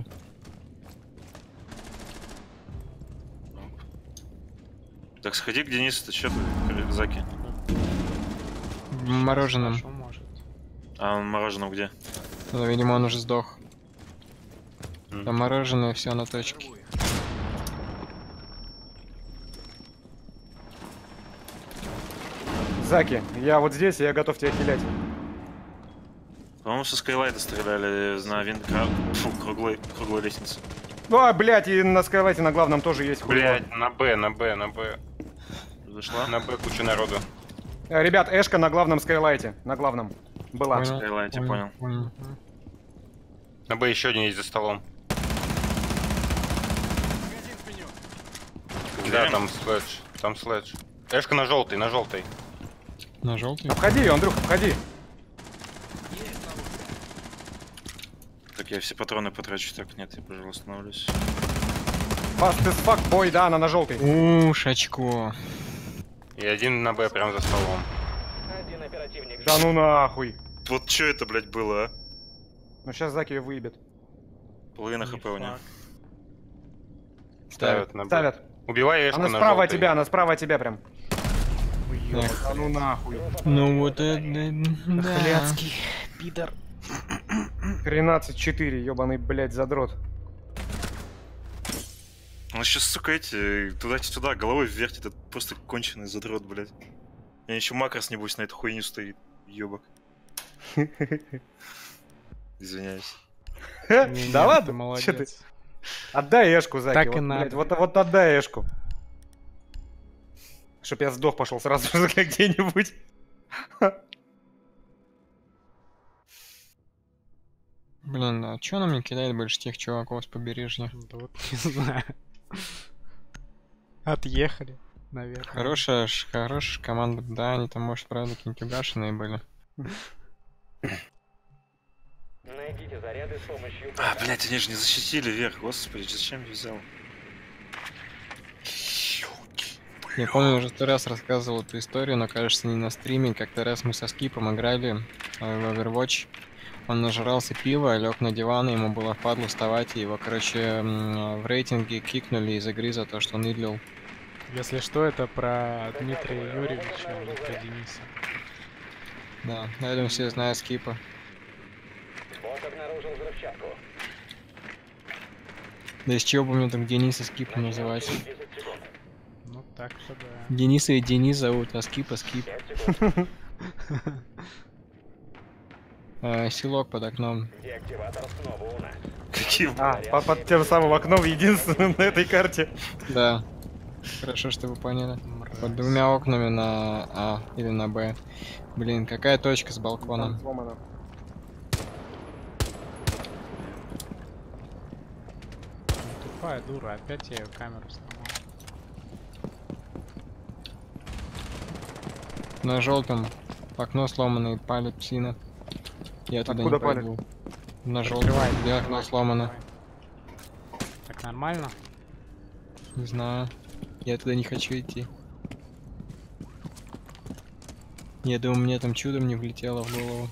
Так сходи к Денису, ты чё ты, рюкзаки? Мороженым. Хорошо, может. А он мороженым где? Ну, видимо, он уже сдох. М. Там мороженое, все на точке. Заки, я вот здесь, и я готов тебя хилять. По-моему, со Скайлайта стреляли на Фу, круглой лестнице. Ну, а, блядь, и на скайлайте на главном тоже есть хуй. Блять, на Б, на Б, на Б. Зашла? На Б куча народу. Ребят, Эшка на главном скайлайте. На главном. Была. Понял, Скайлайте, понял. понял. На Б еще один есть за столом. Да, Уверен? там следж. Там следж. Эшка на желтый, на желтый. На желтый. Обходи ее, Андрюха, обходи. Так, я все патроны потрачу. Так, нет, я, пожалуйста, остановлюсь. Fast as fuck, бой, да, она на желтый. Шачко. И один на Б прям за столом. Один оперативник. Да ну нахуй. Вот что это, блядь, было, а? Ну сейчас Заки ее выебет. Половина Не хп у него. факт. Ставят на Б. Ставят. Убивай Эшку Она на справа от желтый. тебя, она справа от тебя прям. Эх, Да ну нахуй. ну вот это... Да. Хляцкий пидор. 13-4, ебаный, блядь, задрот. Он сейчас, сука, эти, туда-сюда, головой вертит, это просто конченый задрот, блядь. Я еще макрос, небось, на эту хуйню стоит, ёбок. Извиняюсь. Не-не, Да ты ладно? Чё ты? молодец. Отдай Эшку, Заки. Так и вот, надо. блядь, вот отдай Эшку. Чтоб я сдох пошел сразу же где-нибудь. Блин, а чё она мне кидает больше тех чуваков с побережья? Да вот не знаю. Отъехали, наверное. Хорошая команда, да, они там, может, правда, какие-нибудь угашенные были. Найдите заряды с помощью... А, блядь, они же не защитили вверх, господи, зачем я взял? Я помню, уже 100 раз рассказывал эту историю, но, кажется, не на стриме. Как-то раз мы со Скипом играли в Overwatch. Он нажрался пива, лег на диван, ему было впадло вставать, и его, короче, в рейтинге кикнули из игры за то, что он идлил. Если что, это про Дмитрия Юрьевича, а не про Дениса. Да, я думаю, все знают Скипа. Бот обнаружил взрывчатку. Да из чего бы мне там Дениса Скипом называть? 10 секунд. Ну так-то да. Дениса и Денис зовут, а Скипа Скип. 5 секунд. Селок под окном. Деактиватор снова уна. Каким? А, под тем самым окном, единственным на этой карте. Да. Хорошо, что вы поняли. Мразь. Под двумя окнами на А или на Б. Блин, какая точка с балконом? Сломано. Тупая дура, опять я ее камеру сломал. На желтом окно сломанное, палит псина. Я туда Откуда не пойду. На желтом, Открывай, где окно сломано. открывай. Так нормально? Не знаю. Я туда не хочу идти. Я думаю, мне там чудом не влетело в голову.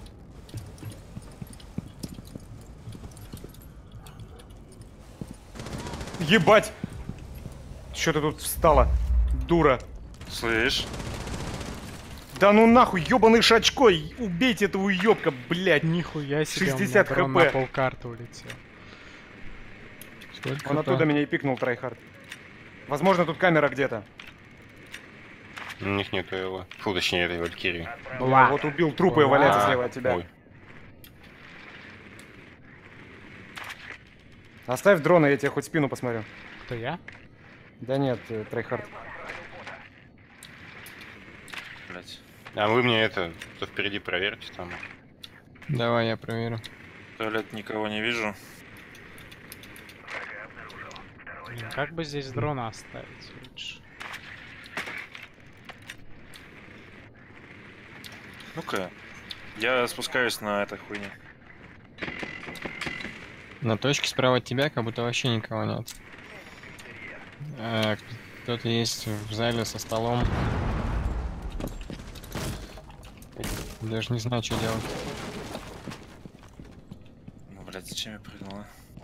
Ебать! Что ты тут встала? Дура. Слышь? Да ну нахуй, ебаный Шачко! Убейте этого уебка, блядь! Нихуя себе, 60 у меня дрон на хп. полкарты улетел. Сколько Он хп? оттуда меня и пикнул, трайхард. Возможно, тут камера где-то. У них нету его. Фу, точнее, этой Валькирии. Я вот убил, трупы Ой, валяются А, слева от тебя. ой. Оставь дрона, я тебе хоть спину посмотрю. Кто я? Да нет, Трейхард. Блять. А вы мне это, что впереди проверьте там. Давай, я проверю. Туалет никого не вижу. Блин, как бы здесь дрона оставить лучше? Ну-ка. Я спускаюсь на этой хуйне. На точке справа от тебя как будто вообще никого нет. Кто-то есть в зале со столом. Даже не знаю, что делать. Ну, блядь, зачем я прыгнула?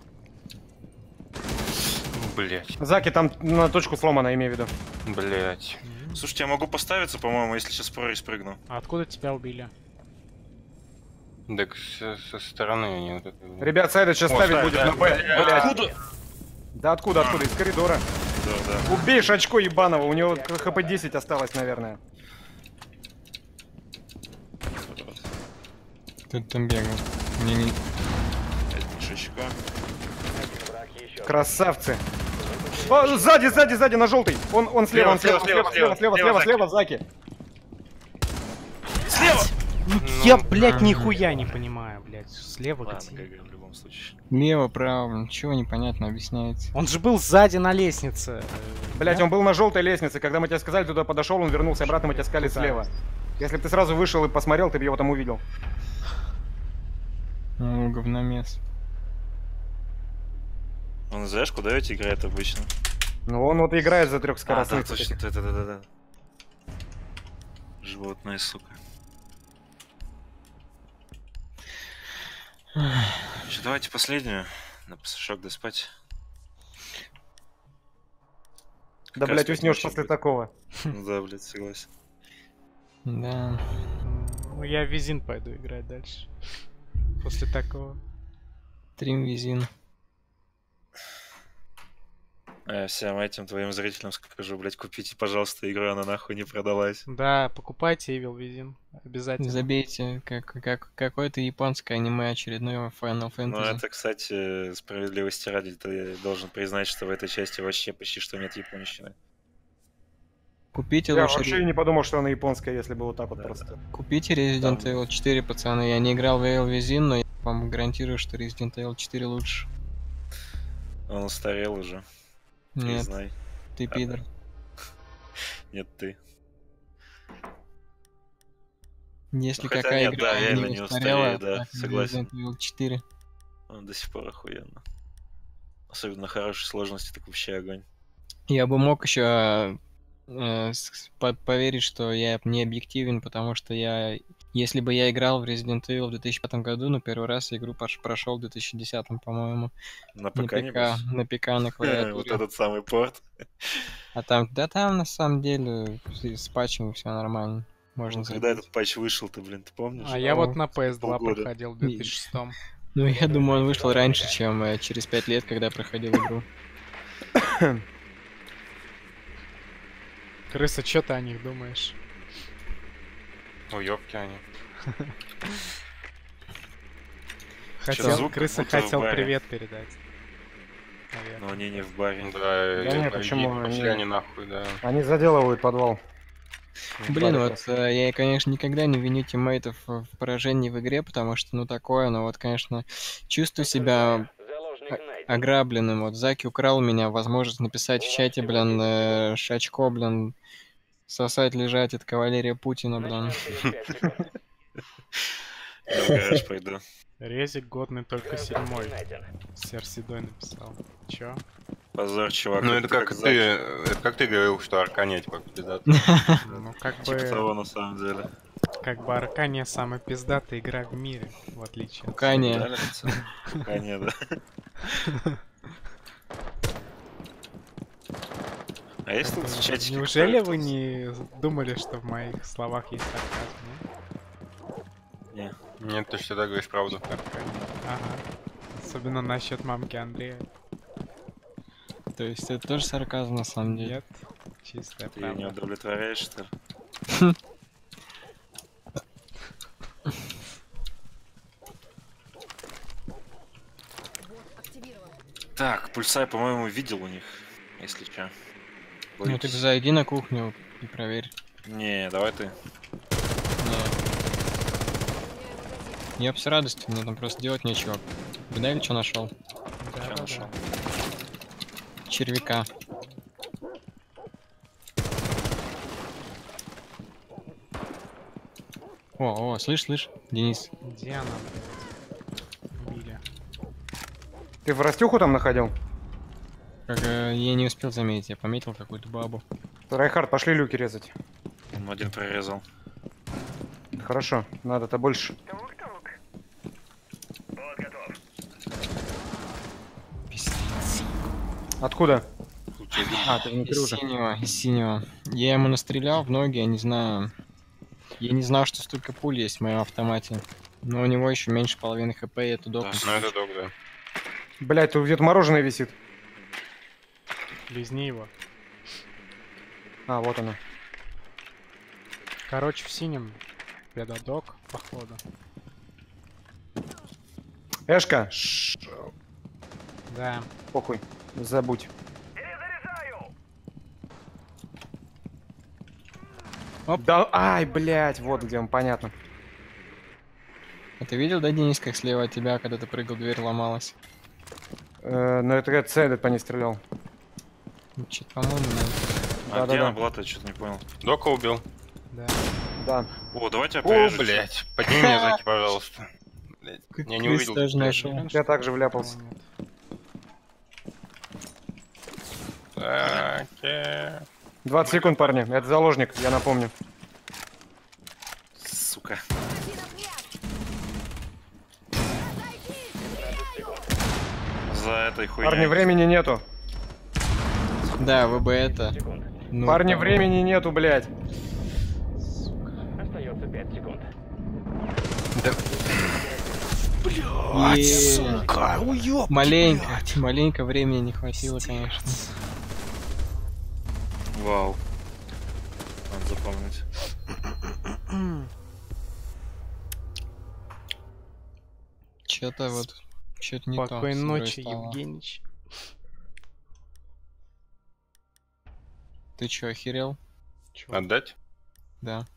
Блять, Заки, там на точку сломана, имею в виду. блять. Слушайте, я могу поставиться, по-моему, если сейчас прорезь прыгну. А откуда тебя убили? Так со стороны они вот это... Ребят, Сайда сейчас О, ставить ставь, будет да. на Б. Блядь. Откуда? Да откуда? Из коридора. Да, да. Убей Шачко ебаного, у него хп 10 осталось, наверное. Кто там бегает? Мне не... Это не Шачко. Один враг еще жив. Красавцы. О, сзади, на желтый. Он слева, он слева, слева, Заки. Я, блядь, нихуя не понимаю, блядь. Слева Ладно, где? ГГ в любом случае. Лево, право, ничего непонятно объясняется. Он же был сзади на лестнице. Блять, он был на желтой лестнице. Когда мы тебе сказали, туда подошел, он вернулся обратно, мы тебе сказали слева. Если бы ты сразу вышел и посмотрел, ты бы его там увидел. Ну, говномес. Он знаешь, куда ведь играет обычно? Ну он вот играет за А, да, трехскоростных. точно, да. Животное, сука. Что, давайте последнюю. На пасашок да спать. Да, Как раз блять, тут уснешь ночью после будет. такого. Ну да, блядь, согласен. Да. Ну, я в Визин пойду играть дальше. После такого. Тримвизин. Всем этим твоим зрителям скажу, блядь, купите, пожалуйста, игру, она нахуй не продалась. Да, покупайте Evil Визин. Обязательно. Забейте, какое-то японское аниме очередное Final Ну, Fantasy. это, кстати, справедливости ради, ты должен признать, что в этой части вообще почти что нет японщины. Купите Я лучше... вообще не подумал, что она японская, если бы вот так вот Да, просто. Купите Resident Там- Evil 4, пацаны. Я не играл в Evil Within, но я вам гарантирую, что Resident Evil 4 лучше. Он устарел уже, Нет, признай. ты пидор. Нет, ты. Если Ну, хотя какая нет, игра да, реально не не устарела, устареет, да, так согласен. Resident Evil 4. Он до сих пор охуенно. Особенно на хорошей сложности, так вообще огонь. Я бы мог еще поверить, что я не объективен, потому что если бы я играл в Resident Evil в 2005 году, но первый раз игру прошел в 2010, по-моему. На ПК, небось? На ПК, на клавиатуре. Вот этот самый порт. А там, да там на самом деле с патчем все нормально. Можно Когда забить. этот патч вышел-то, блин, ты помнишь? А я вот на PS2 полгода. проходил в 2006. Ну, я думаю, он вышел раньше, чем через 5 лет, когда я проходил игру. Крыса, что ты о них думаешь? Уёбки они. Хотел, звук крыса как будто в хотел баре. привет передать. Наверное. Но они не в баре. Да, нет, иди, почему пошли они- они нахуй, да. Они заделывают подвал. Блин, Баре вот я, конечно, никогда не виню тиммейтов в поражении в игре, потому что, ну, такое, но вот, конечно, чувствую себя Заложник найден. ограбленным. Вот Заки украл у меня возможность написать в чате, блин, Шачко, блин, сосать, лежать, это кавалерия Путина, блин. Начинаем через 5 секунд. Я в гараж пойду. Резик годный только Заложник 7-й. найден. Серседой написал. Чё? Позор, чувак. Ну это как Заки. как ты говорил, что Арканеть как пиздат. Ну, как Типа бы, того, на самом деле. Аркания самая пиздатая игра в мире, в отличие от... Кукание. Да, пацан? Кукание, да. А есть тут в чатике Неужели кто-то? вы не думали, что в моих словах есть сарказм, не? Не. Нет, ты всегда говоришь правду. Ага. Особенно насчет мамки Андрея. То есть это тоже сарказм, на самом деле. Нет, чистая Ты её не правда. удовлетворяешь, что ли? Вот активирован. Так, пульсай, по-моему, видел у них, если чё. Ну ты зайди на кухню и проверь. Не, давай ты. Не. Я бы с радостью, мне там просто делать нечего. Видали, что нашел? Чё нашел? Червяка. О, слышь, Денис. Где она, блядь? Убили. Ты в Растюху там находил? Как я не успел заметить, я пометил какую-то бабу. Райхард, пошли люки резать. Он один прорезал. Хорошо, надо-то больше. Откуда? А, ты внутри Из уже. синего. Я ему настрелял в ноги, я не знаю. Я не знал, что столько пуль есть в моем автомате. Но у него еще меньше половины хп, и это док. Да. Ну это док, да. Блять, тут где-то мороженое висит. Лизни его. А, вот оно. Короче, в синем педодок, походу. Эшка, Да. похуй, забудь. Оп. Да, ай, блять, вот где он, понятно. А ты видел, да, Денис, как слева от тебя, когда ты прыгал, дверь ломалась? Но это как цель, по ней стрелял. Что-то, по-моему, нет. А где Да-да-да. она была-то, я что-то не понял. Дока убил. Да. Да. О, давайте О, опять. блядь. Подними меня, Заки, пожалуйста. Блядь, Как я не квест увидел. даже блядь. нашел. Я также вляпался. Никого нет. Заки. 20 секунд, парни. Это заложник, я напомню. Сука. За этой хуйней. Парни, времени нету. Да, вы бы это... Ну, Парни, там- времени нету, блядь. Остается 5 секунд. Е-е-е. Маленько времени не хватило, конечно. Вау. Надо запомнить. Что-то вот... Что-то не то. Спокойной с игрой ночи, стало. Евгеньевич. Ты чё, охерел? Отдать? Да.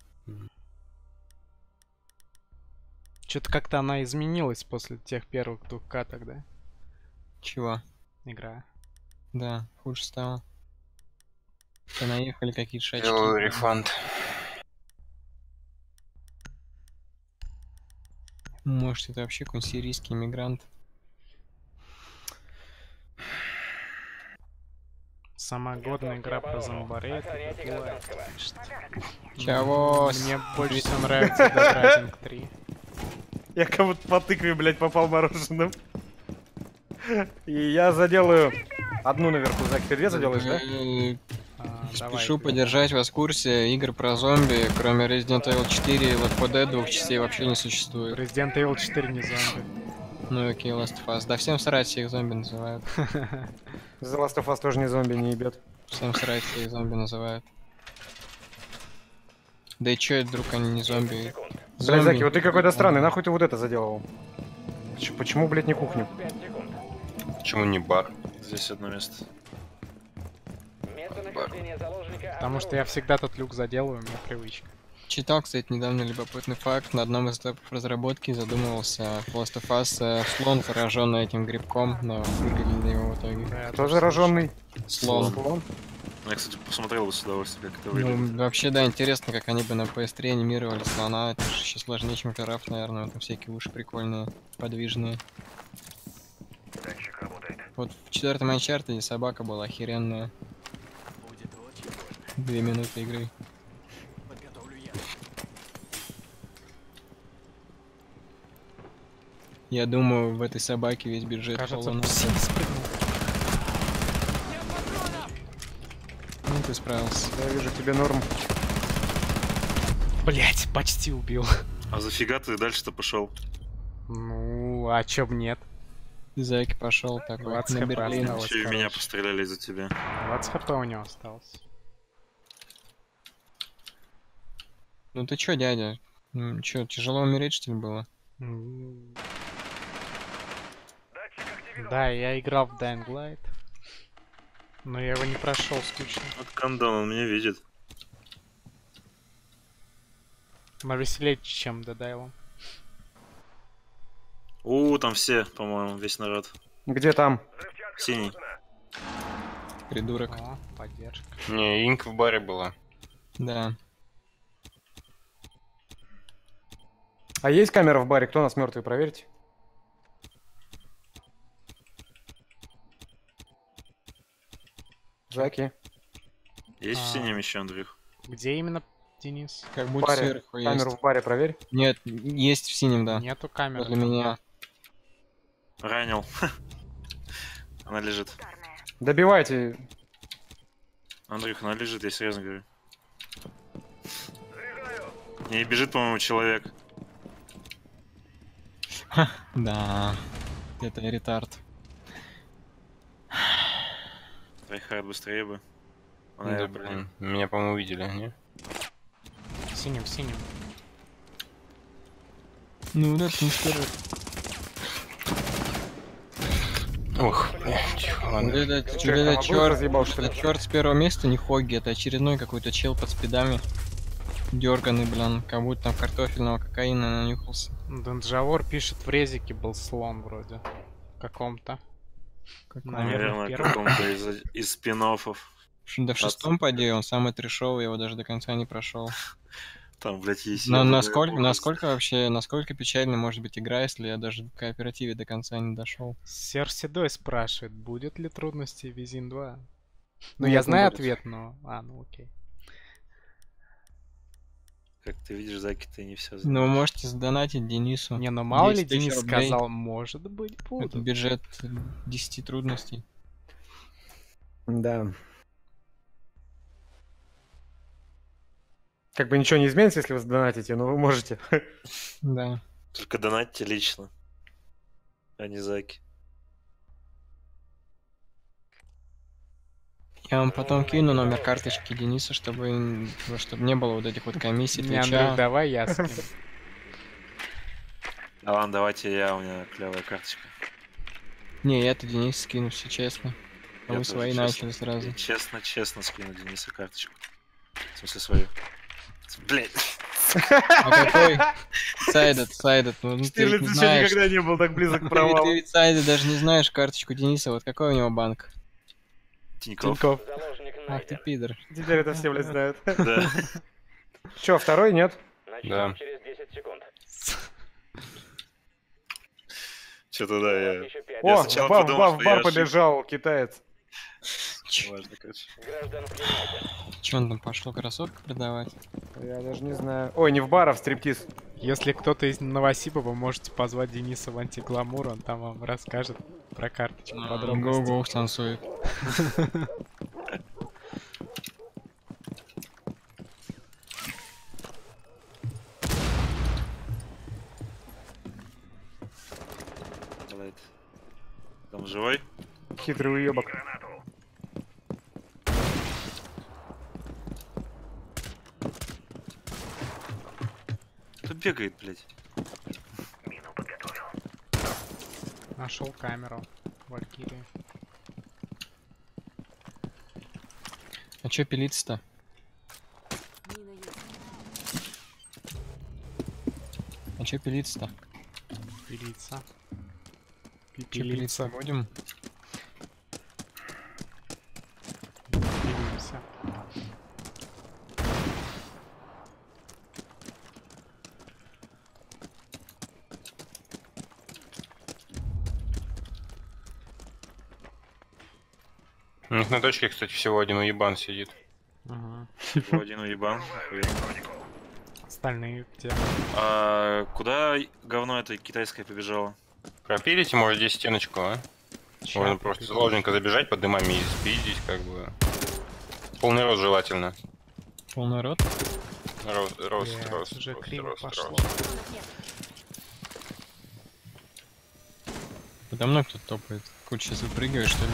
Что-то как-то она изменилась после тех первых 2 каток, да? Чего? Игра. Да, хуже стало. Понаехали какие-то шачки. Делаю рефанд. Может, это вообще какой-нибудь сирийский иммигрант. Самая годная игра про зомбарей. Это Охраняйте была, гражданского. конечно. Чего? Мне больше всего нравится Dead Rising 3. Я как будто по тыкве, блядь, попал мороженым. И я заделаю одну наверху. Заки, ты 2 заделаешь, да? Давай, Спешу ты. поддержать вас в курсе. Игр про зомби, кроме Resident Evil 4 и Left 4 Dead, 2 частей вообще не существует. Resident Evil 4 не зомби. Ну и окей, Last of Us. Да всем срать, всех зомби называют. The Last of Us тоже не зомби, не ебет. Всем срать, всех зомби называют. Да и чё, это вдруг они не зомби? Блядь, Заки, вот ты какой-то странный, нахуй ты вот это заделал? Почему, блядь, не кухню? 5 секунд. Почему не бар? Здесь одно место. Местонахождение заложника. Потому что я всегда тот люк заделываю, у меня привычка. Читал, кстати, недавно любопытный факт. На одном из этапов разработки задумывался в Last of Us слон, зараженный этим грибком, но выглядели его в итоге. Да, я Кто тоже зараженный? Слон. Я, кстати, посмотрел бы с удовольствием, как это Ну, выглядит. вообще, да, интересно, как они бы на PS3 анимировали слона. Это же еще сложнее, чем жираф, наверное. Там всякие уши прикольные, подвижные. Вот в 4-м Uncharted собака была охеренная. 2 минуты игры. Я думаю, в этой собаке весь бюджет Кажется, Hollow Knight. псих спрыгнул. Ну, ты справился. Я вижу, тебе норм. Блять, почти убил. А зафига ты дальше-то пошел? Ну, а чё б нет? Зайки пошел такой 20 на хп Берлин. осталось. Еще и меня короче. постреляли из-за тебя. 20 хп у него осталось. Ну ты чё, дядя? Чё, тяжело умереть, что ли, было? М, Да, я играл в Dying Light. Но я его не прошел, скучно. Вот Кандон, он меня видит. Но веселее, чем Dead Island. Там все, по-моему, весь народ. Где там? Синий. Придурок. О, поддержка. Не, инк в баре была. Да. А есть камера в баре? Кто у нас мертвый? Проверьте. Заки. Есть в А. синем еще, Андрюх? Где именно, Денис? Как В будто баре. сверху есть. Камеру в баре проверь. Нет, есть в синем, да. Нету камеры. Возле меня. Ранил. Она лежит. Добивайте. Андрюх, она лежит, я серьезно говорю. Не бежит, по-моему, человек. Да. Это ретард. Трайхард быстрее бы. Она Да, её, блин. Меня, по-моему, увидели, не? В синем, в синем. Ну, да, ты не скажи. Ох, блядь, ладно. Это Чё, я там обоих разъебал, что ли? черт с первого места не Хогги, это очередной какой-то чел под спидами. Дерганый, блин, как будто там картофельного кокаина нанюхался. Данджавор пишет, в резике был слон вроде. Каком-то. наверное, первом. каком-то из спин-оффов. Да в шестом поди, он самый трешовый, я его даже до конца не прошел. Там, блядь, есть... Но ебаная насколько область. вообще, насколько печально может быть игра, если я даже в кооперативе до конца не дошел? Сер Седой спрашивает, будет ли трудности в Визин 2? Ну, Нет, я не знаю будет. ответ, но... Ну окей. Как ты видишь, Заки, ты не все Ну, знаешь. вы можете задонатить Денису. Не, ну мало ли 10 000 Денис рублей. сказал, может быть, Это будут. бюджет 10 трудностей. Да. Как бы ничего не изменится, если вы задонатите, но вы можете. Да. Только донатьте лично, а не Заки. Я вам потом кину номер карточки Дениса, чтобы не было вот этих вот комиссий, Не, твича. Андрюх, давай я скину. Да ладно, давайте у меня клевая карточка. Не, я-то Денис скину, все честно. А Я вы тоже свои честно. начали сразу. Я честно скину Денису карточку. В смысле свою. Блять. А какой? Сайдет, ну ты ведь Штирлиц не еще знаешь. никогда не был так близок к Ты провалу. ведь Сайдет даже не знаешь карточку Дениса, вот какой у него банк? Тинькофф. Тинькофф. Заложник Ах ты найден. пидор. Теперь это все, блядь, знают. Да. Че, второй нет? Начнем Да. через 10 секунд. Что-то да, я... Еще 5. Я О, сначала в подумал, что бар я побежал китаец. Важно, короче. Граждан внимайте. Че он там пошел кроссовки продавать? Я даже не знаю. Ой, не в бар, а в стриптиз. Если кто-то из Новосиба, вы можете позвать Дениса в антигламур, он там вам расскажет про карточку подробности. Гоу-гоу танцует. Блядь. Там живой? Хитрый уебок. Кто бегает, блядь? Нашел камеру. Валькирии. А чё пилиться-то? Мина есть. А чё пилиться-то? Пилиться. Чё пилиться будем? Пилимся. У них на точке, кстати, всего один уебан сидит. Ага. Всего один уебан. Охуенно. Остальные где? А куда говно это китайское побежало? Пропилите, может, здесь стеночку, а? Ща Можно просто попилим. сложненько забежать под дымами и спиздить, как бы. Полный рост желательно. Полный рот? Рост, Блядь, рост, уже рост, криво рост, пошло. рост. Нет. Подо мной кто-то топает. Куча сейчас выпрыгиваешь, что ли?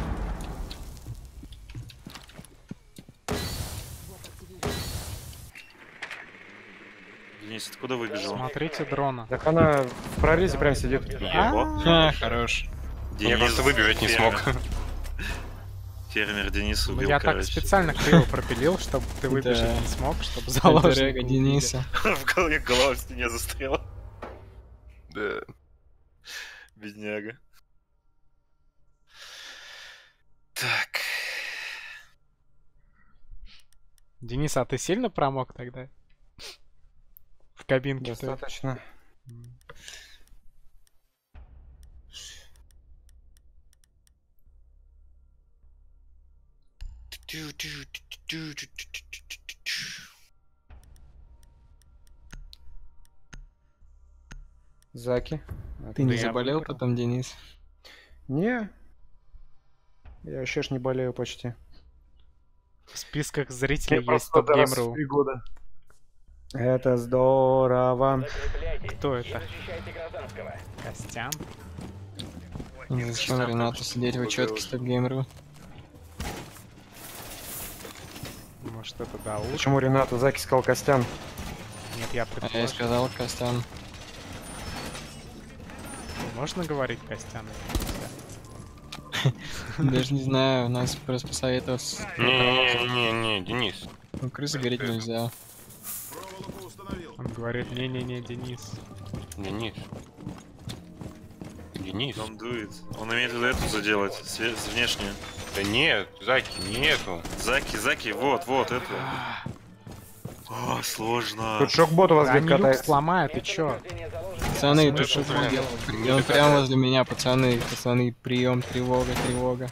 Вот активируем. Денис, откуда выбежал? Смотрите дрона. Так она в прорезе прям сидит. Его? Ха, хорош. Я просто выбежать не смог. Фермер Денис Ну, убил, я так короче. специально криво пропилил, чтобы ты выбежать Да. не смог, чтобы Это заложник Рега убили. Дениса. В голове голова в стене застряла. Да. Бедняга. Так. Денис, а ты сильно промок тогда? В кабинке ты? Достаточно. Заки. Ты не Да я заболел выиграл. потом, Денис? Не. Я вообще ж не болею почти. В списках зрителей Мне есть просто раз в топ-гейм.ру. 3 года. Это здорово. Закрепляйтесь Кто и это? защищайте гражданского. Костян? И зачем Ренату сидеть в учетке с топ-геймеру? Может, это Дауд? Почему Ренату Заки сказал Костян? Нет, я А я и предположил. сказал, Костян. Можно говорить Костян? Даже не знаю, у нас просто посоветовался. Не-не-не, Денис. Ну, крысы говорить нельзя. Он говорит, не-не-не, Денис. Денис. Денис. Он дует. Он имеет в виду эту заделать, внешнюю. Да нет, Заки, нету. Заки, вот, эту. О, сложно. Тут шок-бот у вас Да где-то они люк катается. сломают, ты чё? Пацаны, тут Смысл, что блин? делал? И он прямо возле меня, пацаны, прием, тревога.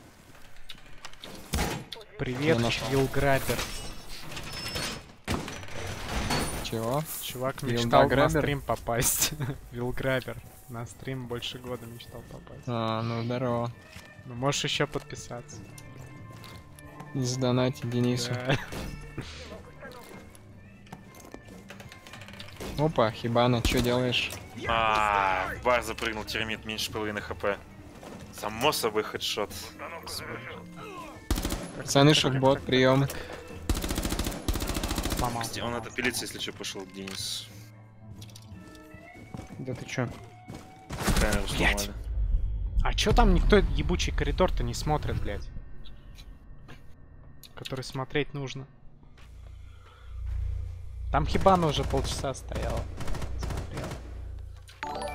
Привет, Я нашел. Вилграбер. Чего? Чувак Вилда мечтал на Грабер? стрим попасть. Вилграбер. На стрим больше года мечтал попасть. А, ну здорово. Ну, можешь еще подписаться. И задонатить Денису. Да. Опа, Хибана, что делаешь? В бар запрыгнул, термит меньше половины хп. Само собой хедшот. Пацаны, шокбот, прием. Сломал. Он это пилится, если что, пошел Денис. Да ты чё? Камеру Блядь. сломали. А чё там никто ебучий коридор-то не смотрит, блядь? Который смотреть нужно. Там Хибана уже полчаса стояла. Смотрела.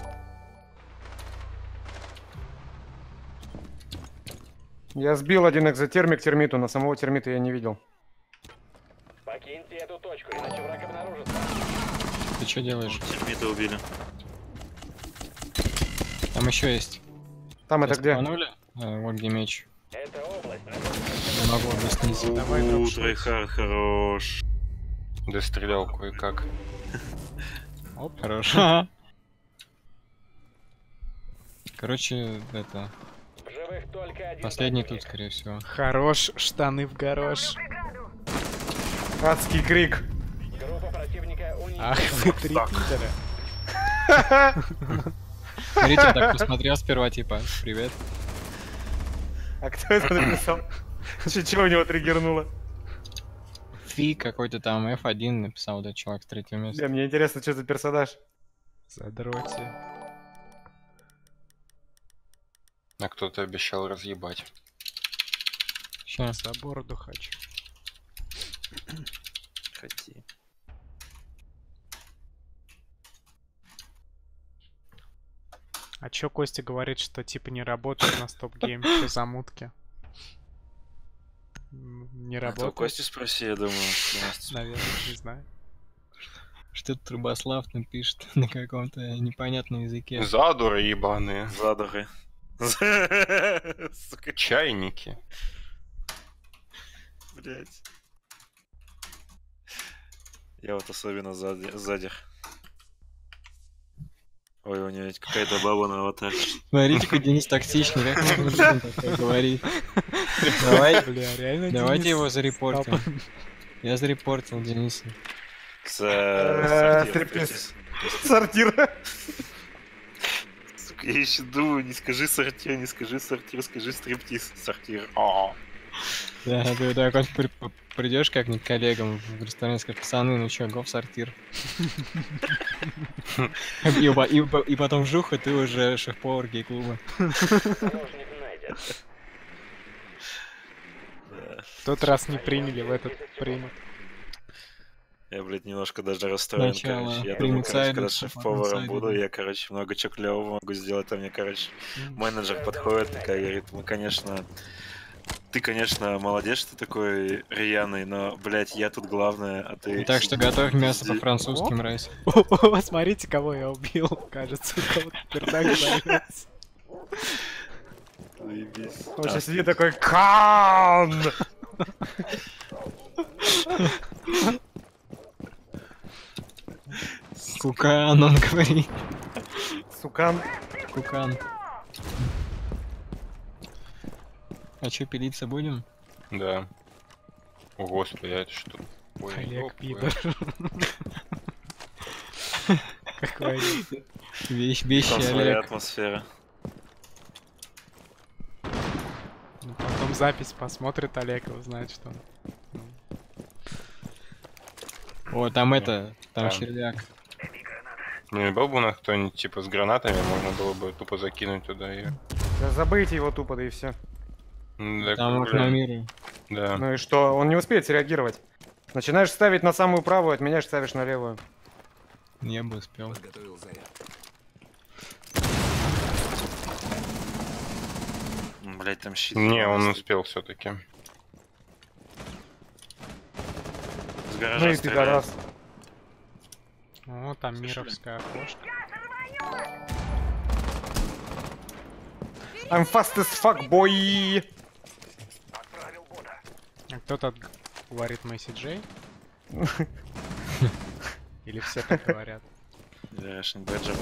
Я сбил один экзотермик термиту, но самого термита я не видел. Покиньте эту точку, иначе враг обнаружится. Ты что делаешь? Термита убили. Там еще есть. Там это где? Спанули? Вот где меч. Это область. Не могу объяснить. Давай, друг, Трейхар хорош. Да стрелял кое-как. Оп. Хорош. Короче, это... В живых только один Последний тут, противник. скорее всего. Хорош, штаны в гараж. Адский крик. Группа противника Ах вы три пидора. Смотрите, так посмотрел сперва, типа, привет. А кто это написал? Чего у него триггернуло? Фи какой-то там F1 написал, да, чувак с третьего места. Бля, мне интересно, что за персонаж. Задроте. А кто-то обещал разъебать. Ща. За бороду хочу. Хоти. А чё Костя говорит, что типа не работает на стоп-гейм? Что за мутки? Не Это у работает? Кости спроси, я думаю. Наверное, не знаю. Что-то Трубослав напишет на каком-то непонятном языке. Задуры ебаные. Задоры. Сука, Чайники. блядь. Я вот особенно сзади. Ой, у него ведь какая-то баба на аватаре. Смотрите, как Денис токсичный, как можно людям такое говорить. Давай, Бля, реально давайте Денис его зарепортим. стал- Я зарепортил Дениса. Стриптиз. Сортир. Сука, я еще думаю, не скажи сортир, скажи стриптиз. Сортир. Да, ты так вот придешь как-нибудь к коллегам в ресторан, скажешь, пацаны, ну чё, го в сортир. И потом вжух, и ты уже шеф-повар гей-клуба. Заложник найден. Да. В тот раз не приняли, в этот примут. Я, блядь, немножко даже расстроен, Сначала короче. Я думаю, примут короче, когда Сайленса, шеф-поваром потом буду, Сайленса. я, короче, много чего клевого могу сделать. А мне, короче, менеджер подходит, такая говорит, мы, конечно... Ты, конечно, молодец, что ты такой рьяный, но, блядь, я тут главное, а ты... Так что сиди, готовь мясо пизди». по-французски, мразь. О, смотрите, кого я убил. Кажется, у кого-то пердак завелся. Заебись. Он сейчас сидит такой Кан! Кукан, он говорит. Сукан. Кукан. А чё, пилиться будем? Да. О, господи, а это что? Ой, Олег, ёп, пидор. Какой Вещи, Там своя Олег. атмосфера. Ну, потом запись посмотрит Олег и узнает, что он. О, там это, там Да. червяк. Не был бы у нас кто-нибудь типа с гранатами, можно было бы тупо закинуть туда и... Да забейте его тупо, да и все. Там окно мира. Да. Ну и что? Он не успеет среагировать. Начинаешь ставить на самую правую, отменяешь, ставишь на левую. Не бы успел. Блять, там щит. Не, он успел все-таки. С Ну гаража и стреляет. пидорас. О, там мировская окошко. I'm fast as fuck, boy! А кто тут говорит Месси Джей? Или все так говорят? Russian Badger.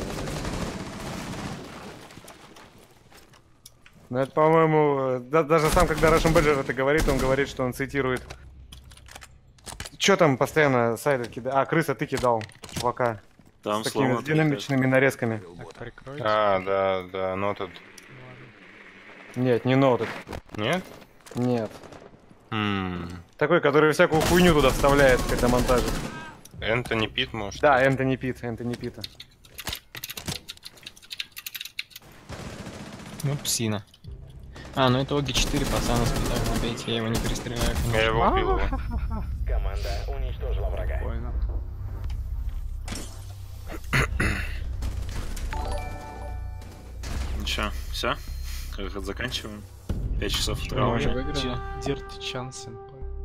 Ну это, по-моему, даже сам, когда Russian Badger это говорит, он говорит, что он цитирует. Чё там постоянно сайты кидал? А, крыса, ты кидал чувака. Там С такими словно с динамичными нарезками. Так, прикройте. А, да, но тут... Нет, не ноутед. Нет? Нет. М, Такой, который всякую хуйню туда вставляет, когда монтажит. Энтони Пит, может? Да, Энтони Пита. Ну, псина. А, ну это Оги-4, пацаны, спитак, забейте, я его не перестреляю, Я конечно. его убил. Его. Команда уничтожила врага. Прикольно. Ну чё, все? Заканчиваем. 5 часов утра Мы уже уже. выиграли. Дирти Чансен.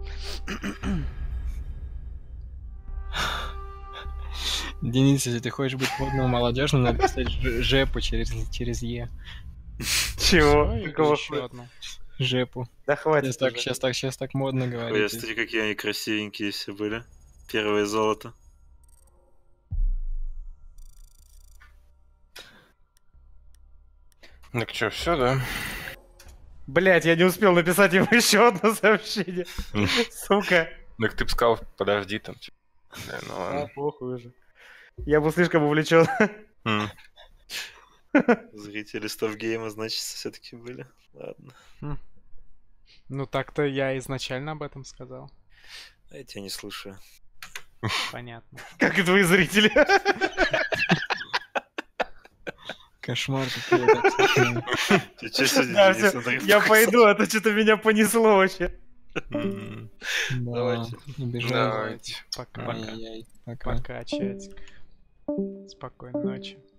Денис, если ты хочешь быть модным молодежным, надо писать жепу через Е. Чего? Какого Еще хуя? одну. Жепу. Да хватит. уже. Сейчас так модно Ой, говорить. смотри, какие они красивенькие все были. Первое золото. Так что, все, да? Блять, я не успел написать ему еще одно сообщение. Сука. Так ты бы сказал, подожди там. типа. Да, ну А, ладно. похуй уже. Я был слишком увлечен. М. Зрители Стофгейма, значит, все-таки были. Ладно. Ну так-то я изначально об этом сказал. А я тебя не слушаю. Понятно. Как и твои зрители. Кошмар какой-то. абсолютно. Ты чё сегодня, Да, Денис, всё, отрыв я показал? пойду, а то что-то меня понесло вообще. М. Да, Давайте. не бежать. Давайте. Пока. Ай-яй-яй, пока. Пока, чатик. Спокойной ночи.